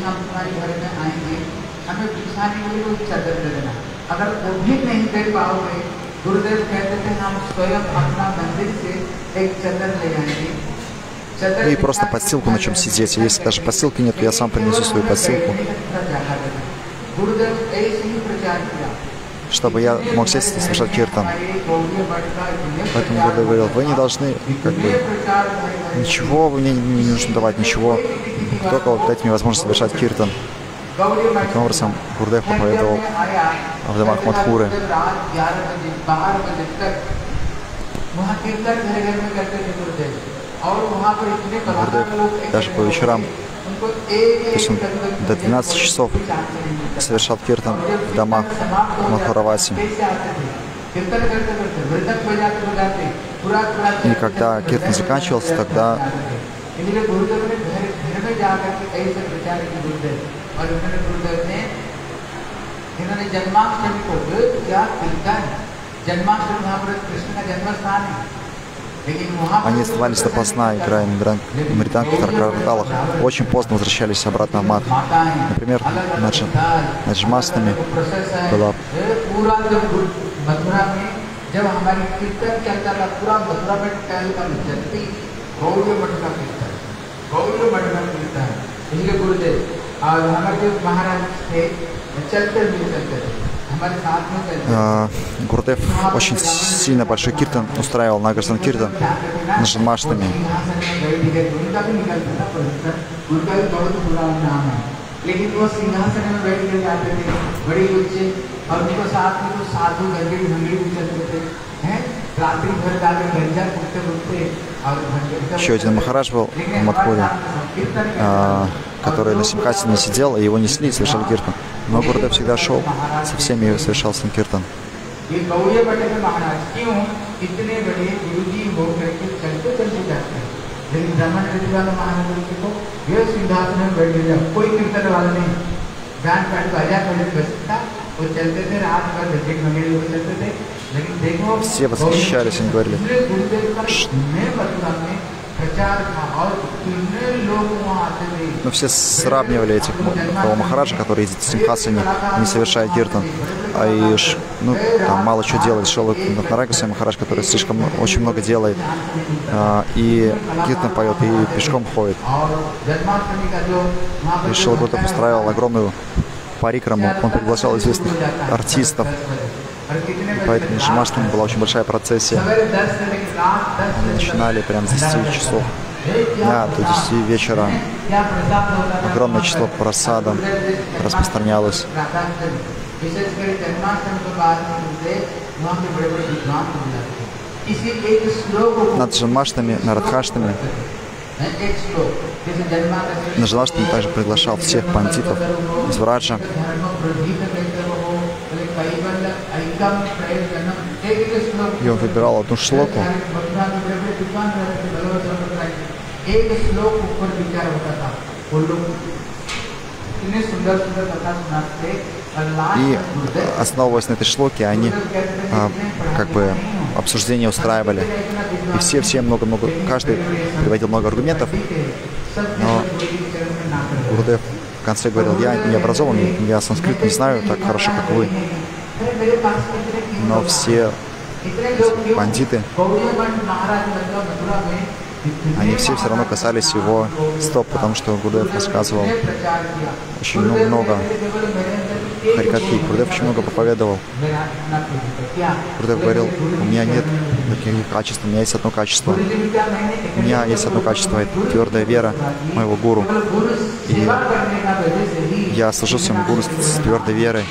И просто подстилку, на чем сидеть. Если даже подстилки нет, то я сам принесу свою подстилку. чтобы я мог сесть и совершать киртан. Поэтому Гурдев говорил, вы не должны, как бы, ничего вы мне не нужно давать, ничего, только вот дайте мне возможность совершать киртан. Таким образом, Гурдев проповедовал в домах Мадхуры. Гурдев даже по вечерам, то есть он до двенадцати часов совершал киртан в домах Мадхураваси. И когда киртан заканчивался, тогда они оставались допоздна, играя на британских кварталах. Очень поздно возвращались обратно в Мадх. Например, над Джмастами была Гурдев очень сильно большой киртан устраивал, Нагар Санкиртан на Джанмаштами. Еще один Махарадж был в Мадхуре, который на Симхасане сидел, и его несли и совершали киртан. Но Гурдев всегда шел со всеми и совершал санкиртан. Все восхищались, они говорили, но все сравнивали этих того Махараджа, который ездит в Симхасане, не совершает киртан. А и ну, там мало что делает. Шел Натнарагаса Махарадж, который слишком очень много делает. А, и киртан поет, и пешком ходит. И Шрила Гурдев устраивал огромную парикраму. Он приглашал известных артистов. И поэтому в Джанмаштами была очень большая процессия. Они начинали прямо с десяти часов дня до десяти вечера. Огромное число просадов распространялось. Над Джанмаштами, над Радхаштами. На Джанмаштами также приглашал всех пандитов из Враджа. И он выбирал одну шлоку. И, основываясь на этой шлоке, они а, как бы обсуждение устраивали. И все, все много-много, каждый приводил много аргументов. Но Гурдев в конце говорил, я не образован, я санскрит не знаю так хорошо, как вы. Но все бандиты, они все все равно касались его стоп, потому что Гурдев рассказывал очень много харикатхи. Гурдев очень много проповедовал. Гурдев говорил, у меня нет никаких качеств, у меня есть одно качество. У меня есть одно качество, это твердая вера моего гуру. И я служу своему гуру с твердой верой.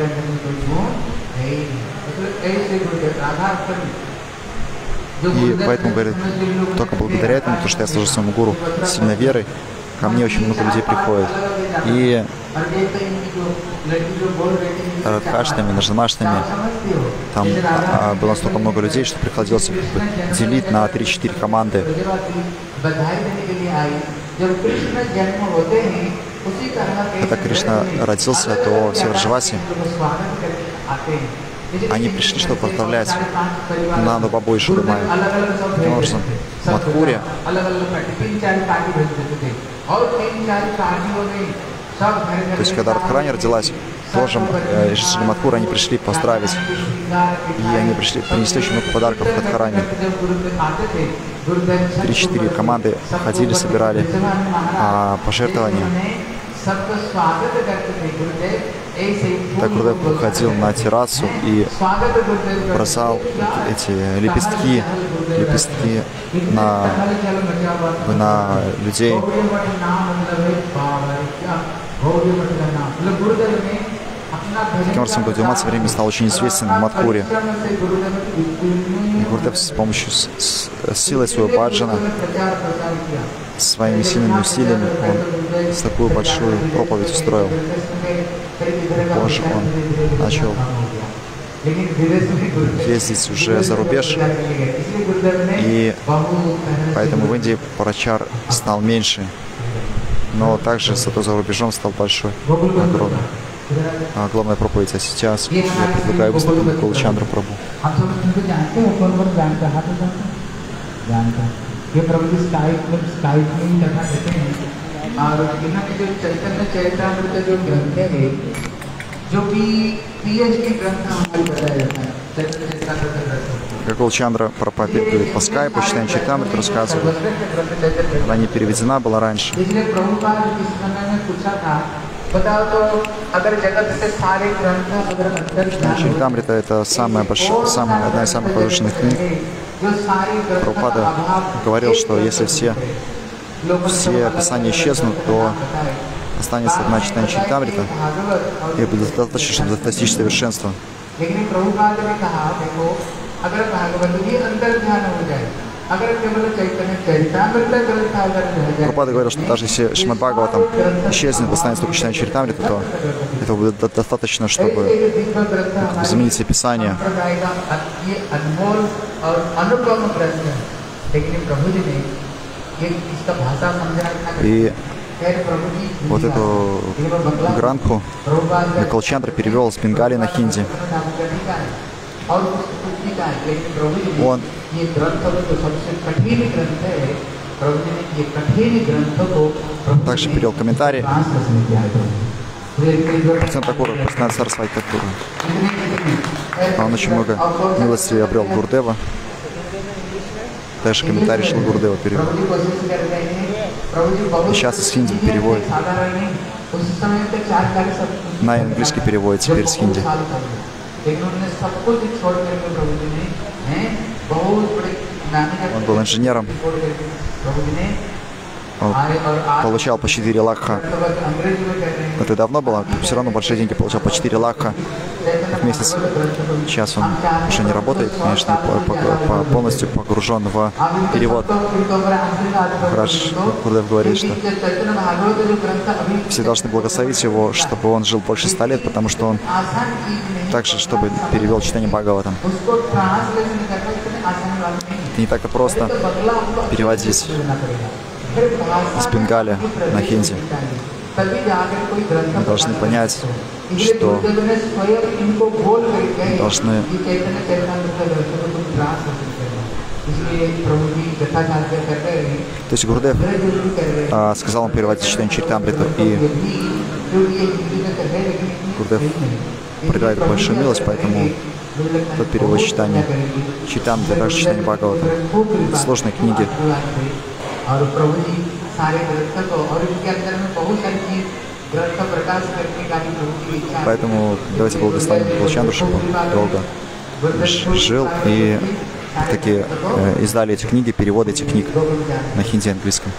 И поэтому, говорит, только благодаря этому, потому что я служу своему гуру с сильной верой, ко мне очень много людей приходит. И Радхаштами, Наджанмаштами, там а, было столько много людей, что приходилось как бы делить на три-четыре команды. Когда Кришна родился, то все Враджаваси, они пришли, чтобы поздравлять Нанду Бабу и Шудамаю. Таким образом, в Мадхуре, то есть когда Радхарани родилась, тоже э, из Мадхура они пришли поздравить. И они пришли, принесли очень много подарков Радхарани. Три-четыре команды ходили, собирали а, пожертвования. Так Гурудев выходил на террасу и бросал эти лепестки, лепестки на, на людей. Таким образом, Гаудиамат со временем стал очень известен в Мадхуре. И Гурудев с помощью с, с, силой своего баджана, своими сильными усилиями, он с такую большую проповедь устроил. Позже он начал ездить уже за рубеж, и поэтому в Индии прачар стал меньше, но также зато за рубежом стал большой, огромный. А главная проповедь. А сейчас я предлагаю выступить Гуручандра Прабху. Как Гуручандра проповедует по скайпу, читаем Чайтамриту, рассказывает. Она не переведена была раньше. Чайтамрита — это самая большая, самая, одна из самых возвышенных книг. Прабхупада говорил, что если все, все описания исчезнут, то останется одна читание Чайтамрита, и будет достаточно, чтобы достичь совершенства. Прабхупада говорил, что даже если Шримад Бхагаватам исчезнет, останется только читание Чаритамрита, то этого будет достаточно, чтобы заменить все писания. И вот эту гранху Гуручандра перевел с бенгали на хинди. Он также перевел комментарий Бхактивинода Такура, Кришнада Сарасвати Такура. Он очень много милости обрел Гурудева. Также комментарий Шрила Гурудева перевел. И сейчас из хинди переводит. На английский переводит теперь с хинди. Он был инженером. Он получал по четыре лакха. Это давно было, все равно большие деньги получал по четыре лакха в месяц. Сейчас он уже не работает, конечно, по, по, по, полностью погружен в перевод. Раш Гурудев говорит, что все должны благословить его, чтобы он жил больше ста лет, потому что он также, чтобы перевел читание Бхагаватам. Это не так-то просто переводить из бенгали на хинди. Мы должны понять, что мы должны То есть Гурудев а, сказал ему переводить читание Чаритамриту, и Гурудев проявляет большую милость, поэтому тот перевод читания Чаритамриты, также читание Бхагавата. Это сложные книги. Поэтому давайте благословим Гуручандру, чтобы он долго жил и таки э, издали эти книги, переводы этих книг на хинди и английском.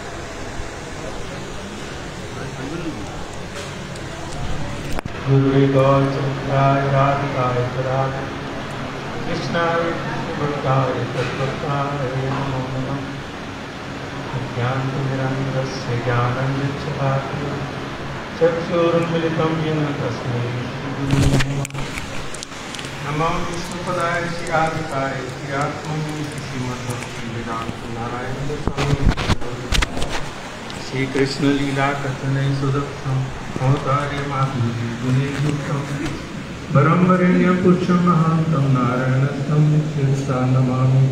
नमो विष्णुपदाय श्रीराधिकाय श्रीआत्मनि श्रीमद्भक्ति वेदांत नारायण श्री कृष्ण लीला कथने सुदक्षम अवतारे माधुरी गुणे युक्तम परम वरेण्य पुरुषं महान्तं नारायणस्थं शिरसा नमामि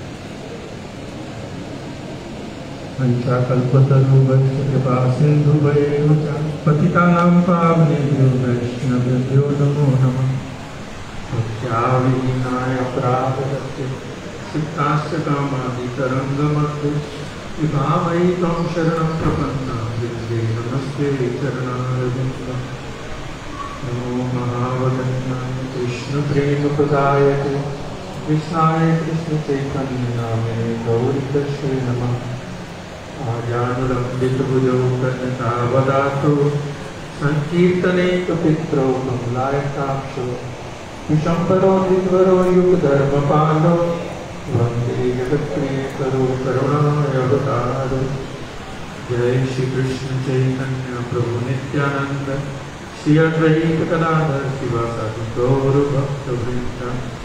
पंचाकल्पतरुवश्च कृपा सिन्धुभैव च पतितानां पावनेभ्यो वैष्णवेभ्यो नमो नमः विनाय अपराधस्य सिद्धाश्च कामादितरङ्गमर्दे विभावै त्वं शरणं प्रपन्ना विद्ये नमस्ते चरणारविन्दं नमो महावदन्नाय कृष्णप्रेमप्रदायते कृष्णाय कृष्णचैतन्यनामिने गौरीतस्यै नमः आजानुलम्बितभुजौ कन्यकावदातो संकीर्तने कपित्रौ कमलायताक्षो विशम्बरो द्विध्वरो युगधर्मपालो वन्दे जगत्प्रियकरो करुणावतारो जय श्री कृष्ण चैतन्य प्रभु नित्यानंद श्री अद्वैत गदाधर शिवासादि गौर भक्तवृंद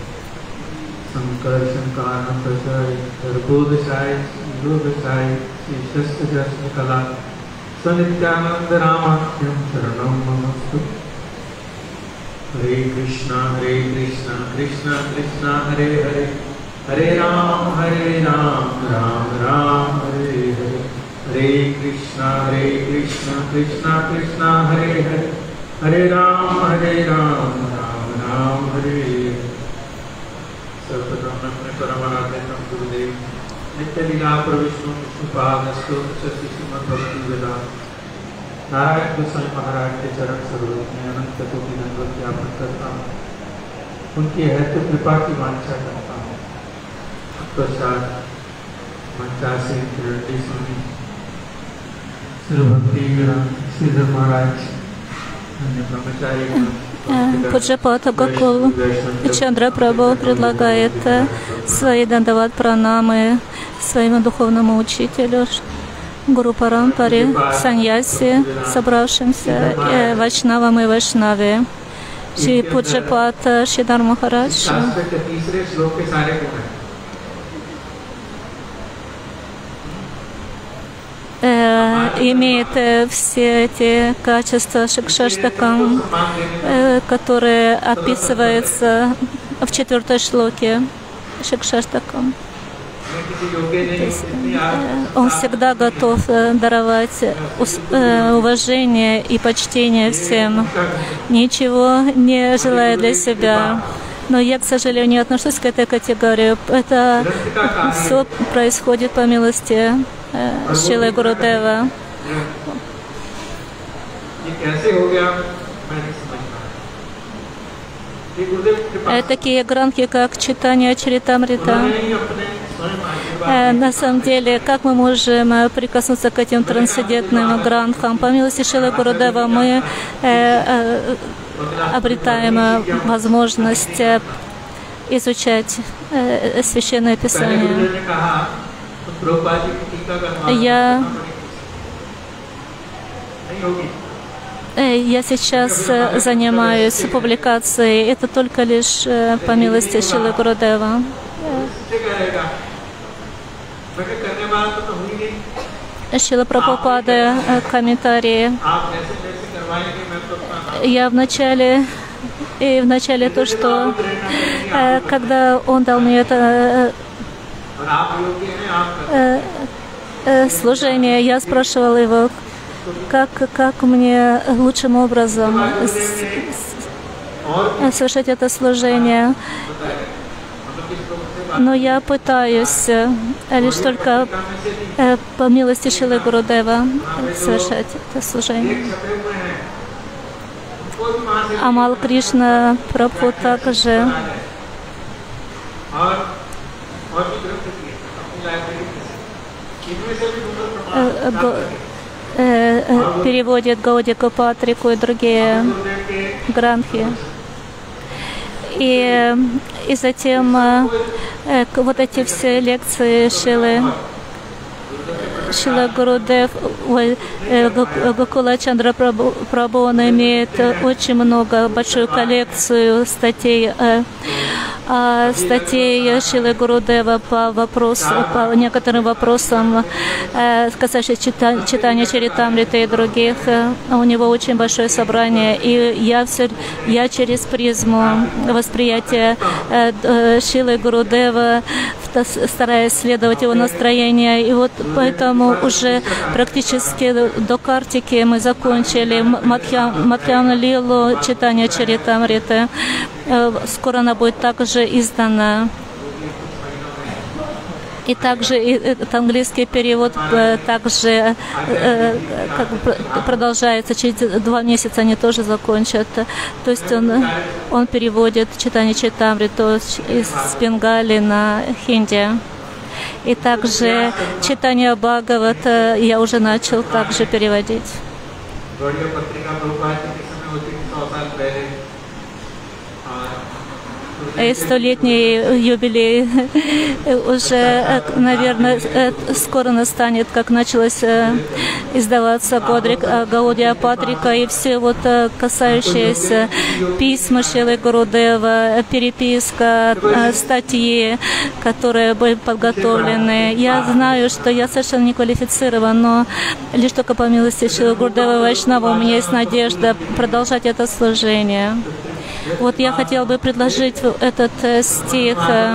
शंकर शंकानंदशाय गर्भोदशाय योगशाय श्री शस्त्र कला सनित्यानंद रामाख्यम शरणं नमस्तु। हरे कृष्णा हरे कृष्णा कृष्णा कृष्णा हरे हरे हरे राम हरे राम राम राम हरे हरे हरे कृष्णा हरे कृष्णा कृष्णा कृष्णा हरे हरे हरे राम हरे राम राम राम हरे हरे। सर्वप्रथम अपने परमाराध्य गुरुदेव नित्य लीला प्रविष्णु विष्णुपाद स्तोत्र श्रीमद् भक्ति वेदांत नारायण गोसाई महाराज के चरण सरोवर में अनंत कोटि दंडवत ज्ञापन करता हूँ। उनकी हेतु कृपा की वांछा करता हूँ। प्रसाद मंचासी किरटी स्वामी श्री भक्ति श्रीधर महाराज अन्य ब्रह्मचारी Пуджапата Гакул Чандра Прабху предлагает свои дандават пранамы своему духовному учителю Гуру Парампаре, саньяси, собравшимся вайшнавам и вайшнаве. Шри Пуджапата Шридар Махарадж имеет все эти качества Шикшаштакам, которые описываются в четвертой шлоке Шикшаштакам. Он всегда готов даровать уважение и почтение всем, ничего не желая для себя. Но я, к сожалению, не отношусь к этой категории. Это все происходит по милости Шрилы Гурудева. Такие гранхи, как читание Чаритамрита. На самом деле, как мы можем прикоснуться к этим трансцендентным гранхам? По милости Шрилы Гурудева мы обретаем возможность изучать Священное Писание. Я, я сейчас занимаюсь публикацией, это только лишь по милости Шрилы Гурудева. Шрила Прабхупада, комментарии. Я вначале, и вначале то, что когда он дал мне это служение, я спрашивала его, как, как мне лучшим образом совершать это служение. Но я пытаюсь лишь только по милости Шрилы Гурудева совершать это служение. Амал Кришна Прабху также переводит Гаудика Патрику и другие гранхи. И, и затем э, вот эти все лекции Шрилы, Шрила Гурудев, ой, Гакула Чандра Прабху, Прабху, он имеет очень много, большую коллекцию статей, э, э, статей Шрилы Гурудева по вопросам, по некоторым вопросам, э, касающихся чита, читания Чаритамриты и других. У него очень большое собрание, и я, все, я через призму восприятия э, э, Шрилы Гурудева стараюсь следовать его настроению, и вот поэтому уже практически до Картики мы закончили Мадхьяна Лилу, читание Чаритамриты. Скоро она будет также издана. И также и этот английский перевод также как бы продолжается. Через два месяца они тоже закончат. То есть он, он переводит Читание Чайтамриту из Бенгали на хинди. И также Читание Бхагавата я уже начал также переводить. И столетний юбилей уже, наверное, скоро настанет, как началось издаваться Гаудия Патрика, и все вот касающиеся письма Шрилы Гурудева, переписка, статьи, которые были подготовлены. Я знаю, что я совершенно не квалифицирован, но лишь только по милости Шрилы Гурудева и Вайшнава у меня есть надежда продолжать это служение. Вот я хотела бы предложить этот стих,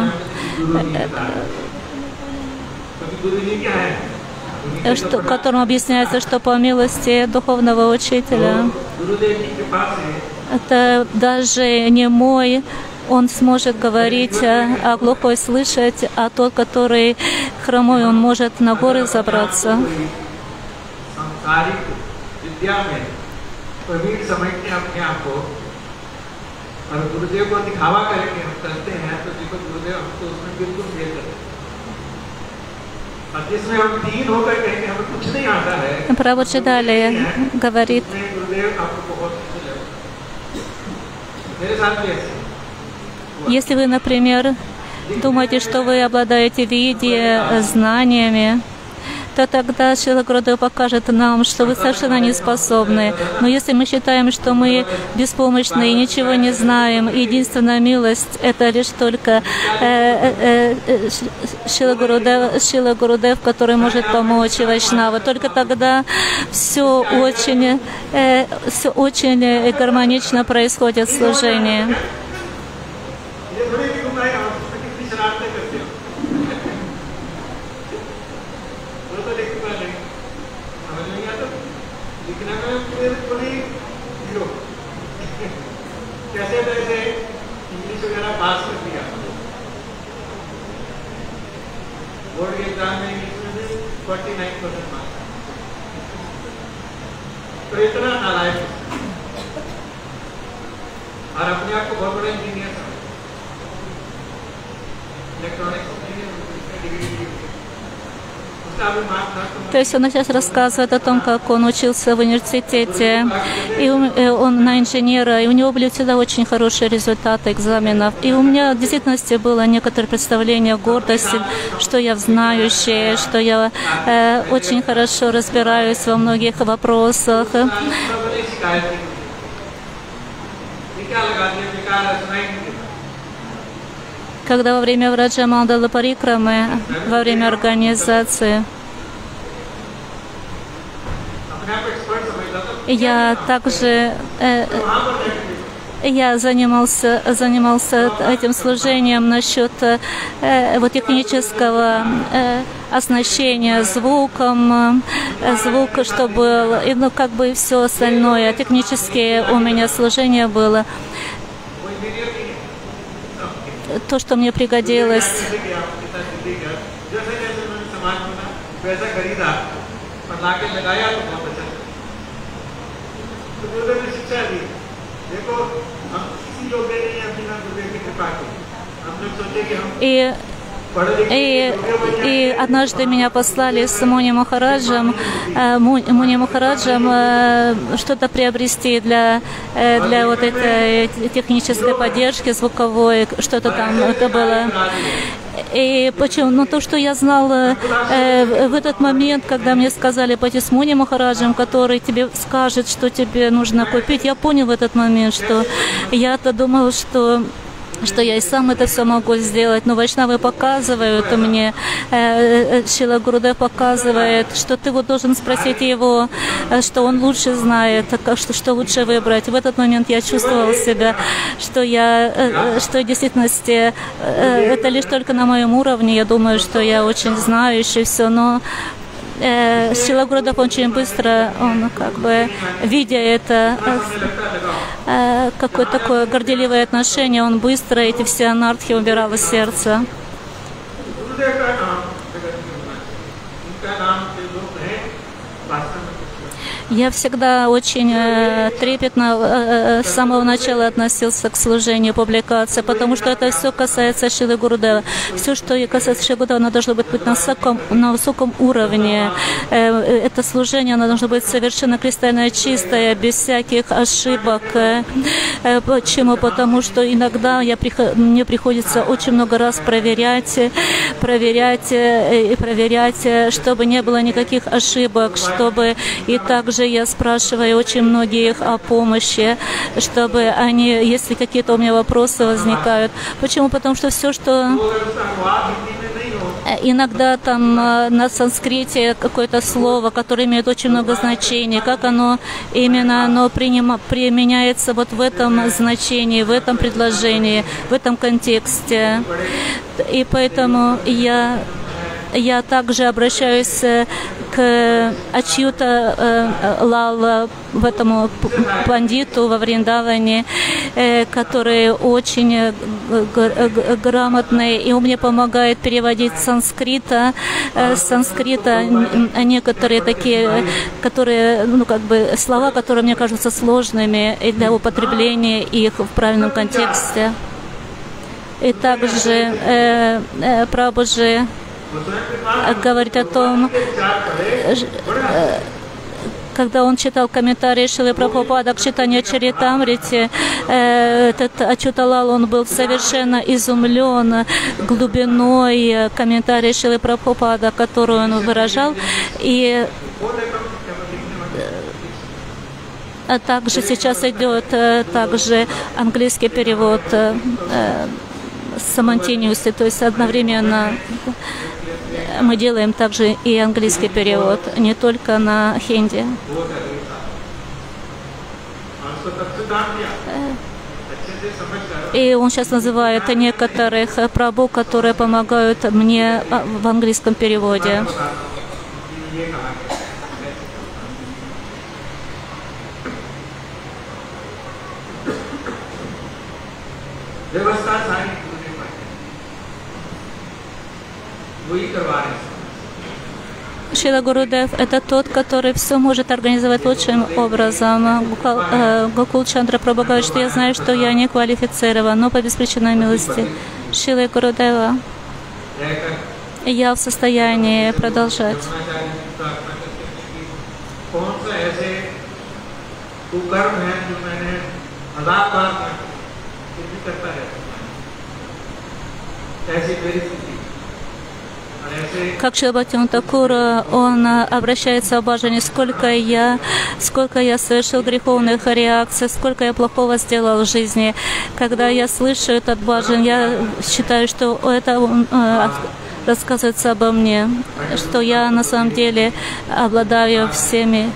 что, в котором объясняется, что по милости духовного учителя, это даже не мой, он сможет говорить, а глухой слышать, а тот, который хромой, он может на горы забраться. और गुरुदेव को दिखावा करके हम करते हैं तो देखो गुरुदेव हमको उसमें बिल्कुल फेल करते हैं और जिसमें हम तीन होकर कहेंगे हमें कुछ नहीं आता है Прабхупада далее говорит, गुरुदेव आपको बहुत कुछ है मेरे साथ भी ऐसे если вы, например, думаете, что вы обладаете видением, знаниями, то тогда Шрила Гурудев покажет нам, что вы совершенно не способны. Но если мы считаем, что мы беспомощны и ничего не знаем, единственная милость — это лишь только э, э, э, Шрила Гурудев, Шрила Гурудев, который может помочь и Вайшнава, только тогда все очень, э, все очень гармонично происходит в служении. कैसे कैसे इंग्लिश वगैरह पास कर दिया बोर्ड के एग्जाम में इंग्लिश में भी फोर्टी नाइन परसेंट मार्क्स तो इतना नालायक और अपने आप को बहुत बड़ा इंजीनियर था इलेक्ट्रॉनिक्स इंजीनियर डिग्री ली उसका अभी मार्क्स था То есть он сейчас рассказывает о том, как он учился в университете, и он на инженера, и у него были всегда очень хорошие результаты экзаменов. И у меня в действительности было некоторое представление гордости, что я знающая, что я э, очень хорошо разбираюсь во многих вопросах. Когда во время Враджа Мандала Парикрамы, во время организации, я также э, я занимался, занимался этим служением насчет э, вот технического э, оснащения звуком, э, звук, что был, и, ну, как бы все остальное. Технические у меня служение было. То, что мне пригодилось. И, и, и однажды меня послали с Муни Махараджем, э, Муни Махараджем э, что-то приобрести для, э, для вот этой технической поддержки звуковой, что-то там это было. И почему? Ну, то, что я знала э, в этот момент, когда мне сказали пойти с Муни Махараджем, который тебе скажет, что тебе нужно купить, я понял в этот момент, что я-то думала, что что я и сам это все могу сделать, но вайшнавы показывают мне, э, Шрила Гурудев показывает, что ты вот должен спросить его, что он лучше знает, что, что лучше выбрать. В этот момент я чувствовала себя, что я, э, что в действительности э, это лишь только на моем уровне. Я думаю, что я очень знающий все, но э, Шрила Гурудев очень быстро, он как бы, видя это, э, какое-то такое горделивое отношение, он быстро эти все анархии убирал из сердца. Я всегда очень э, трепетно э, с самого начала относился к служению публикации, потому что это все касается Шрилы Гурудева. Все, что касается Шрилы Гурудева, оно должно быть на высоком, на высоком уровне. Э, это служение, оно должно быть совершенно кристально чистое, без всяких ошибок. Э, почему? Потому что иногда я, мне приходится очень много раз проверять, проверять и проверять, чтобы не было никаких ошибок, чтобы и также я спрашиваю очень многих о помощи, чтобы они, если какие-то у меня вопросы возникают. Почему? Потому что все, что иногда там на санскрите какое-то слово, которое имеет очень много значений, как оно именно оно принима, применяется вот в этом значении, в этом предложении, в этом контексте. И поэтому я Я также обращаюсь к Ачьюта э, Лала, в этому пандиту во Вриндаване, э, который очень грамотный, и он мне помогает переводить с санскрита, э, с санскрита некоторые такие, которые, ну, как бы слова, которые мне кажутся сложными и для употребления их в правильном контексте. И также э, э, Прабхуджи говорит о том, когда он читал комментарии Шрилы Прабхупады к читанию Чаритамрити, этот Ачьюта Лал, он был совершенно изумлен глубиной комментария Шрилы Прабхупады, которую он выражал. И а также сейчас идет также английский перевод Самантиниуса, то есть одновременно мы делаем также и английский перевод, не только на хинди. И он сейчас называет некоторых прабху, которые помогают мне в английском переводе. Шрила Гурудев – это тот, который все может организовать лучшим образом. Гокул Чандра Прабху говорит, что я знаю, что я не квалифицирован, но по беспричинной милости Шрилы Гурудева я в состоянии продолжать. Как Шрила Бхактивинода Тхакур, он обращается в баджане, сколько я, сколько я совершил греховных реакций, сколько я плохого сделал в жизни. Когда я слышу этот баджан, я считаю, что это э, рассказывается обо мне, что я на самом деле обладаю всеми.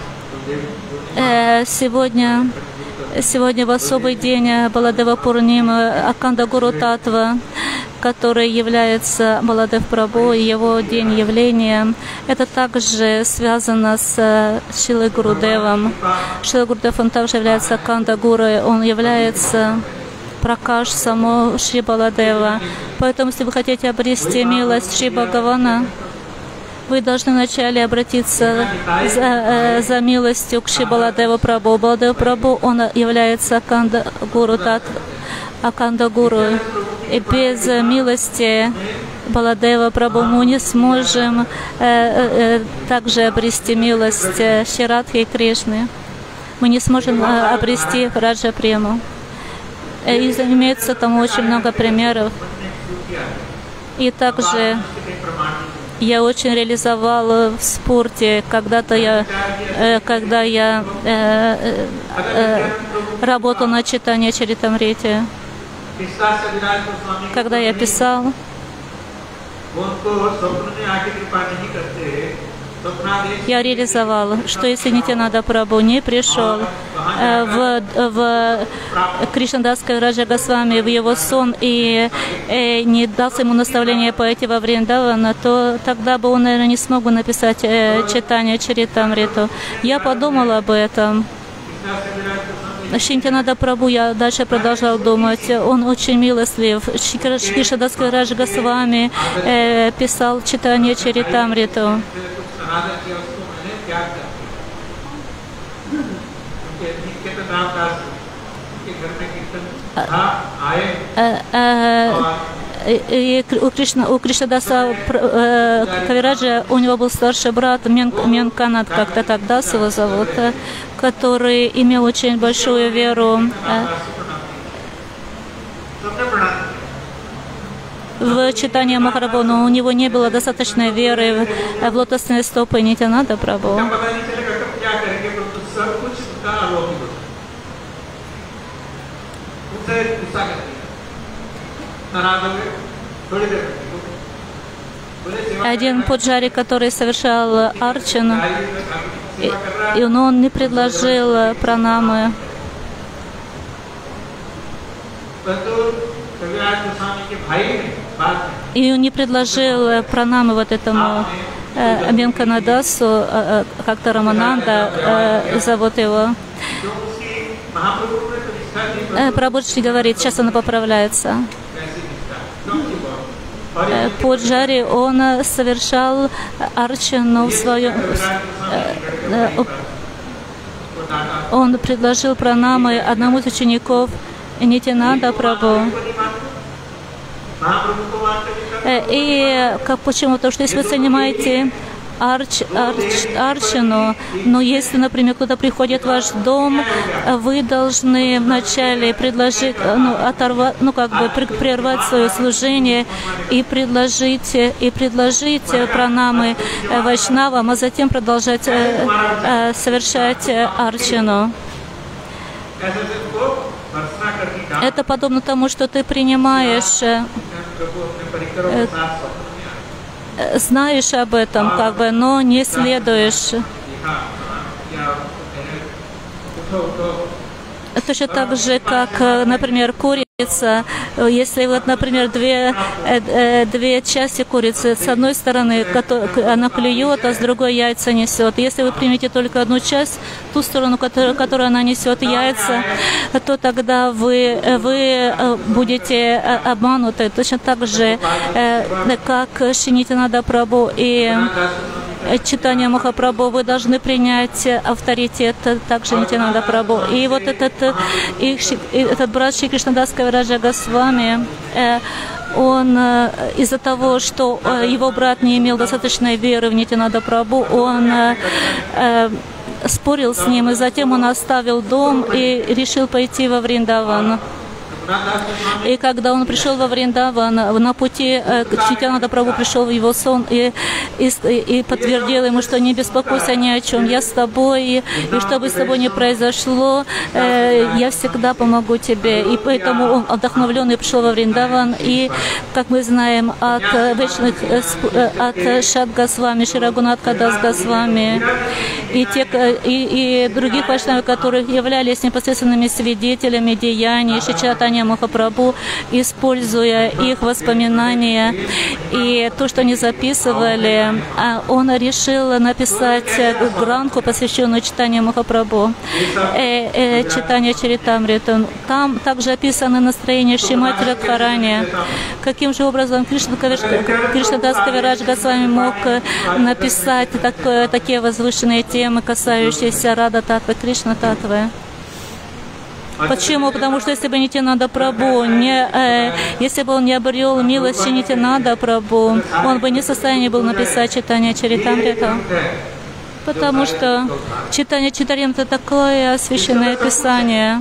Э, сегодня Сегодня в особый день Баладева Пурнима, Акханда Гуру Татва, который является Баладев Прабху, и его день явления. Это также связано с Шрилой Гурудевом. Шрила Гурудев, он также является Акханда Гуру, он является Пракаш самого Шри Баладева. Поэтому, если вы хотите обрести милость Шри Бхагавана, вы должны вначале обратиться за, э, за милостью к Шри Баладеву Прабху. Баладев Прабху, он является Акханда Гуру, Акханда Гуру. И без милости Баладева Прабху мы не сможем э, э, также обрести милость Шри Радхи и Кришны. Мы не сможем э, обрести Раджа Прему. И имеется там очень много примеров. И также я очень реализовала в спорте. Когда-то я, э, когда я э, э, работала на читании Чаритамрити, когда я писал, я реализовал, что если Нитянанда Прабху не пришел э, в, в Кришнадасское Раджа Госвами, в его сон и э, не дал ему наставление пойти во Вриндавана, то тогда бы он, наверное, не смог бы написать э, читание Чаритамриту. Я подумала об этом. Нитянанда Прабху, я дальше продолжал думать, он очень милостлив. Кришнадасское Раджа Госвами э, писал читание Чаритамриту. И у, Кришна, у Кришнадаса Кавираджа у него был старший брат Менканат, как-то так Дас его зовут, который имел очень большую веру в читание Махапрабху, но у него не было достаточной веры в, в лотосные стопы Нитянанда Прабху. Один пуджари, который совершал арчану, и, и он не предложил пранамы. И он не предложил пранамы вот этому э, Менканадасу, э, как-то Рамананда э, зовут его. Э, Прабhuджи говорит, сейчас она поправляется. Э, Пуджари, он совершал арчану в своем... Э, э, он предложил пранамы одному из учеников Нитянанда Прабху. И как, почему? Потому что если вы занимаете арч, арч, арчану, но если, например, кто-то приходит в ваш дом, вы должны вначале предложить, ну, оторвать, ну, как бы прервать свое служение и предложить, и предложить пранамы вайшнавам, а затем продолжать э, э, совершать арчану. Это подобно тому, что ты принимаешь, э, э, знаешь об этом, как бы, но не следуешь. Точно так же, как, например, курица. Если вот, например, две, две части курицы, с одной стороны она клюет, а с другой яйца несет. Если вы примете только одну часть, ту сторону, которую, которую она несет яйца, то тогда вы, вы будете обмануты. Точно так же, как Шри-Нитянанда Прабху и читание Махапрабху, вы должны принять авторитет также Нитянанда Прабху. И вот этот, и, этот брат Шри Кришнадас Кавираджа Госвами, он из-за того, что его брат не имел достаточной веры в Нитянанда Прабху, он спорил с ним, и затем он оставил дом и решил пойти во Вриндаван. И когда он пришел во Вриндаван, на пути Нитянанда Прабху пришел в его сон и, и, и подтвердил ему, что не беспокойся ни о чем, я с тобой, и, и что бы с тобой ни произошло, э, я всегда помогу тебе. И поэтому он вдохновленный пришел во Вриндаван, и, как мы знаем, от вечных, от Шад Госвами, Шри Рагунатха Дас Госвами и, те, и, и других вайшнавов, которые являлись непосредственными свидетелями деяний Шри Чайтанья Махапрабху, используя их воспоминания и то, что они записывали, он решил написать гранху, посвященную читанию Махапрабху, э, э, читание Чаритамриты. Там также описаны настроения Шримати Радхарани. Каким же образом Кришнадас Кавирадж Госвами мог написать так, такие возвышенные темы, касающиеся Рада Татвы, Кришна Татвы? Почему? Потому что если бы Нитянанда Прабху, не, э, если бы он не обрел милость Нитянанда Прабху, он бы не в состоянии был написать читание Чаритамрита. Потому что читание Чаритамрита — это такое священное писание.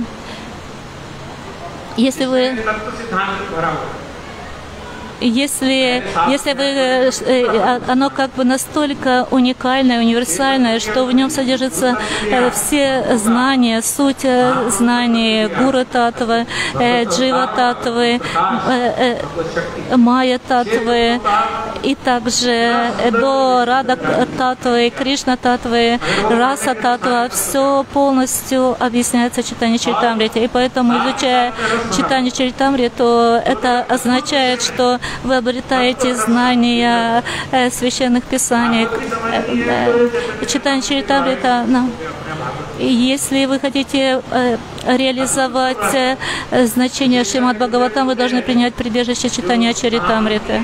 Если вы... Если, если вы, оно как бы настолько уникальное, универсальное, что в нем содержатся все знания, суть знаний Гуру Татвы, Джива Татвы, Майя Татвы, и также до Рада Татвы, Кришна Татвы, Раса Татва, все полностью объясняется читание Чаритамриты. И поэтому, изучая читание Чаритамриту, это означает, что вы обретаете знания э, священных писаний, э, э, читание Чаритамрита. No. Если вы хотите э, реализовать э, значение Шримад Бхагаватам, вы должны принять прибежище читания Чаритамриты.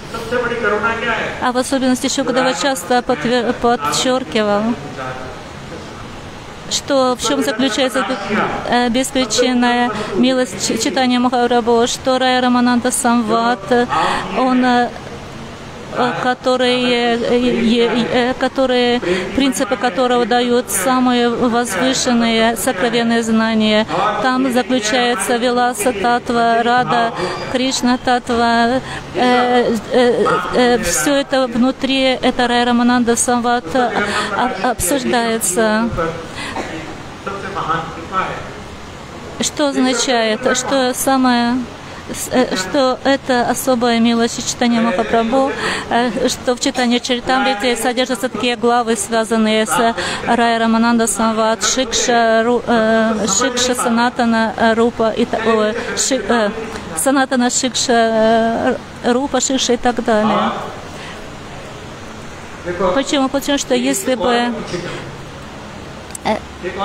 А в особенности Шукадева часто подчеркивал, что в чем заключается э, беспричинная милость читания Махапрабху, что Рая Рамананда Самват, он э, которые, э, которые, принципы которого дают самые возвышенные сокровенные знания. Там заключается Виласа Татва, Рада, Кришна Татва. Э, э, э, все это внутри, это Рая Рамананда Самват обсуждается. Что означает, что самое что это особая милость читания Махапрабху, что в читании Чаритамрити содержатся такие главы, связанные с Рая Рамананда Самват, Шикша, Ру, э, Шикша Санатана Рупа, и, о, ши, э, Санатана Шикша Рупа, Шикша и так далее. Почему? Потому что если бы э,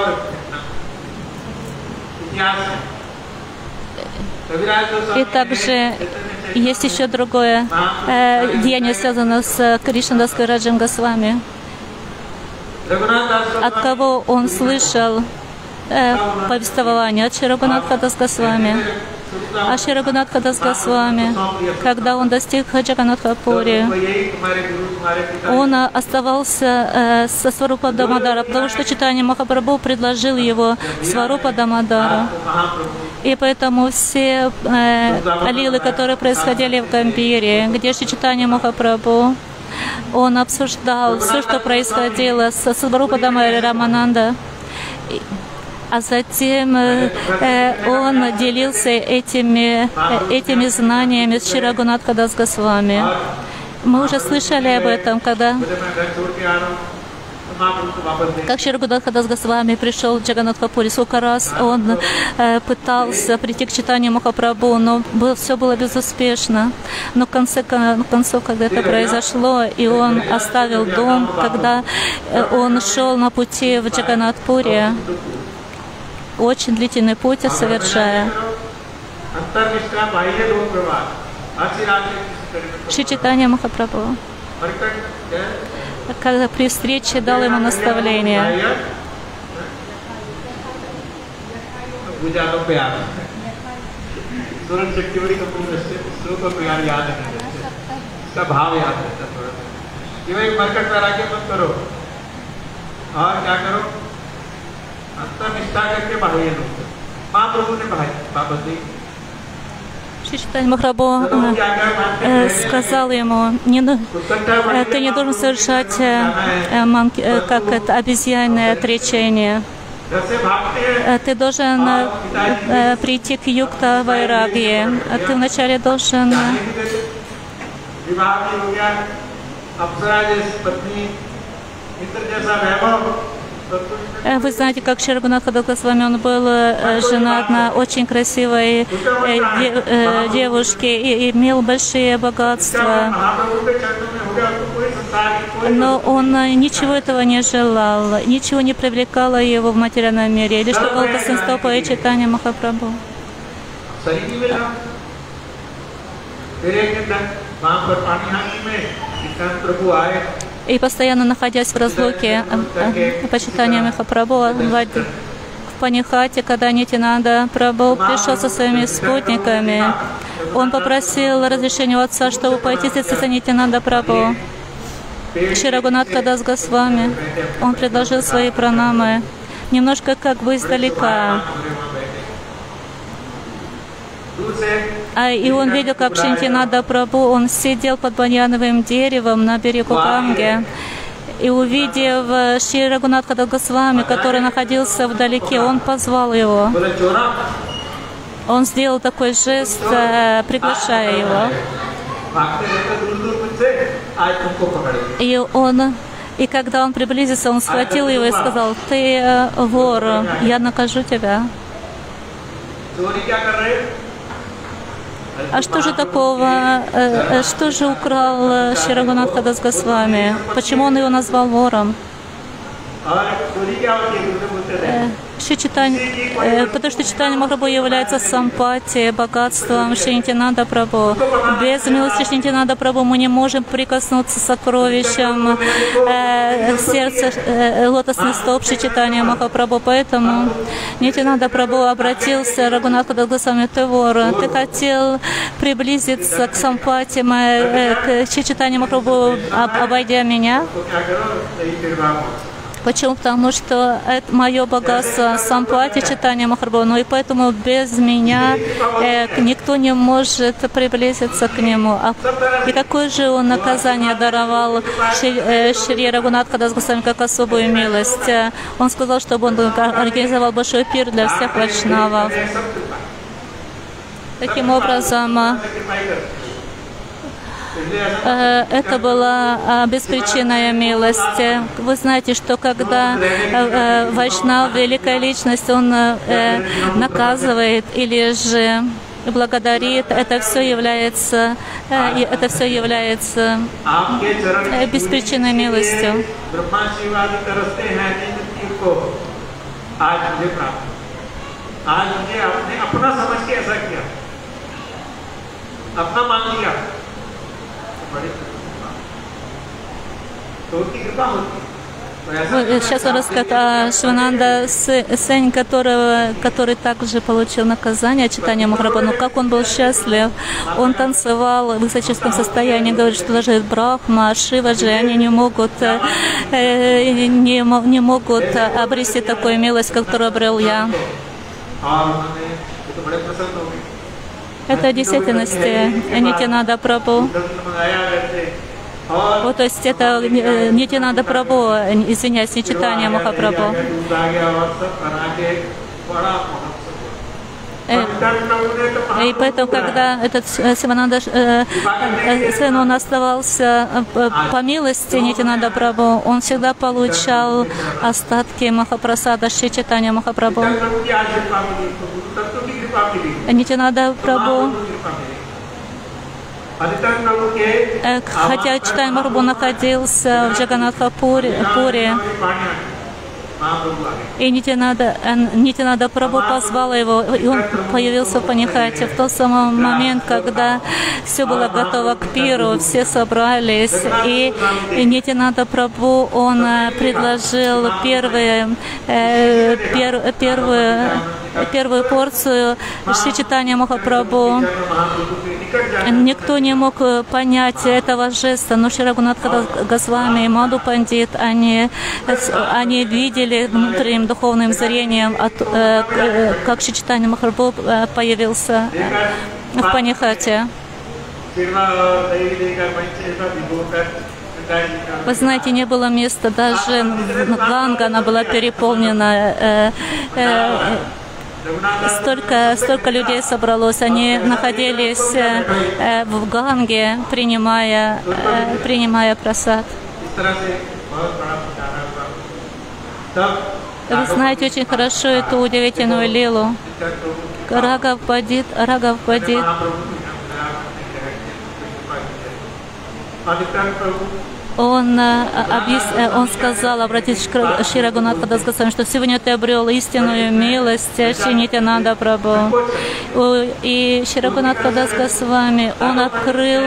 и также есть еще другое э, деяние, связанное с Кришнадас Кавираджем Госвами, от кого он слышал э, повествование, от Шри Рагунатха Дас Госвами. А Шри Рагунатха Дас Госвами, когда он достиг Джаганатхапури, он оставался э, со Сварупа Дамадара, потому что читание Махапрабху предложил его Сварупа Дамадару. И поэтому все э, лилы, которые происходили в Гамбире, где же читание Махапрабху, он обсуждал все, что происходило с Сварупа Дамадари Рамананда. А затем э, он делился этими, э, этими знаниями с Шри Рагунатха Дас Госвами. Мы уже слышали об этом, когда как Шри Рагунатха Дас Госвами пришел в Джаганатхапури. Сколько раз он э, пытался прийти к читанию Махапрабху, но было, все было безуспешно. Но в конце концов, когда это произошло, и он оставил дом, когда э, он шел на пути в Джаганатхапури, очень длительный путь совершая, Шри Чайтанья Махапрабху, когда при встрече дал ему наставление. Шри Чайтанья Махапрабху э, сказал ему, не, э, ты не должен совершать э, э, манки, э, как это, обезьянное отречение. Э, ты должен э, э, прийти к юкта вайрагье. Ты вначале должен Вы знаете, как Шри Рагунатха Дас Госвами, он был женат на очень красивой девушке и имел большие богатства. Но он ничего этого не желал, ничего не привлекало его в материальном мире, лишь только Госвами и читание Махапрабху. И постоянно находясь в разлуке почитания Махапрабху, в Панихате, когда Нитянанда Прабху пришел со своими спутниками, он попросил разрешения у отца, чтобы пойти встретиться с Нитянанда Прабху. Шри Рагунатха Дас Госвами, он предложил свои пранамы, немножко как бы издалека. А, и он видел, как Шри Нитянанда Прабху, он сидел под баньяновым деревом на берегу Ганги. И увидев Шри Рагунатха Дас Госвами, который находился вдалеке, он позвал его. Он сделал такой жест, приглашая его. И он, и когда он приблизился, он схватил его и сказал: «Ты вор, я накажу тебя». А что же такого, э, что же украл Шри Рагунатха Дас Госвами? Почему он его назвал вором? Шри Чайтанья, э, потому что Чайтанья Махапрабху является сампати, богатством Шри Нитьянанда Прабху. Без милости Шри Нитьянанда Прабху мы не можем прикоснуться к сокровищам э, сердца э, лотосный столб Шри Чайтанья Махапрабху. Поэтому Нитьянанда Прабху обратился к Рагунатху Дасгосвами: Тевор, ты хотел приблизиться к сампати, э, к Шри Чайтанья Махапрабху, обойдя меня? Почему? Потому что это мое богатство сампати Чайтанья Махапрабху, ну и поэтому без меня э, никто не может приблизиться к нему. А, и какое же он наказание даровал Шри, э, Шри Рагунатха Дасгосвами как особую милость? Он сказал, чтобы он организовал большой пир для всех вайшнавов. Таким образом, это была беспричинная милость. Вы знаете, что когда вайшнав, великая личность, он наказывает или же благодарит, это все является, это все является беспричинной милостью. Сейчас он расскажет о Шивананда Сен, которого, который также получил наказание от Чайтаньи Махапрабху. Но как он был счастлив. Он танцевал в высоческом состоянии. Говорит, что даже Брахма, Шиваджи, они не могут, не, не могут обрести такую милость, которую обрел я. Это в действительности Нитьянанда Прабху. Вот, то есть это Нитьянанда Прабху, извиняюсь, не Чайтанья Махапрабху. И поэтому, когда этот Сивананда Сен, он оставался по милости Нитьянанда Прабху, он всегда получал остатки Махапрасада Шри Чайтанья Махапрабху. Нитьянанда Прабху, хотя Чайтанья Махапрабху находился в Джаганнатха-пуре, и Нитьянанда, Нитьянанда Прабху позвал его, и он появился в Панихате в тот самый момент, когда все было готово к пиру, все собрались, и, и Нитьянанда Прабху, он предложил первые, э, пер, первую, первую порцию Шри Чайтанья Махапрабху. Никто не мог понять этого жеста, но Шри Рагунатха Госвами и Маду Пандит, они, они видели внутренним духовным зрением, как Шри Чайтанья Махапрабху появился в Панихате. Вы знаете, не было места, даже Ганга, она была переполнена. Столько, столько людей собралось, они находились э, в Ганге, принимая, э, принимая прасад. Вы знаете очень хорошо эту удивительную лилу. Рагав Падит, Рагав Падит. Он, объяс... он сказал, обратитесь к Шри Рагунатха Дасгосвами, что сегодня ты обрел истинную милость Шри Нитьянанда Прабху. И Шри Рагунатха Дасгосвами, он открыл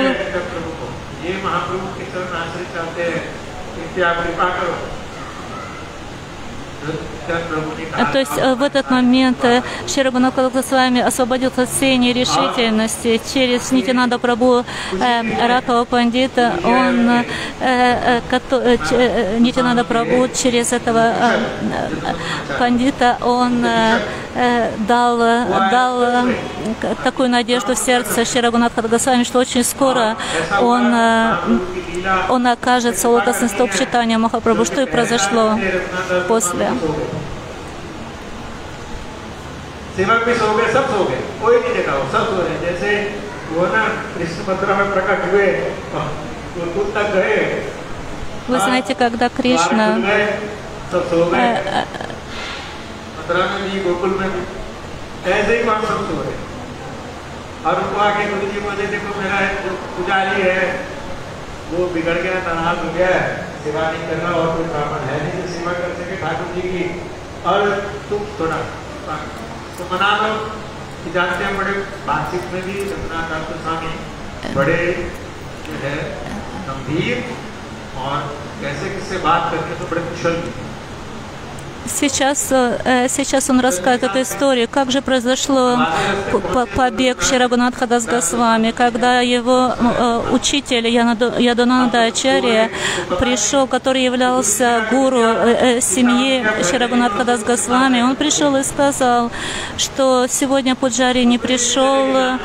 То есть в этот момент Шри Рагунатха Дасгосвами освободился от всей нерешительности. Через Нитьянанда Прабху э, Ракава Пандита, он, э, э, э, Нитьянанда Прабху через этого э, пандита, он э, э, дал, дал э, такую надежду в сердце Шри Рагунатха Дасгосвами, что очень скоро он, э, он окажется лотосный столб Чайтанья Махапрабху, что и произошло после. सेवक भी सो गए, सब सो गए, कोई नहीं देखा, सब सो रहे। जैसे वो ना कृष्ण मथुरा में प्रकट हुए, वो दूर तक गए। Вы знаете, когда Кришна सब सो गए, मथुरा में भी, गोकुल में भी, ऐसे ही वहाँ सब सो रहे। और उनको आके गुरुजी बोले, देखो मेरा जो पुजारी है, वो बिगड़ गया, नाराज हो गया है, सेवा नहीं कर रहा और कोई ब्राह्मण है नहीं जो सेवा कर सके ठाकुर जी की, और तुम थोड़ा तो मना लो कि जानते हैं बड़े बातचीत में भी रघुनाथ दास गोस्वामी बड़े जो है गंभीर और कैसे किससे बात करते तो बड़े कुशल। Сейчас, сейчас он рассказывает эту историю, как же произошло побег Шри Рагунатха Дас Госвами, когда его учитель Ядунанда Ачарья пришел, который являлся гуру семьи Шри Рагунатха Дас Госвами, он пришел и сказал, что сегодня Пуджари не пришел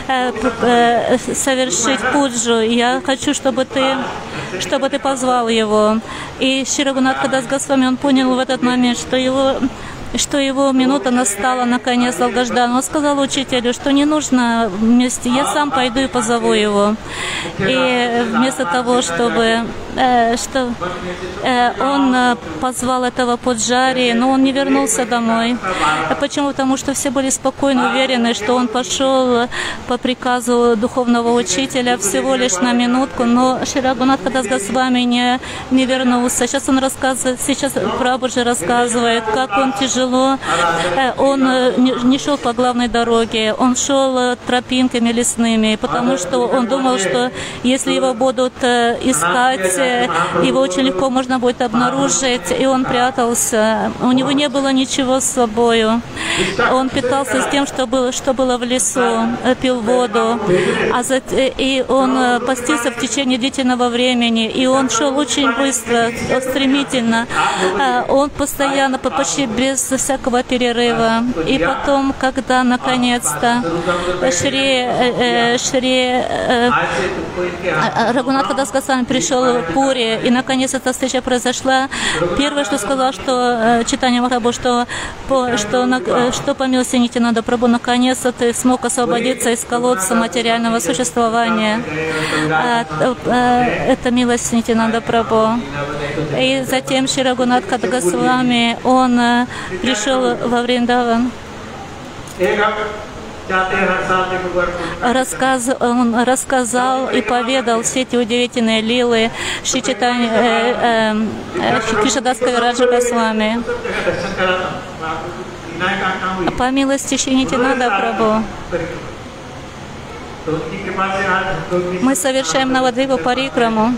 совершить пуджу, я хочу, чтобы ты, чтобы ты позвал его. И Шри Рагунатха Дас Госвами, он понял в этот момент, что его, что его минута настала наконец долгожданно. Он сказал учителю, что не нужно вместе, я сам пойду и позову его. И вместо того, чтобы э, что, э, он позвал этого Пуджари, но он не вернулся домой. Почему? Потому что все были спокойно уверены, что он пошел по приказу духовного учителя всего лишь на минутку, но Шри Рагунатха Дас Госвами не, не вернулся. Сейчас он рассказывает, сейчас Прабхуджи рассказывает, как он тяжело. Он не шел по главной дороге, он шел тропинками лесными, потому что он думал, что если его будут искать, его очень легко можно будет обнаружить, и он прятался. У него не было ничего с собой. Он питался с тем, что было, что было в лесу, пил воду, а за, и он постился в течение длительного времени, и он шел очень быстро, стремительно. Он постоянно, почти без всякого перерыва. И потом, когда наконец-то Шри, э, Шри э, Рагунатха Дас Госвами пришел в Пури, и наконец эта встреча произошла, первое, что сказал, что Чайтанья Махапрабху, что, по, что, на, что по милости Нитянанда Прабху, наконец-то ты смог освободиться из колодца материального существования. Это милость Нитянанда Прабху. И затем Шри Рагунатха Дас Госвами, он пришел во Вриндаван. Рассказ, он рассказал и поведал все эти удивительные лилы Шри Чайтанья э, э, Кришнадас Кавираджа Госвами. По милости Шри Нитянанда Прабху мы совершаем Навадвипа Парикраму.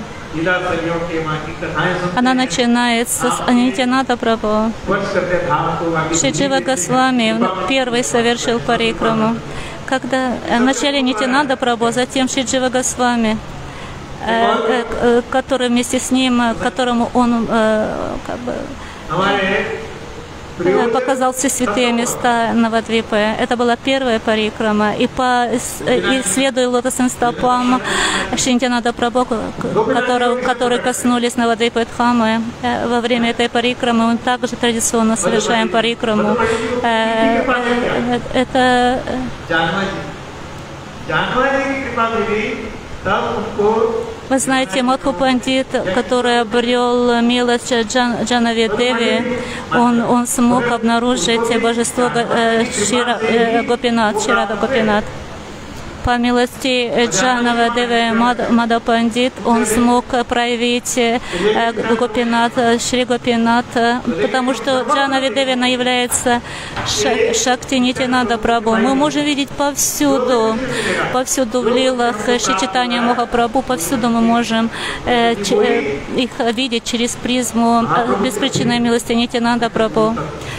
Она начинается с Нитянанда Прабху. Шри Джива Госвами первый совершил парикраму. Когда в начале Нитянанда Прабху, затем Шри Джива Госвами, который вместе с ним, которому он как бы показал все святые места Навадвипы. Это была первая парикрама. И, по, и следуя лотосным стопам Шри Нитянанда Прабху, которые, которые коснулись Навадвипы Дхамы, во время этой парикрамы мы также традиционно совершаем парикраму. Это вы знаете, Мадху Пандит, который обрел милость Джан, Джанави Деви, он, он смог обнаружить божество э, Шира, э, Гопинат, Ширада Гопинат. По милости Джанава Девы Мада Пандит он смог проявить Гопинат, Шри Гопинат, потому что Джанави Деви она является Шакти Нитянанда Прабху. Мы можем видеть повсюду, повсюду в лилах Шри Чайтанья Махапрабху, повсюду мы можем их видеть через призму беспричинной милости Нитянанда Прабху.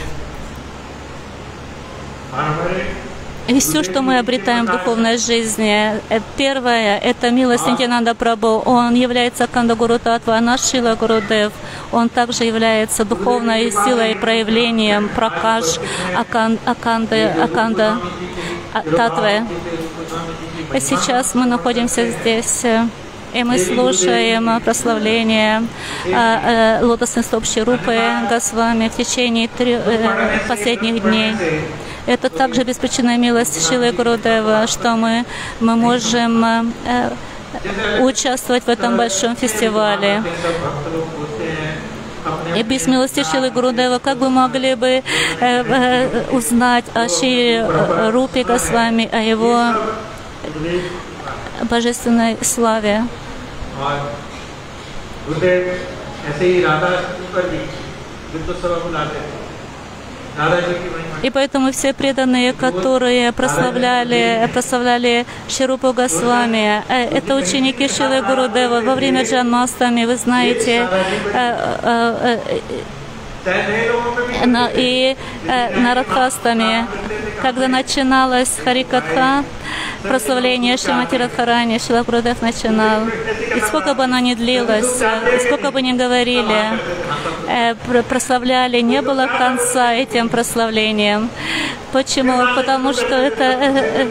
И все, что мы обретаем в духовной жизни, первое, это милость Нитянанда Прабху. Он является Аканда Гуру Татва, а наш Шрила Гурудев, он также является духовной силой и проявлением Пракаш Акан, Аканды, Аканда Татвы. И сейчас мы находимся здесь, и мы слушаем прославление э, э, лотосной стоп Шри Рупы Госвами в течение трех, э, последних дней. Это также беспричинная милость Шрилы Гурудева, что мы, мы можем э, участвовать в этом большом фестивале. И без милости Шрилы Гурудева как бы могли бы э, э, узнать о Шри Рупе Госвами, о его божественной славе. ऐसे ही राधा पर भी विद्वत्सभा बुलाते थे। И поэтому все преданные, которые прославляли, прославляли Шрупу Госвами, это ученики Шрилы Гурудева во время Джанмастами, вы знаете, и на Радхастами, когда начиналась Харикатха, прославление Шримати Радхарани, Шрила Гурудев начинал. И сколько бы оно ни длилось, сколько бы ни говорили, прославляли, не было конца этим прославлением. Почему? Потому что это...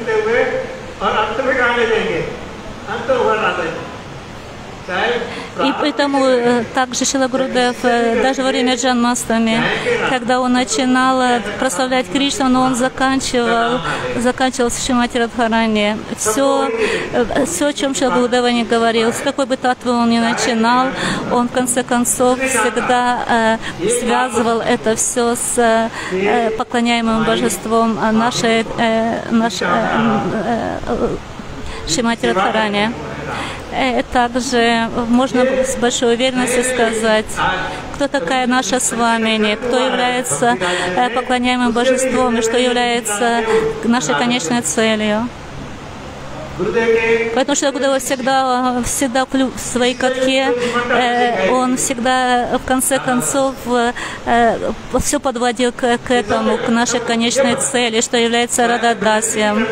И поэтому также Шрила Гурудев, даже во время Джанмастами, когда он начинал прославлять Кришну, но он заканчивал, заканчивал с Шримати Радхарани. Все, все, о чем Шрила Гурудева не говорил, с какой бы татвы он ни начинал, он в конце концов всегда э, связывал это все с э, поклоняемым божеством нашей, э, нашей э, э, Шримати Радхарани. Также можно с большой уверенностью сказать, кто такая наша с вами, кто является поклоняемым божеством и что является нашей конечной целью. Поэтому Шрила Гурудева всегда, всегда в своей катхе, он всегда в конце концов все подводил к, к этому, к нашей конечной цели, что является Рададасием.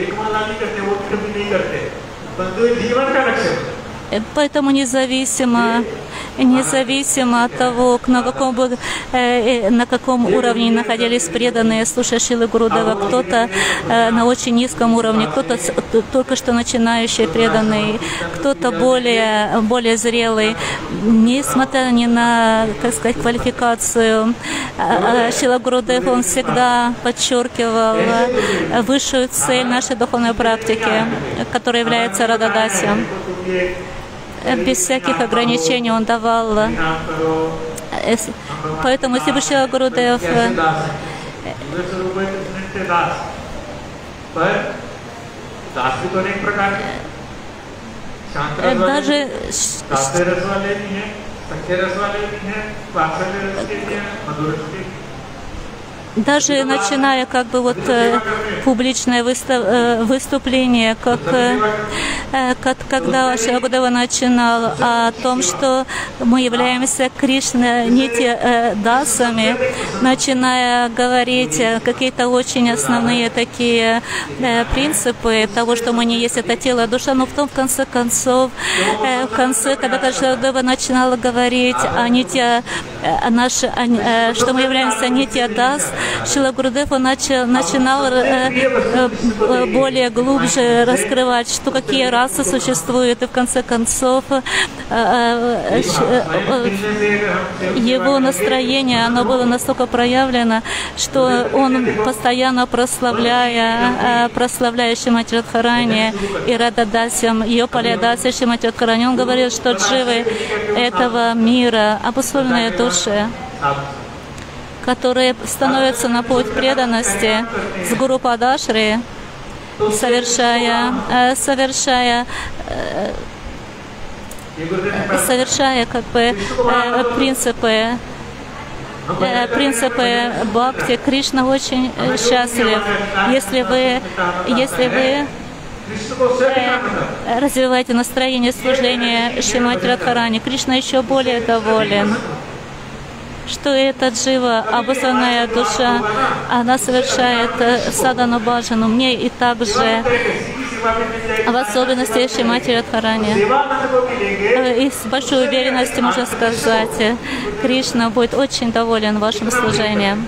Поэтому независимо, независимо от того, на каком, бы, э, на каком уровне находились преданные, слушая Шрилы Гурудева, кто-то э, на очень низком уровне, кто-то только что начинающий преданный, кто-то более, более зрелый, несмотря ни на, как сказать, квалификацию, э, Шрила Гурудев, он всегда подчеркивал высшую цель нашей духовной практики, которая является Рададасием. Без всяких ограничений он давал. Поэтому, если бы Шрила Гурудев даже Даже начиная как бы вот э, публичное выстав, э, выступление, как, э, как когда Шрила Гурудева начинал о том, что мы являемся Кришна нити э, дасами, начиная говорить какие-то очень основные такие э, принципы того, что мы не есть это тело, душа, но потом в конце концов, э, в конце, когда Шрила Гурудева начинала говорить о нити, э, о наш, о, э, что мы являемся нити дас, Шрила Гурудев начал, начинал э, э, более глубже раскрывать, что какие расы существуют, и в конце концов э, э, э, его настроение, оно было настолько проявлено, что он постоянно прославляя, э, прославляя Шримати Радхарани и Рададасием, ее Палиадаси Шримати Радхарани, он говорил, что дживы этого мира, обусловленные души, которые становятся на путь преданности с Гуру Падашри, совершая, совершая, совершая как бы принципы, принципы бхакти. Кришна очень счастлив, если вы, если вы развиваете настроение служения Шримати Радхарани. Кришна еще более доволен, что эта джива, обусловленная душа, она совершает садану баджану мне и также в особенности Шримати Радхарани. И с большой уверенностью можно сказать, Кришна будет очень доволен вашим служением.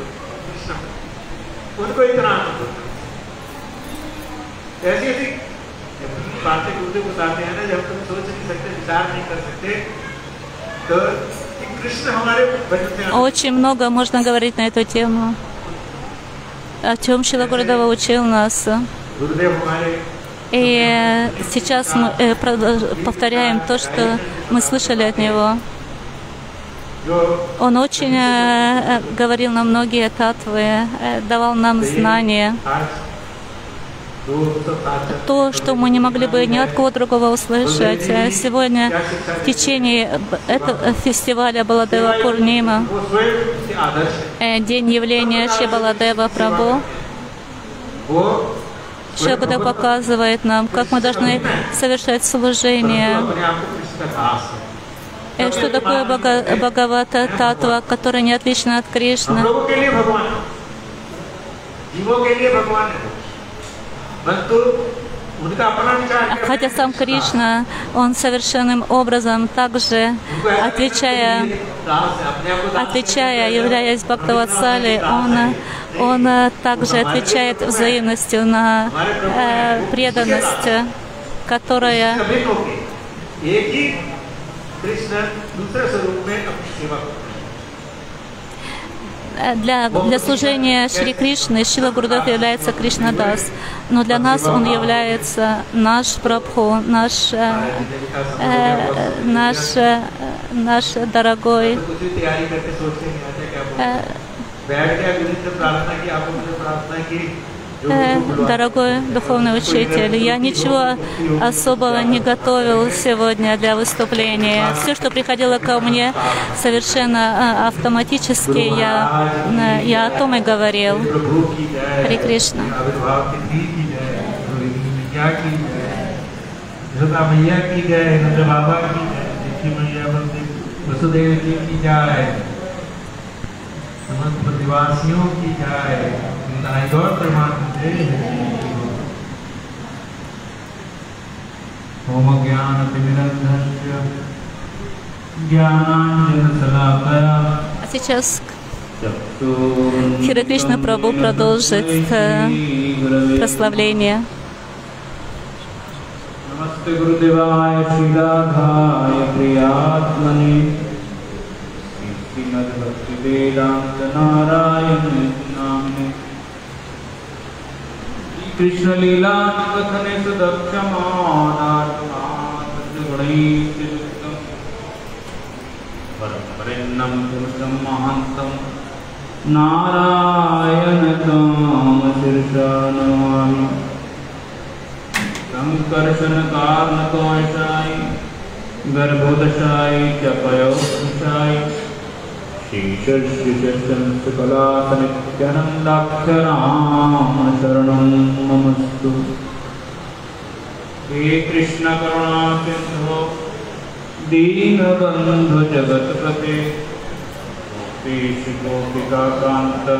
Очень много можно говорить на эту тему, о чем Шрила Гурудева учил нас. И сейчас мы повторяем то, что мы слышали от него. Он очень говорил нам многие татвы, давал нам знания. то, что мы не могли бы ни от кого другого услышать. Сегодня в течение этого фестиваля Баладева Пурнима, день явления Шри Баладева Прабху, Шри Гурудев показывает нам, как мы должны совершать служение. И что такое Бхагавата Татва, которая не отлична от Кришны. Хотя сам Кришна, он совершенным образом также, отвечая, отвечая являясь Бхактаватсалой, он, он также отвечает взаимностью на э, преданность, которая Для, для служения Шри Кришны Шрила Гурудев является Кришнадас, но для нас он является наш Прабху, наш, э, э, наш, э, наш дорогой э, Э, дорогой духовный учитель, я ничего особого не готовил сегодня для выступления. Все, что приходило ко мне совершенно автоматически, я, я о том и говорил. Харе Кришна. ओम ज्ञानतिमिरन्धस्य ज्ञानाञ्जनशलाकया. Сейчас Харе Кришна Прабху продолжит э, прославление. Намасте Гурудевая Шрирадхая Приятмане Симад Бхакти Веданта Нараяна Намне Krishna Leela Kathane Sadakshamaanaatmaat Gunaisyuktam Paramparinnam Purusham Mahantam Narayanatam Shirsanamami Sankarshana Karnatoishai Garbhodashai Chapayosashai Shishashishashanskalasanityanandakcharam Sharanam Namastu. He Krishna Karuna Sindhu Deenabandhu Jagatpate Gopesh Gopika Kanta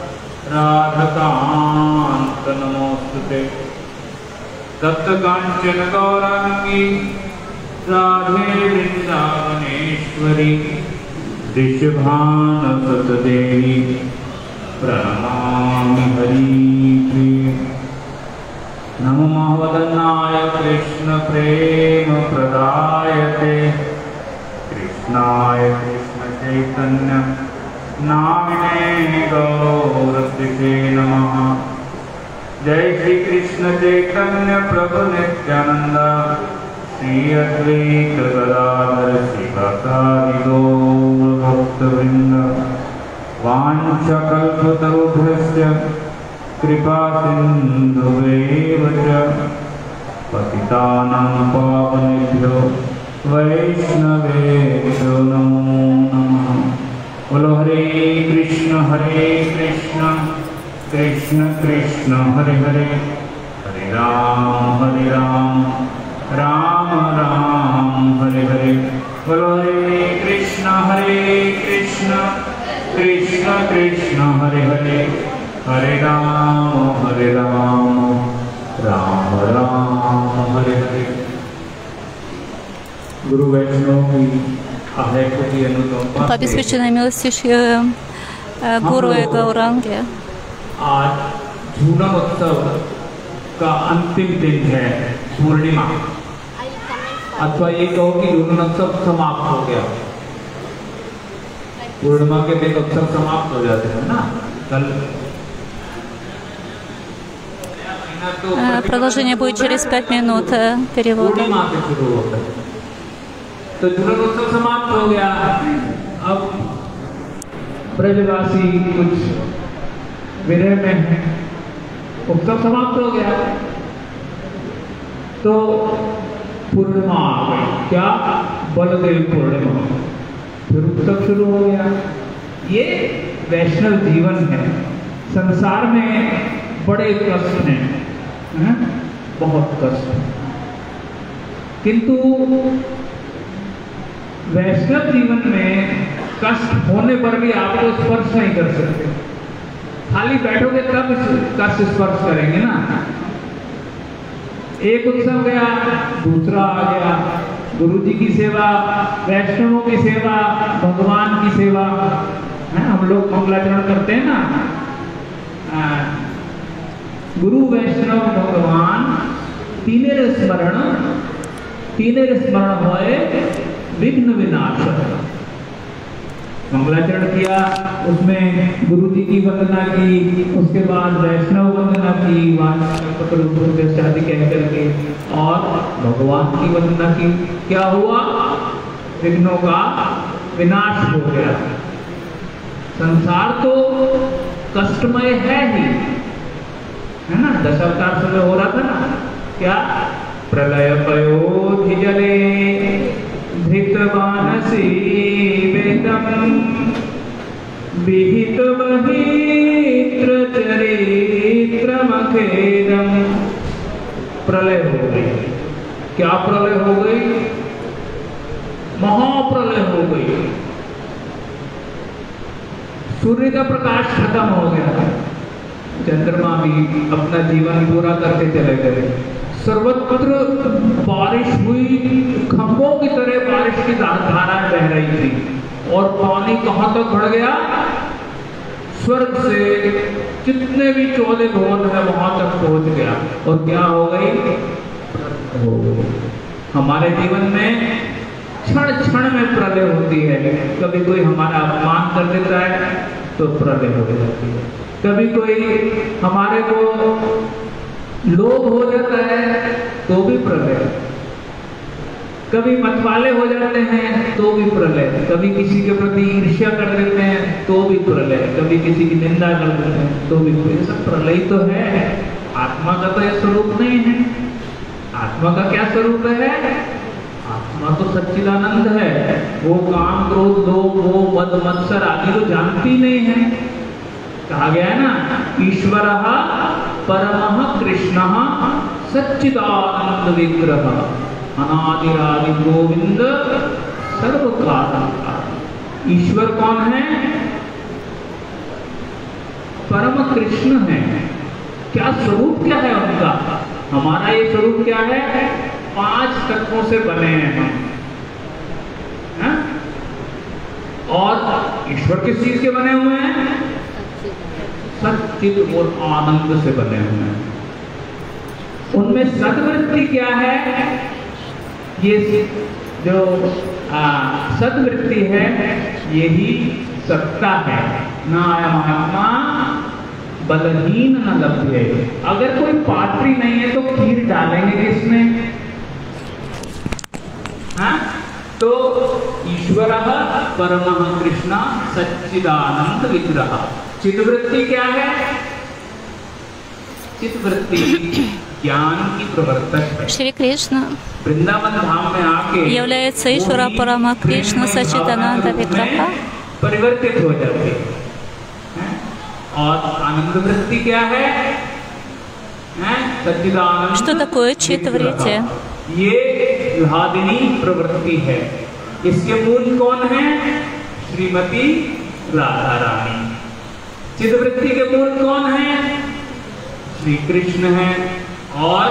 Radhakanta Namostute Tatta Kanchana Gaurangi Radhe Vrindavaneshwari Rishabhana Satadevi Pranamami Haripriya. Namo Mahavadanaya Krishna Prema Pradayate Krishnaya Krishna Chaitanya Namine Gauratite Namaha. Jai Shri Krishna Chaitanya Prabhu Nityananda Shri Advaita Gadadhara Srivasadi Gaur Bhaktavrinda Vancha Kalpatarubhyasya Kripa Sindhuve Vacha Patitanam Pavanebhyo Vaishnavebhyo Namo Namaha. Bolo Hare Krishna Hare Krishna Krishna Krishna Hare Hare Hare Ram Hare Ram Ram Ram Hare Hare. Bolo Hare Krishna Hare Krishna Krishna Krishna Hare Hare Hare Ram Hare Ram Ram Ram Hare Hare. Guru Vaishnava की आहट की अनुकंपा По обеспеченной милости Гуру и Гауранги. आज झूलन उत्सव का अंतिम दिन है, पूर्णिमा, अथवा ये कहो कि झूलन उत्सव समाप्त हो गया। पूर्णिमा के दिन उत्सव समाप्त हो जाते हैं ना। कल Продолжение будет через пять минут перевода. पूर्णिमा से शुरू होता है, तो झूलन उत्सव समाप्त हो गया। अब ब्रजवासी कुछ विरह में है, उत्सव समाप्त हो गया। तो पूर्णिमा आ गई, क्या बलदेव पूर्णिमा, फिर उत्सव शुरू हो गया। ये वैष्णव जीवन है। संसार में बड़े कष्ट हैं, है? बहुत कष्ट, किंतु वैष्णव जीवन में कष्ट होने पर भी आपको स्पर्श नहीं कर सकते। खाली बैठोगे तब कष्ट स्पर्श करेंगे ना। एक उत्सव गया, दूसरा आ गया, गुरु जी की सेवा, वैष्णवों की सेवा, भगवान की सेवा, है हम लोग मंगलाचरण करते हैं ना। आ, गुरु वैष्णव भगवान तीने स्मरण, तीने स्मरण होए विघ्न विनाश। मंगलाचरण किया, उसमें गुरु जी की वंदना की, उसके बाद वैष्णव वंदना की, शादी कह करके, और भगवान की वंदना की। क्या हुआ? विघ्नों का विनाश हो गया। संसार तो कष्टमय है ही, है ना। दशावतार समय हो रहा था ना, क्या प्रलय पयोधि जले धृतवानसी वेदम विहित महित्र चरित्र मखेदम। प्रलय हो गई। क्या प्रलय हो गई? महाप्रलय हो गई। सूर्य का प्रकाश खत्म हो गया, चंद्रमा भी अपना जीवन पूरा करके चले गए। सर्वत्र बारिश हुई, खंभों की तरह बारिश की धाराएं बह रही थी, और पानी कहां तक बढ़ गया? स्वर्ग से जितने भी चौदह भवन है वहां तक पहुंच गया। और क्या हो गई? हमारे जीवन में क्षण क्षण में प्रलय होती है। कभी कोई हमारा अपमान कर देता है तो प्रलय हो जाती है, कभी कोई हमारे को लोभ हो जाता है तो भी प्रलय, कभी मतवाले हो जाते हैं तो भी प्रलय, कभी किसी के प्रति ईर्ष्या कर देते हैं तो भी प्रलय, कभी किसी की निंदा कर देते हैं तो भी प्रलय। सब प्रलय तो है। आत्मा का तो यह स्वरूप नहीं है। आत्मा का क्या स्वरूप है? आत्मा तो सच्चिदानंद है। वो काम, क्रोध, लोभ, मोह, मद, मत्सर आदि तो जानती नहीं है। कहा गया है ना, ईश्वरः परमः कृष्णः सच्चिदानंद विग्रह अनादिरादि गोविंद सर्वकारण। ईश्वर कौन है? परम कृष्ण है। क्या स्वरूप क्या है उनका? हमारा ये स्वरूप क्या है? पांच तत्वों से बने हैं हम, है? और ईश्वर किस चीज के बने हुए हैं? सच्चिद और आनंद से बने हुए हैं। उनमें सद्वृत्ति क्या है? ये जो सद्वृत्ति है यही सत्ता है। ना महात्मा बलहीन न लभ्ये। अगर कोई पात्री नहीं है तो खीर डालेंगे किसमें? हाँ? तो ईश्वरः परमः कृष्ण सच्चिदानंद विग्रह। चित्तवृत्ति क्या है? चित्तवृत्ति ज्ञान की प्रवर्तक है। Шри Кришна वृंदावन धाम में आके является Ишвара Парама Кришна Сачитананда Виграха, परिवर्तित हो जाते हैं। और आनंद वृत्ति क्या है? सच्चिदानंद। Что такое चित्तवृत्ति? ये विहादिनी प्रवृत्ति है। इसके मूल कौन है? श्रीमती राधा रानी। चित्तवृत्ति के मूल कौन है? श्री कृष्ण है। और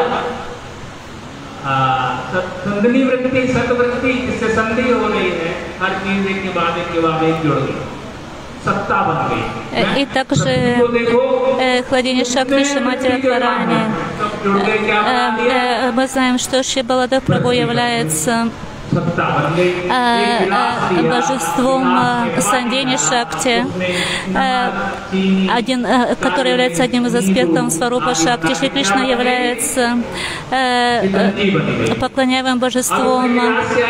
संधि वृत्ति, सतवृत्ति, इससे संधि हो रही है। हर चीज एक के बाद एक के बाद एक जुड़ गई, सत्ता बन गई। И также Хладини Шакти Шимати Радхарани. Мы знаем, что Шри Баладев Прабху является божеством Сандини Шакти, один, который является одним из аспектов Сварупа Шакти. Шри Кришна является поклоняемым божеством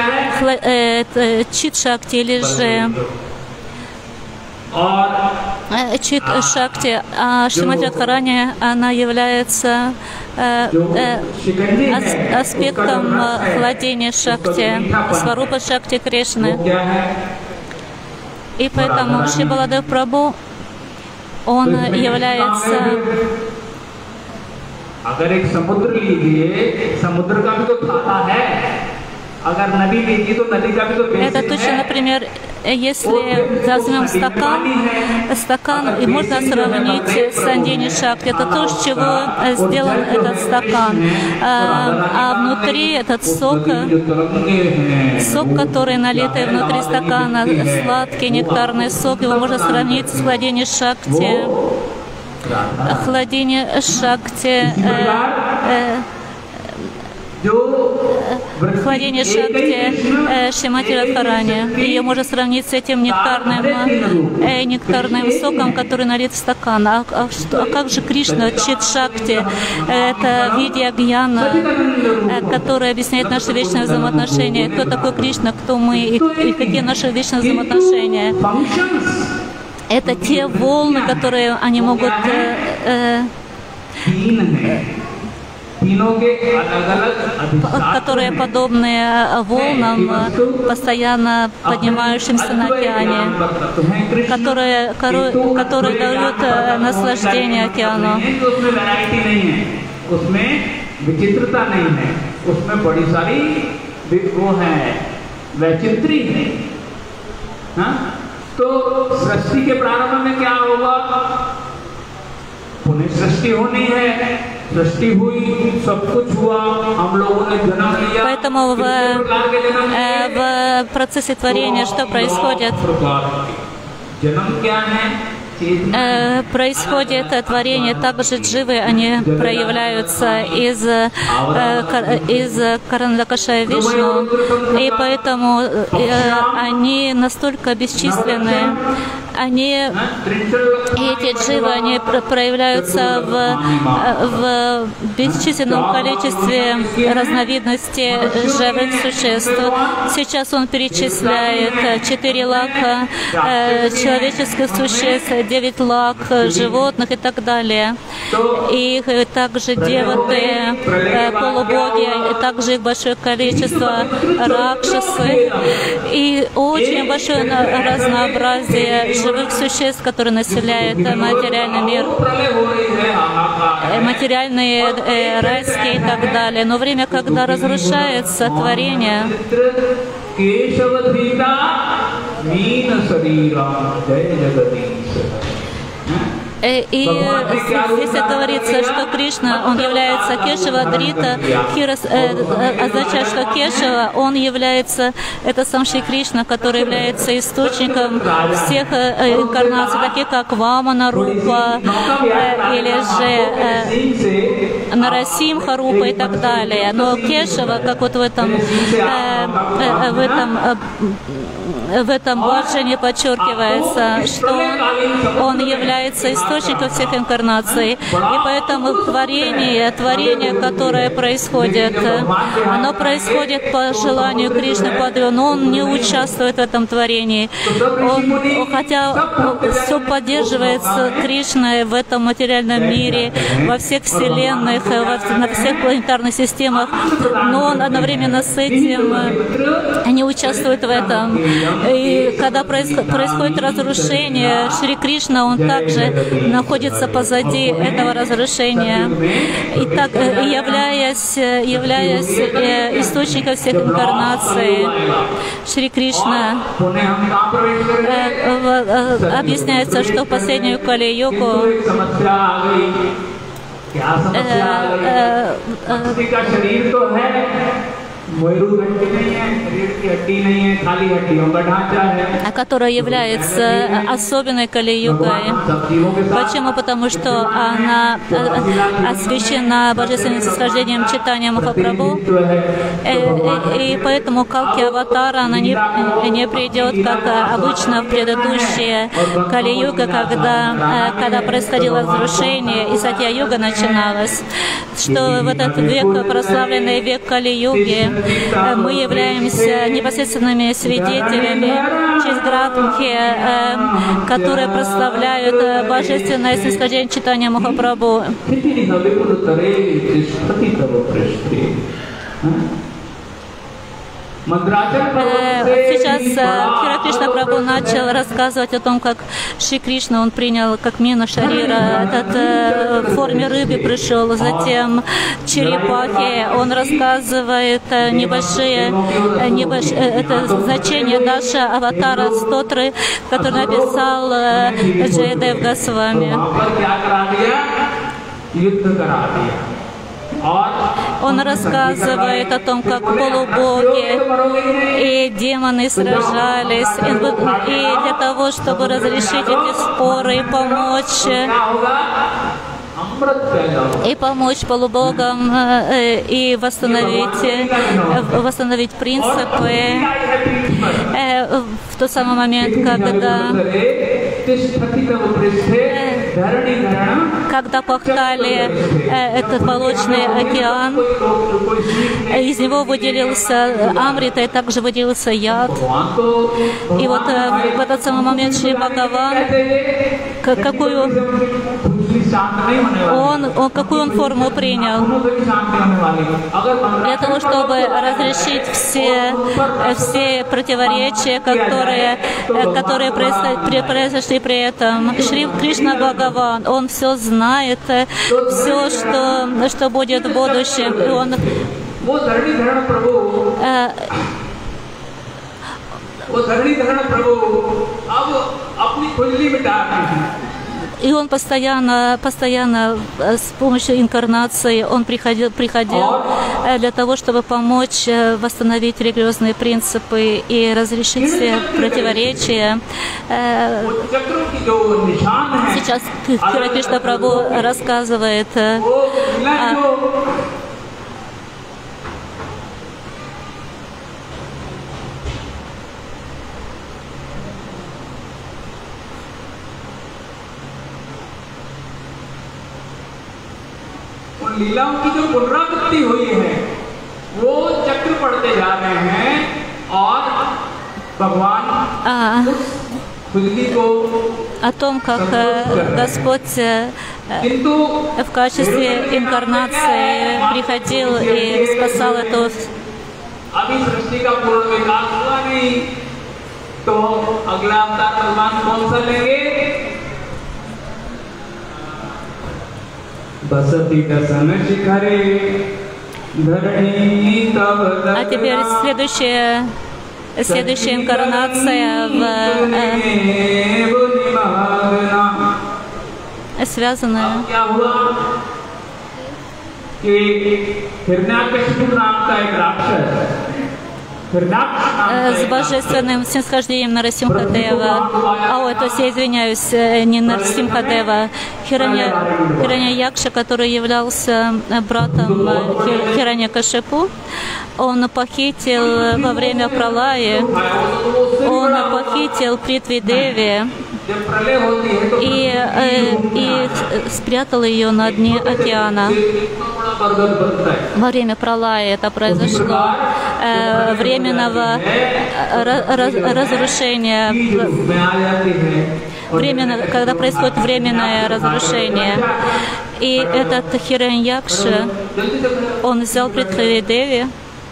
Чит Шакти или же Чит Шакти, а Шримати Радхарани, она является э, э, ас, аспектом владения Шакти, Сварупа Шакти Кришны. И поэтому Шри Баладев Прабху, он является это точно, например, если возьмем стакан, стакан, и можно сравнить с Андини Шакти, это то, с чего сделан этот стакан. А, а внутри этот сок, сок, который налитый внутри стакана, сладкий нектарный сок, его можно сравнить с Хладини Шакти. Хладини Шакти. Э, э, Хладение Шакти Шримати Радхарани. Ее можно сравнить с этим нектарным, э, нектарным соком, который налит в стакан. А, а, что, а как же Кришна, Чит Шакти? Это Видья Гьяна, э, который объясняет наши вечные взаимоотношения. Кто такой Кришна, кто мы и, и какие наши вечные взаимоотношения. Это те волны, которые они могут э, э, которые подобны волнам, постоянно поднимающимся на океане, которые, которые дают наслаждение океану. तो सृष्टि के प्रारंभ में क्या होगा? पुनः सृष्टि होनी है, सृष्टि हुई, सब कुछ हुआ, हम लोगों ने जन्म लिया. Поэтому в, э, в процессе творения что происходит? जन्म क्या है? Э, происходит творение, также дживы, они проявляются из, э, из Карандакаша Вишну, и поэтому э, они настолько бесчисленны, они, эти дживы, они проявляются в, в бесчисленном количестве разновидностей живых существ. Сейчас он перечисляет четыре лака э, человеческих существ, девять лак животных и так далее. Их также деваты, полубоги, и также их большое количество ракшасы. И очень большое разнообразие живых существ, которые населяют материальный мир, материальные, райские и так далее. Но время, когда разрушается творение, и здесь говорится, что Кришна, он является Кешава, Дрита, Хирас, э, означает, что Кешава, он является, это сам Шри Кришна, который является источником всех э, инкарнаций, таких как Вамана Рупа, э, или же э, Нарасимха Рупа и так далее. Но Кешава, как вот в этом, э, э, в этом э, в этом баджане подчеркивается, что он является источником всех инкарнаций. И поэтому творение, творение, которое происходит, оно происходит по желанию Кришны, но он не участвует в этом творении. Он, хотя все поддерживается Кришной в этом материальном мире, во всех вселенных, во, на всех планетарных системах, но он одновременно с этим не участвует в этом. И когда происходит разрушение, Шри Кришна, он также находится позади этого разрушения. И так, являясь, являясь источником всех инкарнаций, Шри Кришна объясняется, что в последнюю Кали-югу которая является особенной Кали-югой. Почему? Потому что она освящена божественным снисхождением читания Махапрабху, и поэтому Калки Аватара она не, не придет, как обычно в предыдущие Кали-юга, когда, когда происходило разрушение и Сатья-юга начиналась, что в этот век, прославленный век Кали-юги, мы являемся непосредственными свидетелями через Гранхи, которые прославляют божественное снисхождение читания Махапрабху. Сейчас Хире Кришна Прабху начал рассказывать о том, как Шри Кришна он принял как мину шарира, этот э, в форме рыбы пришел, затем черепахи, он рассказывает небольшие, небольш... это значение Даша Аватара Стотры, который написал э, Джайадев Госвами. Он рассказывает о том, как полубоги и демоны сражались, и для того, чтобы разрешить эти споры и помочь, и помочь полубогам и восстановить, восстановить принципы в тот самый момент, когда когда пахтали этот молочный океан, из него выделился амрита, и также выделился яд. И вот в этот самый момент Шри Бхагаван, какую он, он, какую он форму принял? Для того, чтобы разрешить все, все противоречия, которые, которые произошли при этом. Шри Кришна Бхагаван, он все знает, все, что, что будет в будущем. И он, э, И он постоянно, постоянно с помощью инкарнации он приходил, приходил для того, чтобы помочь восстановить религиозные принципы и разрешить все противоречия. Сейчас Хире Кришна Прабху рассказывает о लीलाओं की जो पुनरावृत्ति हुई है वो चक्र पढ़ते जा रहे हैं और भगवान खुजली को о том, как Господь в качестве инкарнации приходил и спасал эту. अभी सृष्टि का पूर्ण विकास हुआ नहीं तो अगला अवतार भगवान कौन सा लेंगे? А теперь следующая, следующая инкарнация в, э, связанная с божественным снисхождением Нарасимхадева. А, ой, то есть я извиняюсь, не Нарасимхадева, Хираня, Хираньякша, который являлся братом Хираньякашипу, он похитил во время пралаи, он похитил Притви Деви и, э, и спрятал ее на дне океана. Во время пралаи это произошло, э, временного раз, разрушения, временно, когда происходит временное разрушение. И этот Хираньякша, он взял Притви Деви,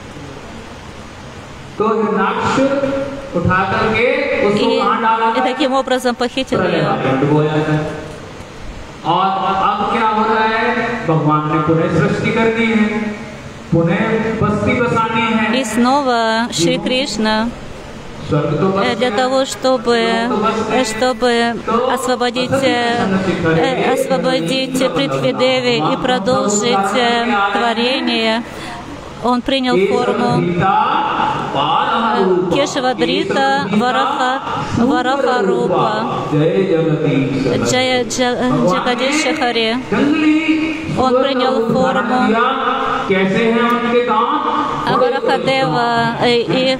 и, и таким образом похитил ее. И снова Шри Кришна для того, чтобы, чтобы освободить, освободить Притви Деви и продолжить творение, он принял форму Кешавадрита Вараха, Вараха Рупа, Джая Джагадиша Харе. Он принял форму Варахадева и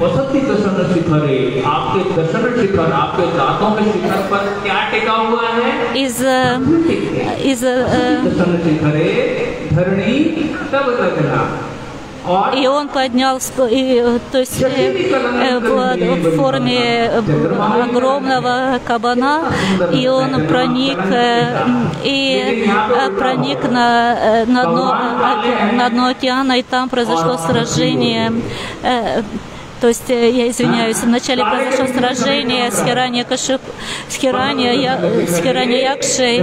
из, из И он поднял, и, то есть э, в, в форме огромного кабана, и он проник, э, и э, проник на, на, дно, на дно океана, и там произошло сражение. Э, То есть, я извиняюсь, вначале произошло сражение с Хирани Кашип, с Хирани, с Хирани Якшей,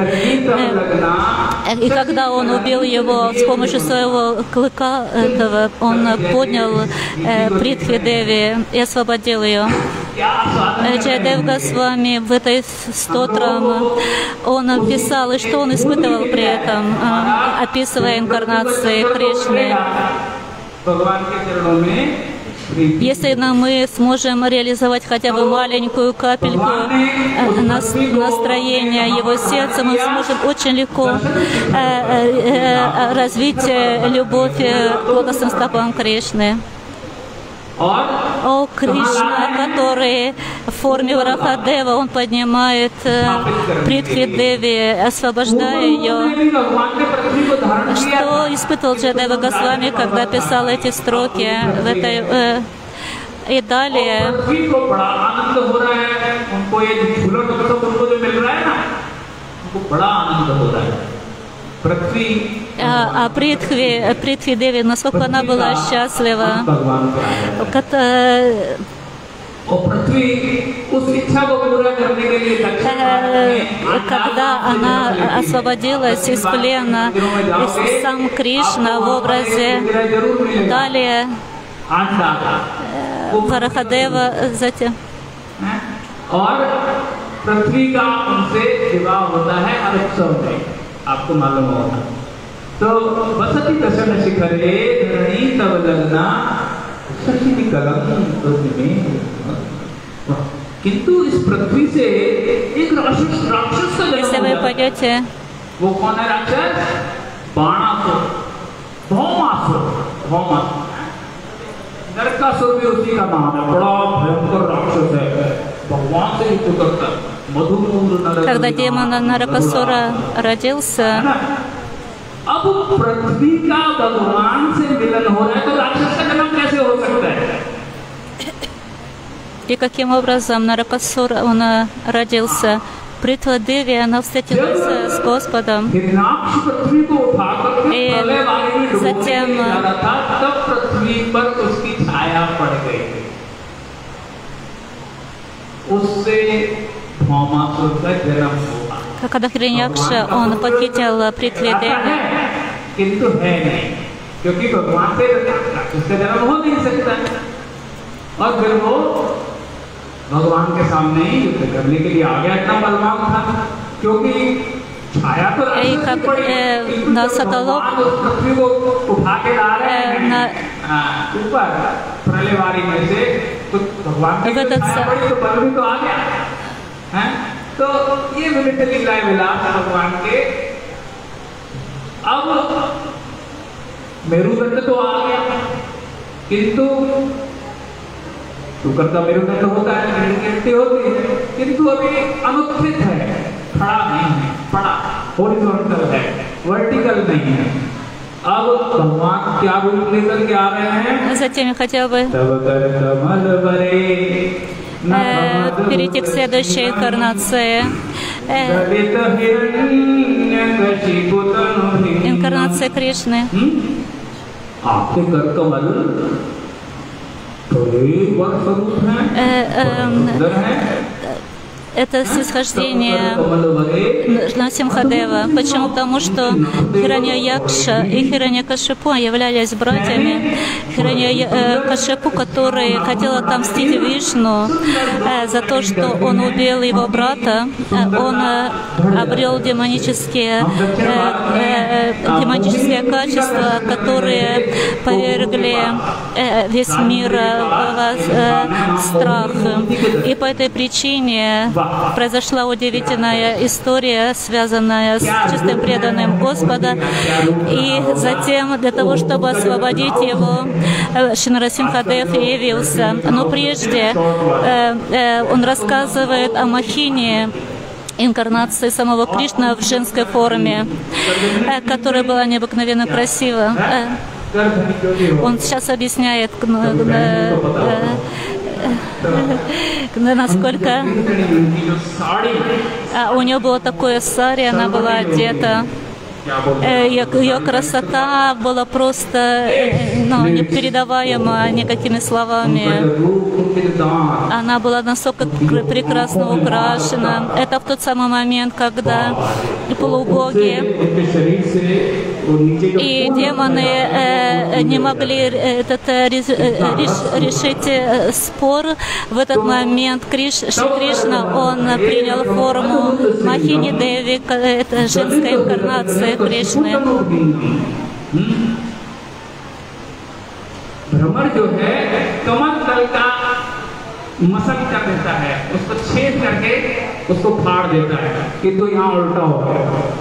и когда он убил его с помощью своего клыка, этого, он поднял Притхви Деви и освободил ее. Джайадев Госвами в этой стотре он писал, и что он испытывал при этом, описывая инкарнации Кришны. Если мы сможем реализовать хотя бы маленькую капельку настроения его сердца, мы сможем очень легко развить любовь к лотосным стопам Кришны. О Кришна, который в форме Варахадева, он поднимает Притхви Деви, освобождая ее. Что испытывал Джайадева Госвами, когда писал эти строки в этой, э, и далее? А, а Притхви, Притхви Деви, насколько она была счастлива, когда она освободилась из плена, сам Кришна в образе, далее Варахадева, затем आपको मालूम होगा तो बसती दशन शिखरे धरणी तव लगना सखी कलम में किंतु इस पृथ्वी से एक राक्षस राक्षस का जन्म होता है। वो कौन है राक्षस? बाणासुर, भौमासुर, भौमासुर। नरकासुर भी उसी का नाम है, बड़ा भयंकर राक्षस है, भगवान से युद्ध करता है। Когда демон Наракасура родился, и каким образом Наракасур он родился? Притхви Деви, она встретилась с Господом, и затем когда Хириньякша, он похитил Притхви Деви, भगवान के सामने ही युद्ध करने के लिए आ गया, इतना बलवान था क्योंकि छाया तो भगवान उस पृथ्वी को उठा के ला रहे हैं ऊपर प्रलयवारी में से, तो भगवान की छाया पड़ी तो बल भी तो आ गया है। तो ये विविध लीलाएं विलास भगवान के। अब मेरुदंड तो आ गया, किंतु शुक्र का मेरुदंड होता है, गिनती होती है, किंतु अभी अनुत्थित है, खड़ा नहीं है, पड़ा हॉरिजॉन्टल है, वर्टिकल नहीं है। अब भगवान क्या रूप लेकर के आ रहे हैं? Затем я хотела бы перейти к следующей инкарнации. Инкарнация Кришны. Это снисхождение Нарсимхадева. Почему? Потому что Хираньякша и Хираньякашипу являлись братьями. Хираньякашипу, который хотел отомстить Вишну за то, что он убил его брата, он обрел демонические, демонические качества, которые повергли весь мир в страх. И по этой причине произошла удивительная история, связанная с чистым преданным Господа. И затем, для того, чтобы освободить его, Шри Нарсимхадев явился. Но прежде он рассказывает о Махине, инкарнации самого Кришны в женской форме, которая была необыкновенно красива. Он сейчас объясняет, насколько у нее было такое сари, она была одета. Ее, ее красота была просто ну, непередаваема никакими словами. Она была настолько прекрасно украшена. Это в тот самый момент, когда полубоги и демоны э, не могли этот, э, реш, решить э, спор. В этот момент Криш, Шри Кришна, он принял форму Махини Деви, это женская инкарнация Кришны. भ्रमर जो है कमल दल का मसल कर देता है, उसको छेद करके उसको फाड़ देता है कि तो यहाँ उल्टा हो गया,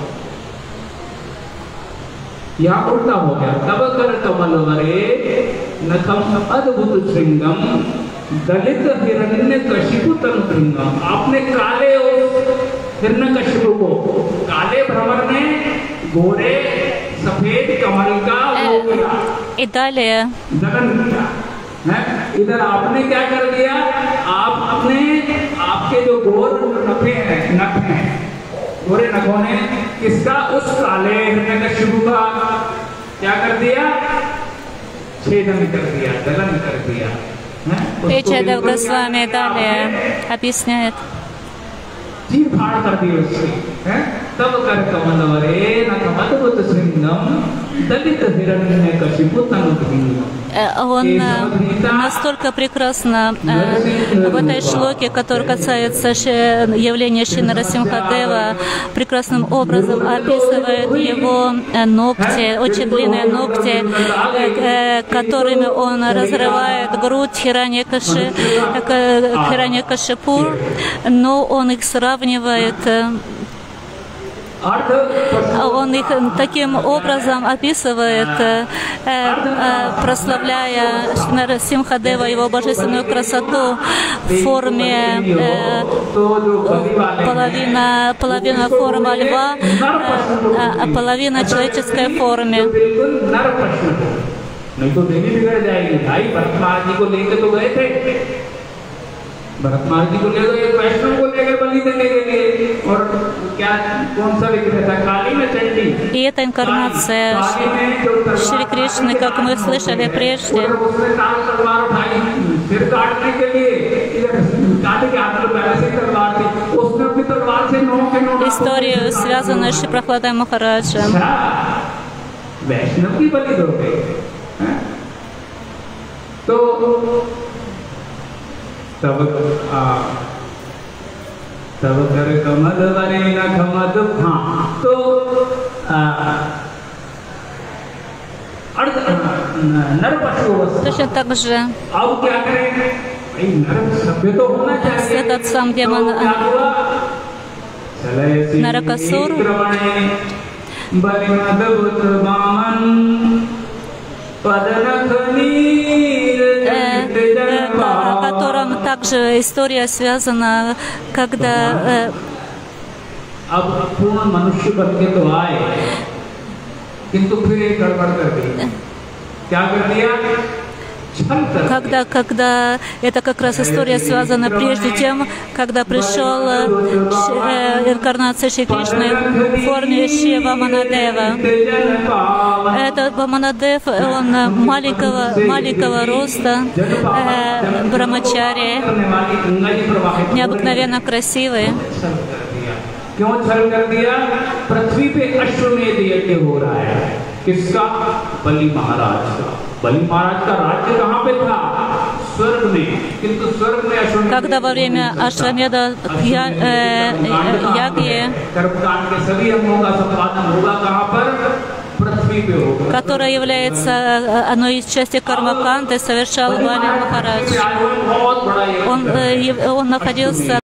यहाँ उल्टा हो गया। तब कर कमल वरे नखम अद्भुत श्रृंगम दलित हिरण्य कशिपु तनु श्रृंगम। आपने काले हिरण्य कशिपु को, काले भ्रमर ने गोरे सफेद कमल का वो किया, И далее दगन किया है। इधर आपने क्या कर दिया, आप अपने आपके जो गोर नफे हैं, नख हैं, गोरे नखों ने किसका, उस काले हिरण्यकशिपु का क्या कर दिया, छेदन कर दिया, दलन कर दिया। Печадев Госвами далее объясняет. चीर फाड़ कर दी उसकी, हैं? तब कर कमल वरे न कमल श्रृंगम दलित हिरण्य कशिपु तनु श्रृंगम। Он настолько прекрасно в этой шлоке, который касается явления Шри Нарасимхадева, прекрасным образом описывает его ногти, очень длинные ногти, которыми он разрывает грудь Хираньякашипу, но он их сравнивает. Он их таким образом описывает, прославляя Нарасимхадева, его божественную красоту в форме половина, половина форма льва, а половина человеческой форме. भरत महाराज जी को ले गए, वैष्णव को ले गए बलि देने के लिए, और क्या कौन सा विग्रह था, काली में चंडी। И эта инкарнация Шри Кришны, как мы слышали прежде, историю, связанную с Шри Прахладой Махараджем. वैष्णव की बलि दो गए, तो तब तब कर कमल वरे न खमद। हाँ, तो नर पशु точно так же अब क्या करें, भाई नर सभ्य तो होना चाहिए। этот сам демон Наракасур, о котором также история связана, когда अब पूर्ण मनुष्य बन के तो आए, किंतु फिर एक गड़बड़ कर दी। क्या कर दिया, Когда, когда это как раз история связана прежде тем, когда пришел э, инкарнация Шри Кришны в форме Шри Ваманадева. Этот Ваманадев, он маленького, маленького роста, э, брамачари, необыкновенно красивый. क्यों छल कर दिया, पृथ्वी पे अश्वमेध यज्ञ हो रहा है, किसका, बलि महाराज का। बलि महाराज का राज्य कहाँ पे था, स्वर्ग में, किंतु स्वर्ग में अश्वमेध, когда во время Ашвамеда ягьи, कर्मकांड के सभी अंगों का संपादन होगा कहाँ पर, पृथ्वी पे होगा, которая является одной из частей Кармаканты, совершал Бали Махарадж. Он, он находился